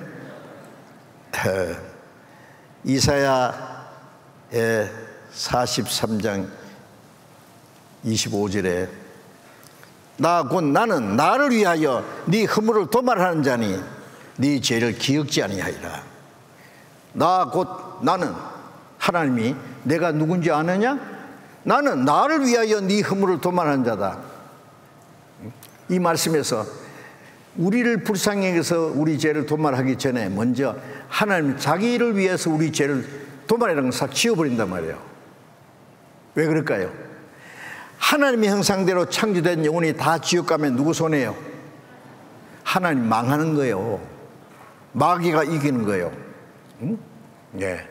Speaker 2: 이사야의 43장 25절에 나 곧 나는 나를 위하여 네 허물을 도말하는 자니 네 죄를 기억지 아니하리라. 나는 하나님이 내가 누군지 아느냐? 나는 나를 위하여 네 허물을 도말한 자다. 이 말씀에서 우리를 불쌍히 여겨서 우리 죄를 도말하기 전에 먼저 하나님 자기를 위해서 우리 죄를 도말이라는 걸 싹 지워버린단 말이에요. 왜 그럴까요? 하나님의 형상대로 창조된 영혼이 다 지옥 가면 누구 손해요? 하나님 망하는 거예요. 마귀가 이기는 거예요. 응? 예.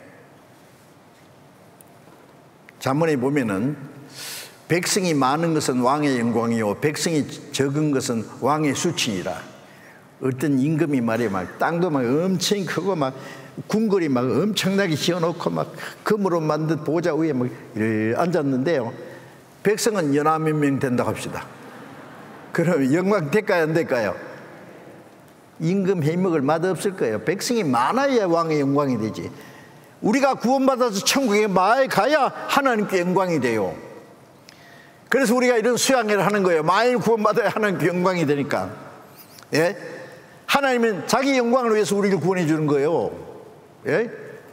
Speaker 2: 잠언에 보면은 백성이 많은 것은 왕의 영광이요 백성이 적은 것은 왕의 수치니라. 어떤 임금이 말이야 막 땅도 막 엄청 크고 막 궁궐이 막 엄청나게 지어놓고 막 금으로 만든 보좌 위에 막 앉았는데요. 백성은 연하 몇 명 된다고 합시다. 그럼 영광 될까요 안 될까요? 임금 해먹을 맛 없을 거예요. 백성이 많아야 왕의 영광이 되지. 우리가 구원받아서 천국에 많이 가야 하나님께 영광이 돼요. 그래서 우리가 이런 수양회를 하는 거예요. 많이 구원받아야 하나님께 영광이 되니까. 예? 하나님은 자기 영광을 위해서 우리를 구원해 주는 거예요. 예?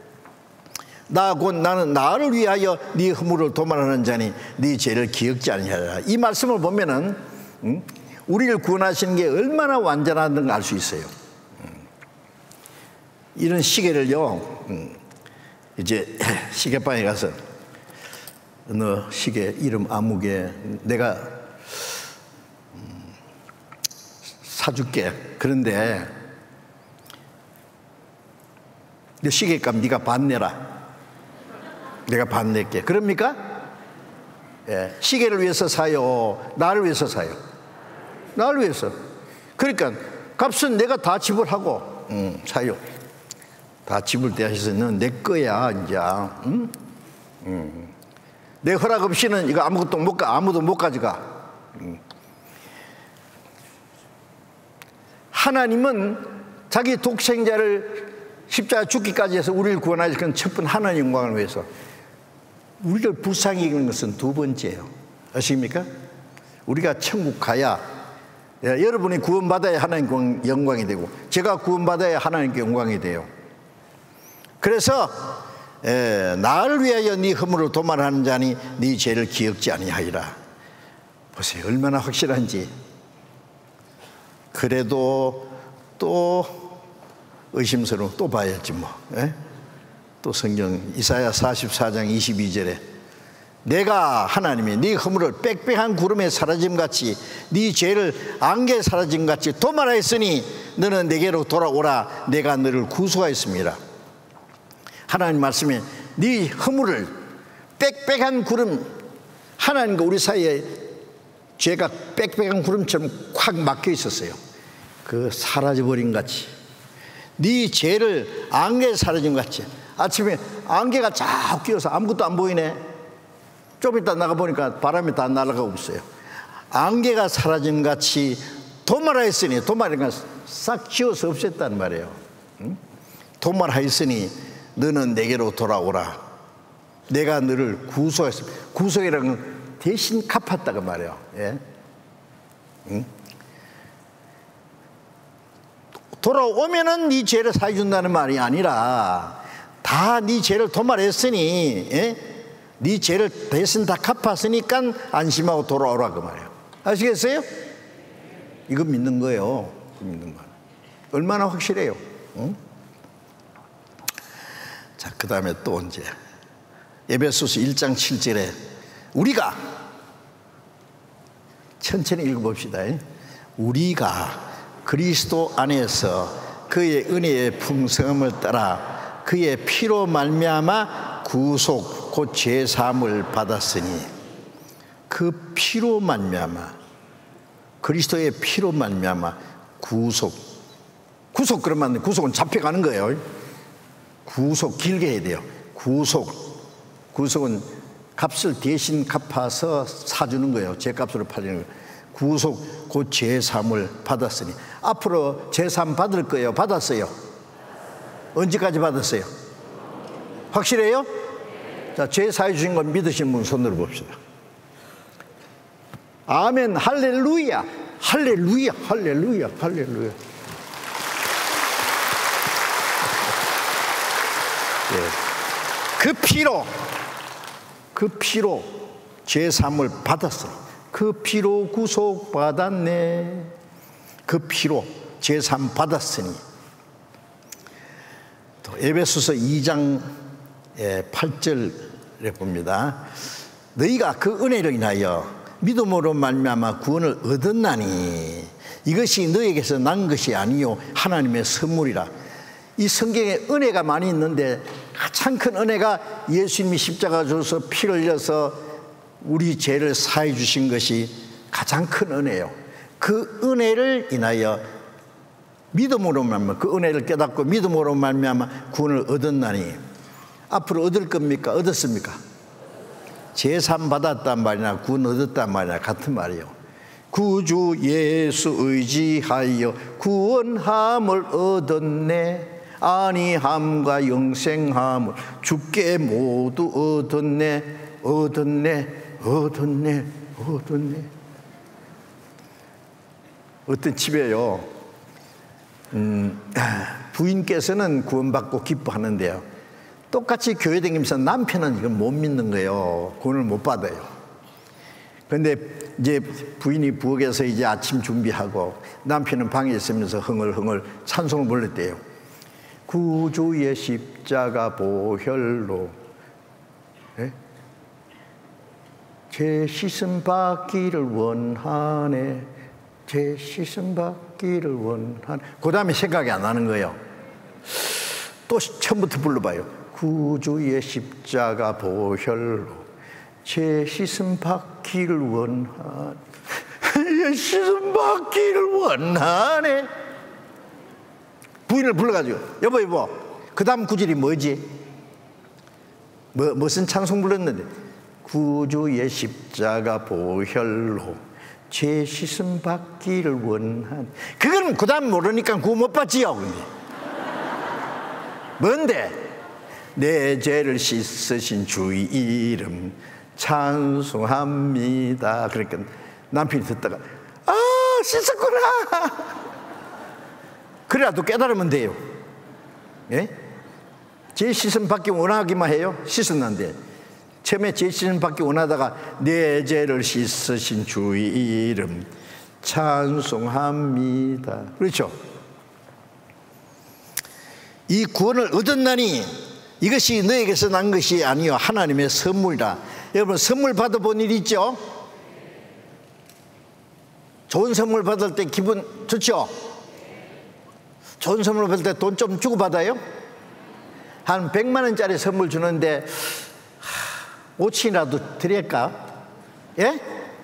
Speaker 2: 나는 나를 위하여 네 허물을 도말하는 자니 네 죄를 기억지 아니하리라. 이 말씀을 보면은 우리를 구원하시는 게 얼마나 완전한가 알 수 있어요. 이런 시계를요, 이제 시계방에 가서 어느 시계 이름 아무개 내가 사줄게. 그런데 내 시계값 네가 반 내라. 내가 반 낼게. 그럽니까? 예, 시계를 위해서 사요? 나를 위해서 사요? 나를 위해서. 그러니까 값은 내가 다 지불하고 사요. 다 지불대하셔서 넌 내 거야 이제. 내 허락 없이는 이거 아무것도 못 가. 아무도 못 가져가. 하나님은 자기 독생자를 십자가 죽기까지 해서 우리를 구원하실 건 첫번 하나님 영광을 위해서. 우리를 불쌍히 여기는 것은 두 번째예요. 아십니까? 우리가 천국 가야, 여러분이 구원받아야 하나님 영광이 되고 제가 구원받아야 하나님께 영광이 돼요. 그래서 나를 위하여 네 허물을 도말하는 자니 네 죄를 기억지 아니하리라. 보세요, 얼마나 확실한지. 그래도 또 의심스러워 또 봐야지 뭐. 예? 또 성경 이사야 44장 22절에 내가 하나님이 네 허물을 빽빽한 구름에 사라짐같이 네 죄를 안개에 사라짐같이 도말하였으니 너는 내게로 돌아오라. 내가 너를 구속하였습니다. 하나님 말씀에 네 허물을 빽빽한 구름, 하나님과 우리 사이에 죄가 빽빽한 구름처럼 콱 막혀 있었어요. 그 사라져버린 같이 네 죄를 안개에 사라진 같이. 아침에 안개가 쫙 끼어서 아무것도 안 보이네. 좀 이따 나가보니까 바람이 다 날아가고 있어요. 안개가 사라진 같이 도말하였으니, 도말이니까 싹 지워서 없앴단 말이에요. 도말하였으니 너는 내게로 돌아오라. 내가 너를 구속했습니다. 구속이라는 건 대신 갚았다고 말이에요. 예? 돌아오면은 네 죄를 사해준다는 말이 아니라 다 네 죄를 도말했으니, 예? 네 죄를 대신 다 갚았으니까 안심하고 돌아오라 그 말이에요. 아시겠어요? 이거 믿는 거예요. 믿는 거. 얼마나 확실해요. 응? 자, 그 다음에 또 이제 에베소서 1장 7절에 우리가 천천히 읽어봅시다. 우리가 그리스도 안에서 그의 은혜의 풍성함을 따라 그의 피로 말미암아 구속 곧 죄사함을 받았으니, 그 피로 말미암아, 그리스도의 피로 말미암아 구속 그러면 구속은 잡혀가는 거예요. 구속 길게 해야 돼요. 구속은 값을 대신 갚아서 사주는 거예요. 죄값으로 팔리는 거예요. 구속 곧 죄사함을 받았으니. 앞으로 죄사함 받을 거예요? 받았어요? 언제까지 받았어요? 확실해요? 자, 죄 사해 주신 건 믿으신 분 손 들어봅시다. 아멘. 할렐루야. 할렐루야. 할렐루야. 할렐루야. 그 피로 죄사함을 받았어요. 그 피로 구속받았네. 그 피로 죄사함 받았으니. 또 에베소서 2장 8절에 봅니다. 너희가 그 은혜로 인하여 믿음으로 말미암아 구원을 얻었나니 이것이 너희에게서 난 것이 아니요 하나님의 선물이라. 이 성경에 은혜가 많이 있는데 가장 큰 은혜가 예수님이 십자가 줘서 피를 흘려서 우리 죄를 사해 주신 것이 가장 큰 은혜예요. 그 은혜를 인하여 믿음으로 말미암아, 그 은혜를 깨닫고 믿음으로 말미암아 구원을 얻었나니. 앞으로 얻을 겁니까? 얻었습니까? 제삼 받았단 말이나 구원 얻었단 말이나 같은 말이에요. 구주 예수 의지하여 구원함을 얻었네. 안위함과 영생함을 주께 모두 얻었네. 얻었네. 얻었네. 얻었네. 어떤 집에요, 부인께서는 구원받고 기뻐하는데요, 똑같이 교회 다니면서 남편은 이걸 못 믿는 거예요. 구원을 못 받아요. 그런데 이제 부인이 부엌에서 이제 아침 준비하고 남편은 방에 있으면서 흥얼흥얼 찬송을 불렀대요. 구주의 십자가 보혈로 죄 씻음 받기를 원하네. 죄 씻음 받기를 원하네. 그 다음에 생각이 안 나는 거예요. 또 처음부터 불러봐요. 구주의 십자가 보혈로 죄 씻음 받기를 원하네. 죄 씻음 받기를 원하네. 부인을 불러가지고 여보 그 다음 구절이 뭐지? 무슨 찬송 불렀는데 구주의 십자가 보혈로 죄 씻음 받기를 원하네. 그건 그 다음 모르니까 구원 못 받지요. 뭔데? 내 죄를 씻으신 주의 이름 찬송합니다. 그러니까 남편이 듣다가 씻었구나. 그래라도 깨달으면 돼요. 예? 죄 씻음 받기 원하기만 해요. 씻었는데 처음에 죄 씻음 받기 원하다가 내 죄를 씻으신 주의 이름 찬송합니다. 그렇죠? 이 구원을 얻었나니 이것이 너에게서 난 것이 아니요 하나님의 선물이라. 여러분 선물 받아본 일 있죠? 좋은 선물 받을 때 기분 좋죠? 좋은 선물 받을 때 돈 좀 주고 받아요? 한 100만 원짜리 선물 주는데 5천이라도 드릴까? 예?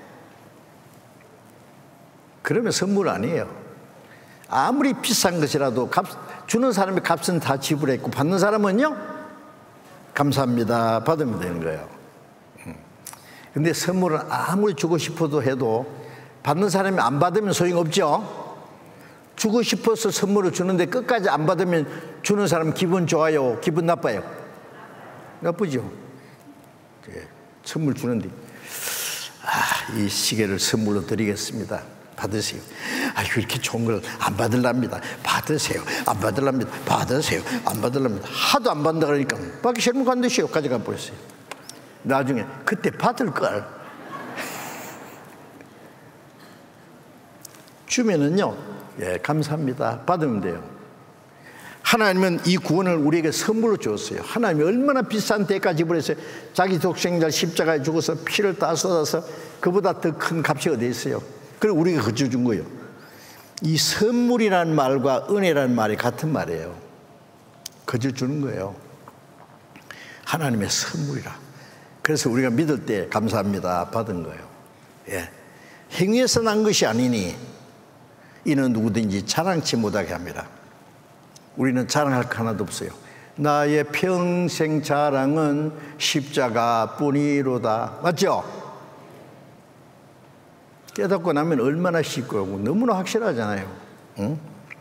Speaker 2: 그러면 선물 아니에요. 아무리 비싼 것이라도 주는 사람이 값은 다 지불했고 받는 사람은요? 감사합니다 받으면 되는 거예요. 근데 선물은 아무리 주고 싶어도 해도 받는 사람이 안 받으면 소용없죠. 주고 싶어서 선물을 주는데 끝까지 안 받으면 주는 사람 기분 좋아요? 기분 나빠요? 나쁘죠. 선물 주는데 이 시계를 선물로 드리겠습니다. 받으세요. 아이고 이렇게 좋은 걸 안 받으랍니다. 받으세요. 안 받으랍니다. 받으세요. 안 받으랍니다. 하도 안 받는다 그러니까 받기 싫으면 관두시오. 가져가 버렸어요. 나중에 그때 받을 걸 주면은요, 예, 감사합니다 받으면 돼요. 하나님은 이 구원을 우리에게 선물로 주었어요. 하나님이 얼마나 비싼 대가 지불했어요. 자기 독생자 십자가에 죽어서 피를 다 쏟아서 그보다 더 큰 값이 어디 있어요. 그리고 우리가 그저 준 거예요. 이 선물이라는 말과 은혜라는 말이 같은 말이에요. 그저 주는 거예요. 하나님의 선물이라. 그래서 우리가 믿을 때 감사합니다 받은 거예요. 예. 행위에서 난 것이 아니니 이는 누구든지 자랑치 못하게 합니다. 우리는 자랑할 거 하나도 없어요. 나의 평생 자랑은 십자가뿐이로다. 맞죠? 깨닫고 나면 얼마나 쉽고 너무나 확실하잖아요. 응?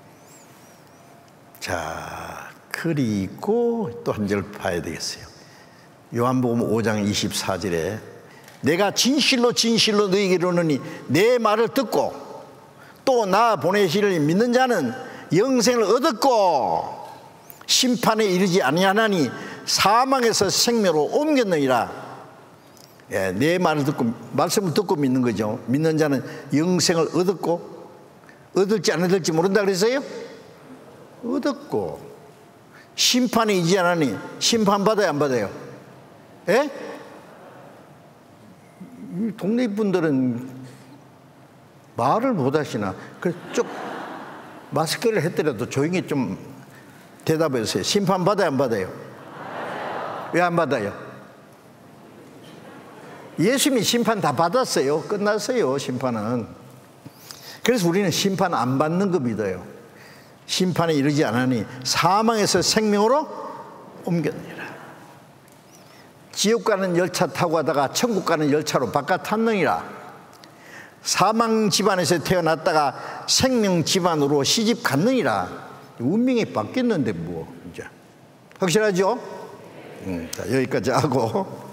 Speaker 2: 자, 그리고 또 한 절 봐야 되겠어요. 요한복음 5장 24절에 내가 진실로 진실로 너희에게 이르노니 내 말을 듣고 또 나 보내시를 믿는 자는 영생을 얻었고 심판에 이르지 아니하나니 사망에서 생명으로 옮겼느니라. 예, 내 말을 듣고 말씀을 듣고 믿는 거죠. 믿는 자는 영생을 얻었고 얻을지 안 얻을지 모른다 그랬어요? 얻었고. 심판이 이제 안 하니 심판받아요 안 받아요? 예? 이 동네 분들은 말을 못 하시나? 그래서 쭉 마스크를 했더라도 조용히 좀 대답해주세요. 심판받아요 안 받아요? 왜 안 받아요? 예수님이 심판 다 받았어요. 끝났어요 심판은. 그래서 우리는 심판 안 받는 거 믿어요. 심판에 이르지 않으니 사망에서 생명으로 옮겼느니라. 지옥 가는 열차 타고 가다가 천국 가는 열차로 바깥 탔느니라. 사망 집안에서 태어났다가 생명 집안으로 시집 갔느니라. 운명이 바뀌었는데 뭐 이제 확실하죠? 자, 여기까지 하고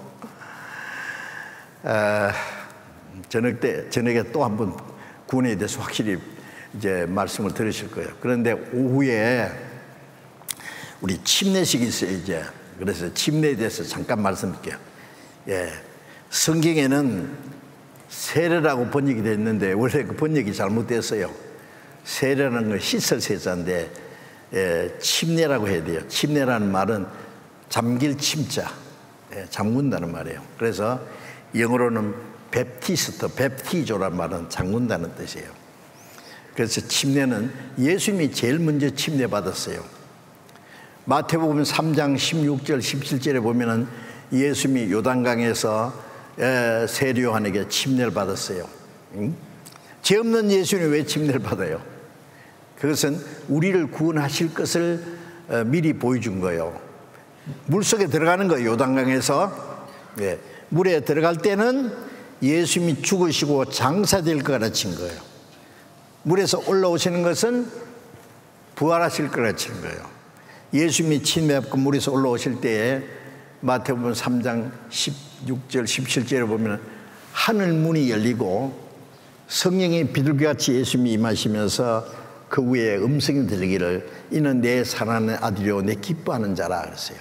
Speaker 2: 저녁에 또 한번 구원에 대해서 확실히 이제 말씀을 들으실 거예요. 그런데 오후에 우리 침례식이 있어요 이제. 그래서 침례에 대해서 잠깐 말씀드릴게요. 예, 성경에는 세례라고 번역이 됐는데 원래 그 번역이 잘못됐어요. 세례라는 건 씻을 세자인데 침례라고 해야 돼요. 침례라는 말은 잠길 침자, 잠근다는 말이에요. 그래서 영어로는 베프티스트, 베프티조란 말은 잠근다는 뜻이에요. 그래서 침례는 예수님이 제일 먼저 침례 받았어요. 마태복음 3장 16절 17절에 보면은 예수님이 요단강에서 세례 요한에게 침례를 받았어요. 죄 없는 예수님이 왜 침례를 받아요? 그것은 우리를 구원하실 것을 미리 보여준 거예요. 물속에 들어가는 거예요. 요단강에서 물에 들어갈 때는 예수님이 죽으시고 장사될 거 가르친 거예요. 물에서 올라오시는 것은 부활하실 거 가르치는 거예요. 예수님이 침례받고 물에서 올라오실 때에 마태복음 3장 16절 17절에 보면 하늘 문이 열리고 성령이 비둘기같이 예수님이 임하시면서 그 위에 음성이 들리기를 이는 내 사랑하는 아들이요 내 기뻐하는 자라 그랬어요.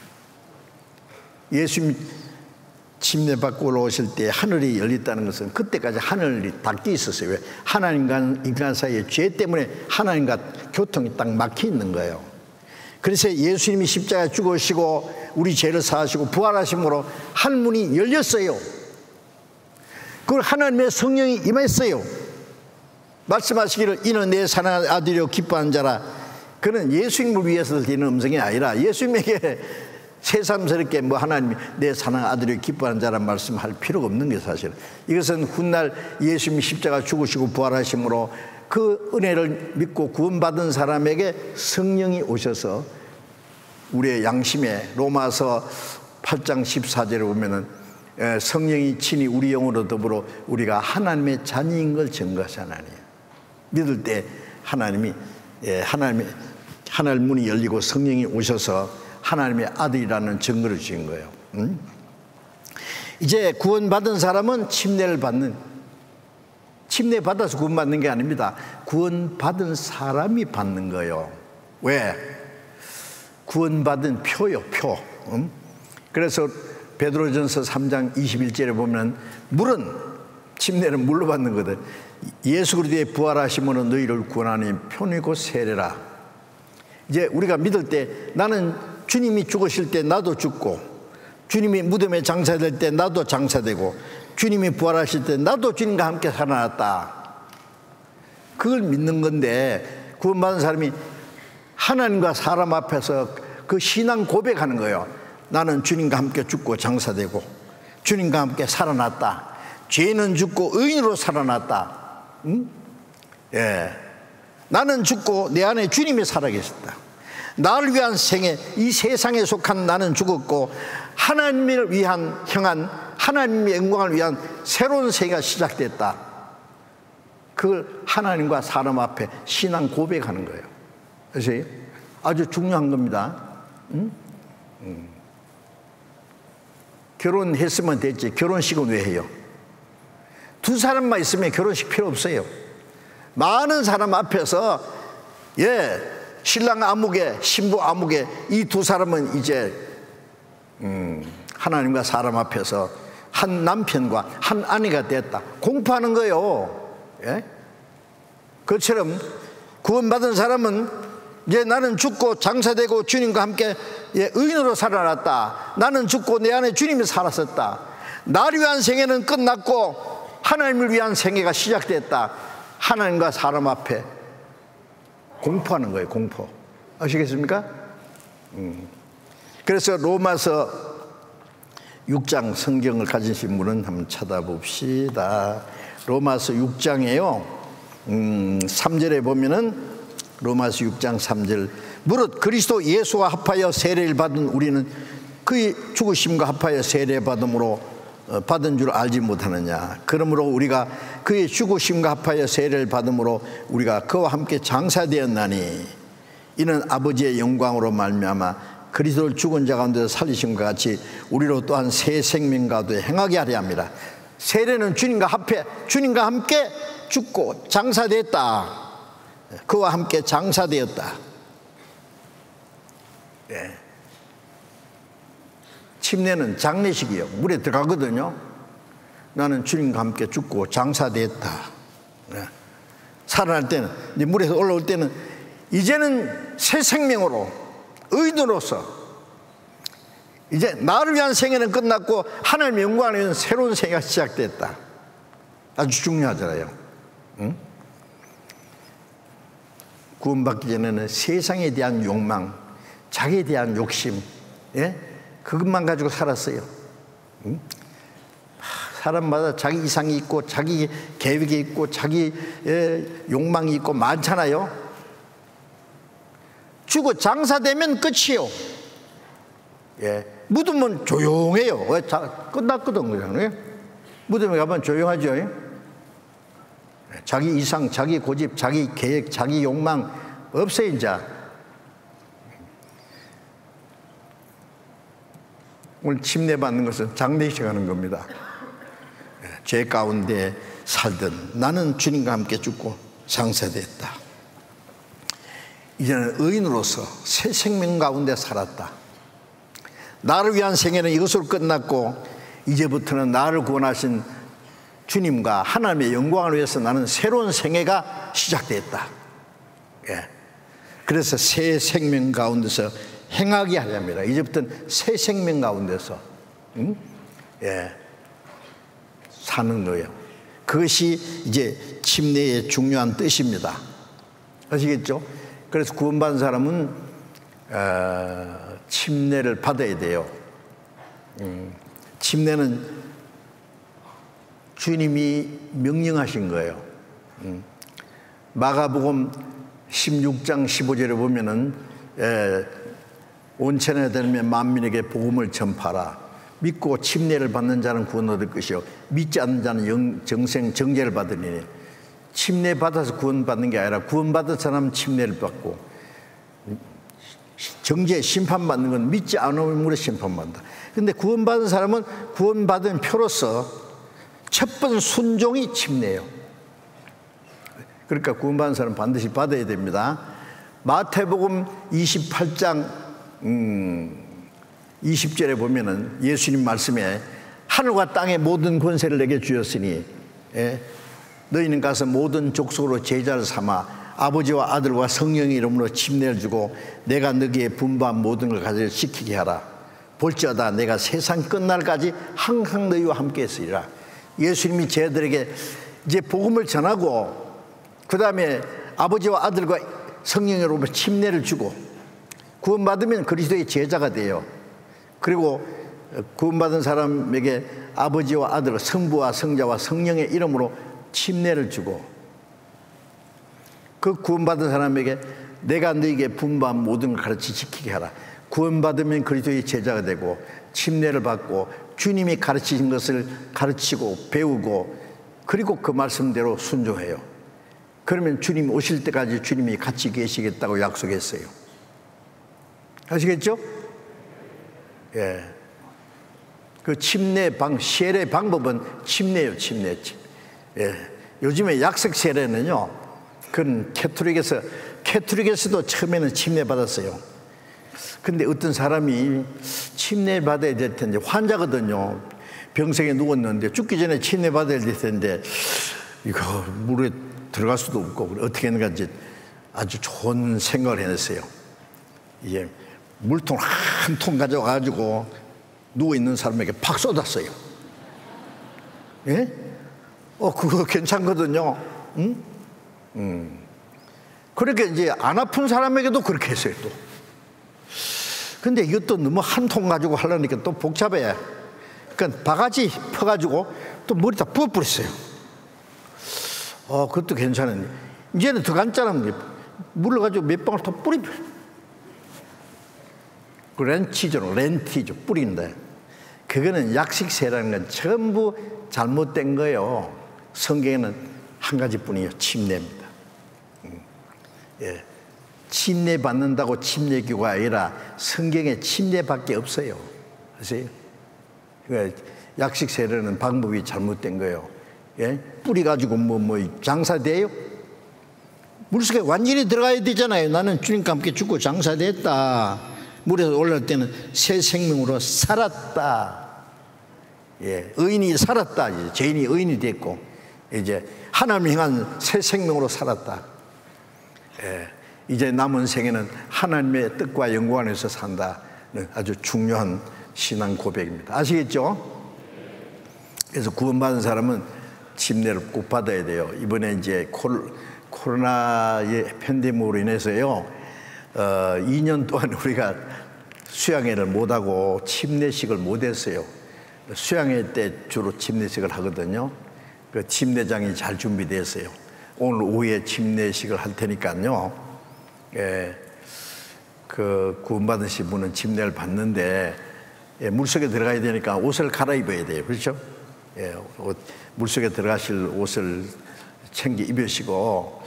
Speaker 2: 예수님 침례받고 올라오실 때 하늘이 열렸다는 것은 그때까지 하늘이 닫혀 있었어요. 왜? 하나님과 인간 사이에 죄 때문에 하나님과 교통이 딱 막혀 있는 거예요. 그래서 예수님이 십자가에 죽으시고 우리 죄를 사하시고 부활하심으로 하늘문이 열렸어요. 그걸 하나님의 성령이 임했어요. 말씀하시기를 이는 내 사랑하는 아들이요 기뻐하는 자라. 그는 예수님을 위해서 들리는 음성이 아니라 예수님에게 새삼스럽게 뭐 하나님이 내 사랑하는 아들이요 기뻐하는 자란 말씀할 필요가 없는 게 사실은. 이것은 훗날 예수님이 십자가 죽으시고 부활하심으로 그 은혜를 믿고 구원받은 사람에게 성령이 오셔서 우리의 양심에 로마서 8장 14절에 보면은 성령이 친히 우리 영으로 더불어 우리가 하나님의 자녀인 걸 증거하시나니. 믿을 때 하나님이 하늘 문이 열리고 성령이 오셔서 하나님의 아들이라는 증거를 주신 거예요. 이제 구원받은 사람은 침례를 받는, 침례 받아서 구원받는 게 아닙니다. 구원받은 사람이 받는 거예요. 왜? 구원받은 표요, 표. 그래서 베드로전서 3장 21절에 보면 물은, 침례는 물로 받는 거든. 예수 그리스도의 부활하심으로 너희를 구원하는 표이고 세례라. 이제 우리가 믿을 때 나는 주님이 죽으실 때 나도 죽고, 주님이 무덤에 장사될 때 나도 장사되고, 주님이 부활하실 때 나도 주님과 함께 살아났다. 그걸 믿는 건데, 구원받은 사람이 하나님과 사람 앞에서 그 신앙 고백하는 거예요. 나는 주님과 함께 죽고 장사되고 주님과 함께 살아났다. 죄는 죽고 의인으로 살아났다. 응? 예. 나는 죽고 내 안에 주님이 살아계셨다. 나를 위한 생애, 이 세상에 속한 나는 죽었고 하나님을 위한 향한 하나님의 영광을 위한 새로운 생애가 시작됐다. 그걸 하나님과 사람 앞에 신앙 고백하는 거예요. 그래서 아주 중요한 겁니다. 응? 결혼했으면 됐지. 결혼식은 왜 해요? 두 사람만 있으면 결혼식 필요 없어요. 많은 사람 앞에서 신랑 아무개 신부 아무개 이 두 사람은 이제 하나님과 사람 앞에서 한 남편과 한 아내가 됐다. 공포하는 거예요. 예? 그처럼 구원받은 사람은 이제 나는 죽고 장사되고 주님과 함께 의인으로 살아났다. 나는 죽고 내 안에 주님이 살았었다. 나를 위한 생애는 끝났고 하나님을 위한 생애가 시작됐다. 하나님과 사람 앞에 공포하는 거예요. 공포. 아시겠습니까? 그래서 로마서 6장 성경을 가지신 분은 한번 찾아봅시다. 로마서 6장에요 3절에 보면은 로마서 6장 3절 무릇 그리스도 예수와 합하여 세례를 받은 우리는 그의 죽으심과 합하여 세례 받음으로 받은 줄 알지 못하느냐. 그러므로 우리가 그의 죽으심과 합하여 세례를 받음으로 우리가 그와 함께 장사되었나니 이는 아버지의 영광으로 말미암아 그리스도를 죽은 자 가운데서 살리심과 같이 우리로 또한 새 생명 가운데 행하게 하려 합니다. 세례는 주님과 함께 죽고 장사됐다. 그와 함께 장사되었다. 예. 침례는 장례식이에요. 물에 들어가거든요. 나는 주님과 함께 죽고 장사되었다. 예. 살아날 때는, 물에서 올라올 때는 이제는 새 생명으로 의인으로서 이제 나를 위한 생애는 끝났고 하나님의 영광을 위한 새로운 생애가 시작됐다. 아주 중요하잖아요. 응? 구원받기 전에는 세상에 대한 욕망, 자기에 대한 욕심, 예? 그것만 가지고 살았어요. 응? 사람마다 자기 이상이 있고 자기 계획이 있고 자기 욕망이 있고 많잖아요. 죽어 장사되면 끝이요. 예. 무덤은 조용해요. 끝났거든. 그냥. 무덤에 가면 조용하죠. 예? 자기 이상, 자기 고집, 자기 계획, 자기 욕망 없어요. 이제 오늘 침례 받는 것은 장례식 하는 겁니다. 죄 가운데 살던 나는 주님과 함께 죽고 장사됐다. 이제는 의인으로서 새 생명 가운데 살았다. 나를 위한 생애는 이것으로 끝났고 이제부터는 나를 구원하신 주님과 하나님의 영광을 위해서 나는 새로운 생애가 시작됐다. 예. 그래서 새 생명 가운데서 행하게 하려 합니다. 이제부터는 새 생명 가운데서 예. 사는 거예요. 그것이 이제 침례의 중요한 뜻입니다. 아시겠죠? 그래서 구원받은 사람은 침례를 받아야 돼요. 침례는 주님이 명령하신 거예요. 마가복음 16장 15절에 보면은 온천에 들면 만민에게 복음을 전파하라. 믿고 침례를 받는 자는 구원 얻을 것이요 믿지 않는 자는 정생 정죄를 받으리니. 침례 받아서 구원받는 게 아니라 구원받은 사람은 침례를 받고 정죄 심판받는 건 믿지 않음으로 심판받는다. 그런데 구원받은 사람은 구원받은 표로서 첫 번 순종이 침례예요. 그러니까 구원받은 사람은 반드시 받아야 됩니다. 마태복음 28장 20절에 보면은 예수님 말씀에 하늘과 땅의 모든 권세를 내게 주었으니 너희는 가서 모든 족속으로 제자를 삼아 아버지와 아들과 성령의 이름으로 침례를 주고 내가 너희에게 분부한 모든 걸 가지고 지키게 하라. 볼지어다 내가 세상 끝날까지 항상 너희와 함께 있으리라. 예수님이 제자들에게 이제 복음을 전하고 그 다음에 아버지와 아들과 성령으로 침례를 주고 구원받으면 그리스도의 제자가 돼요. 그리고 구원받은 사람에게 아버지와 아들, 성부와 성자와 성령의 이름으로 침례를 주고 그 구원받은 사람에게 내가 너에게 분부한 모든 걸 가르치 지키게 하라. 구원받으면 그리스도의 제자가 되고 침례를 받고 주님이 가르치신 것을 가르치고 배우고 그리고 그 말씀대로 순종해요. 그러면 주님 오실 때까지 주님이 같이 계시겠다고 약속했어요. 아시겠죠? 예. 그 세례 방법은 침례예요, 침례. 예. 요즘에 약속 세례는요, 그건 캐톨릭에서도 처음에는 침례 받았어요. 근데 어떤 사람이 침례 받아야 될 텐데, 환자거든요. 병석에 누웠는데 죽기 전에 침례 받아야 될 텐데 이거 물에 들어갈 수도 없고 어떻게 했는가 이제 아주 좋은 생각을 해냈어요. 이게 물통 한 통 가져가지고 누워있는 사람에게 팍 쏟았어요. 예? 그거 괜찮거든요. 응? 그렇게 이제 안 아픈 사람에게도 그렇게 했어요, 또. 근데 이것도 너무 한 통 가지고 하려니까 또 복잡해. 그러니까 바가지 퍼가지고 또 머리다 부어버렸어요. 그것도 괜찮은데. 이제는 더 간단한 게 물을 가지고 몇 방울 더 뿌리면. 렌티죠. 뿌린다. 그거는 약식세라는 건 전부 잘못된 거예요. 성경에는 한 가지뿐이에요. 침례입니다. 예. 침례 받는다고 침례교가 아니라 성경에 침례밖에 없어요. 아세요? 그러니까 약식세례는 방법이 잘못된 거예요. 예? 뿌리 가지고 장사돼요? 물속에 완전히 들어가야 되잖아요. 나는 주님과 함께 죽고 장사됐다. 물에서 올라올 때는 새 생명으로 살았다. 예, 의인이 살았다. 이제 죄인이 의인이 됐고 이제 하나님을 향한 새 생명으로 살았다. 예, 이제 남은 생에는 하나님의 뜻과 영광 안에서 산다는 아주 중요한 신앙 고백입니다. 아시겠죠? 그래서 구원받은 사람은 침례를 꼭 받아야 돼요. 이번에 이제 코로나의 팬데믹으로 인해서요, 2년 동안 우리가 수양회를 못하고 침례식을 못했어요. 수양회 때 주로 침례식을 하거든요. 그 침례장이 잘 준비됐어요. 오늘 오후에 침례식을 할 테니까요. 예, 그 구원받으신 분은 침례를 받는데 물속에 들어가야 되니까 옷을 갈아입어야 돼요. 그렇죠? 예, 물속에 들어가실 옷을 챙겨 입으시고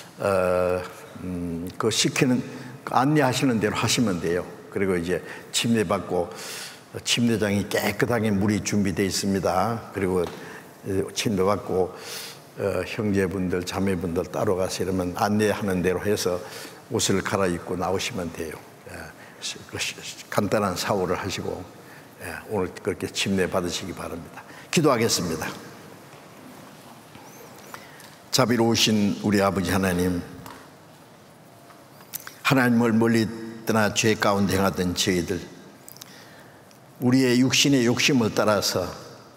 Speaker 2: 그 시키는 안내하시는 대로 하시면 돼요. 그리고 이제 침례 받고 침례장이 깨끗하게 물이 준비되어 있습니다. 그리고 침례 받고 형제분들 자매분들 따로 가서 이러면 안내하는 대로 해서 옷을 갈아입고 나오시면 돼요. 간단한 샤워를 하시고 오늘 그렇게 침례 받으시기 바랍니다. 기도하겠습니다. 자비로우신 우리 아버지 하나님, 하나님을 멀리 떠나 죄 가운데 행하던 저희들, 우리의 육신의 욕심을 따라서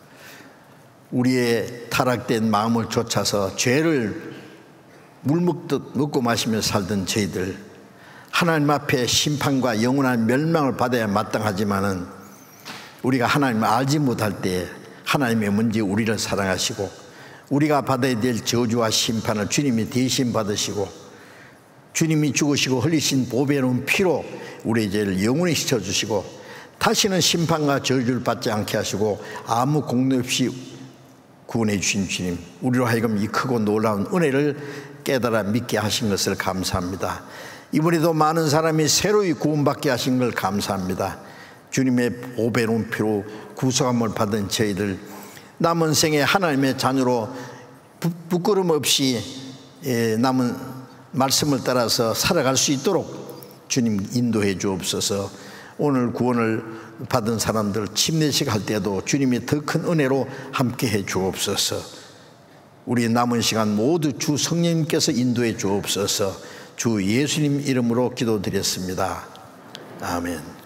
Speaker 2: 우리의 타락된 마음을 쫓아서 죄를 물먹듯 먹고 마시며 살던 저희들, 하나님 앞에 심판과 영원한 멸망을 받아야 마땅하지만은 우리가 하나님을 알지 못할 때 하나님이 먼저 우리를 사랑하시고 우리가 받아야 될 저주와 심판을 주님이 대신 받으시고 주님이 죽으시고 흘리신 보배로운 피로 우리의 죄를 영원히 씻어주시고 다시는 심판과 저주를 받지 않게 하시고 아무 공로 없이 구원해 주신 주님, 우리로 하여금 이 크고 놀라운 은혜를 깨달아 믿게 하신 것을 감사합니다. 이번에도 많은 사람이 새로이 구원받게 하신 걸 감사합니다. 주님의 보배로운 피로 구속함을 받은 저희들, 남은 생에 하나님의 자녀로 부끄럼 없이 남은 말씀을 따라서 살아갈 수 있도록 주님 인도해 주옵소서. 오늘 구원을 받은 사람들 침례식 할 때도 주님이 더 큰 은혜로 함께 해 주옵소서. 우리 남은 시간 모두 주 성령님께서 인도해 주옵소서. 주 예수님 이름으로 기도드렸습니다. 아멘.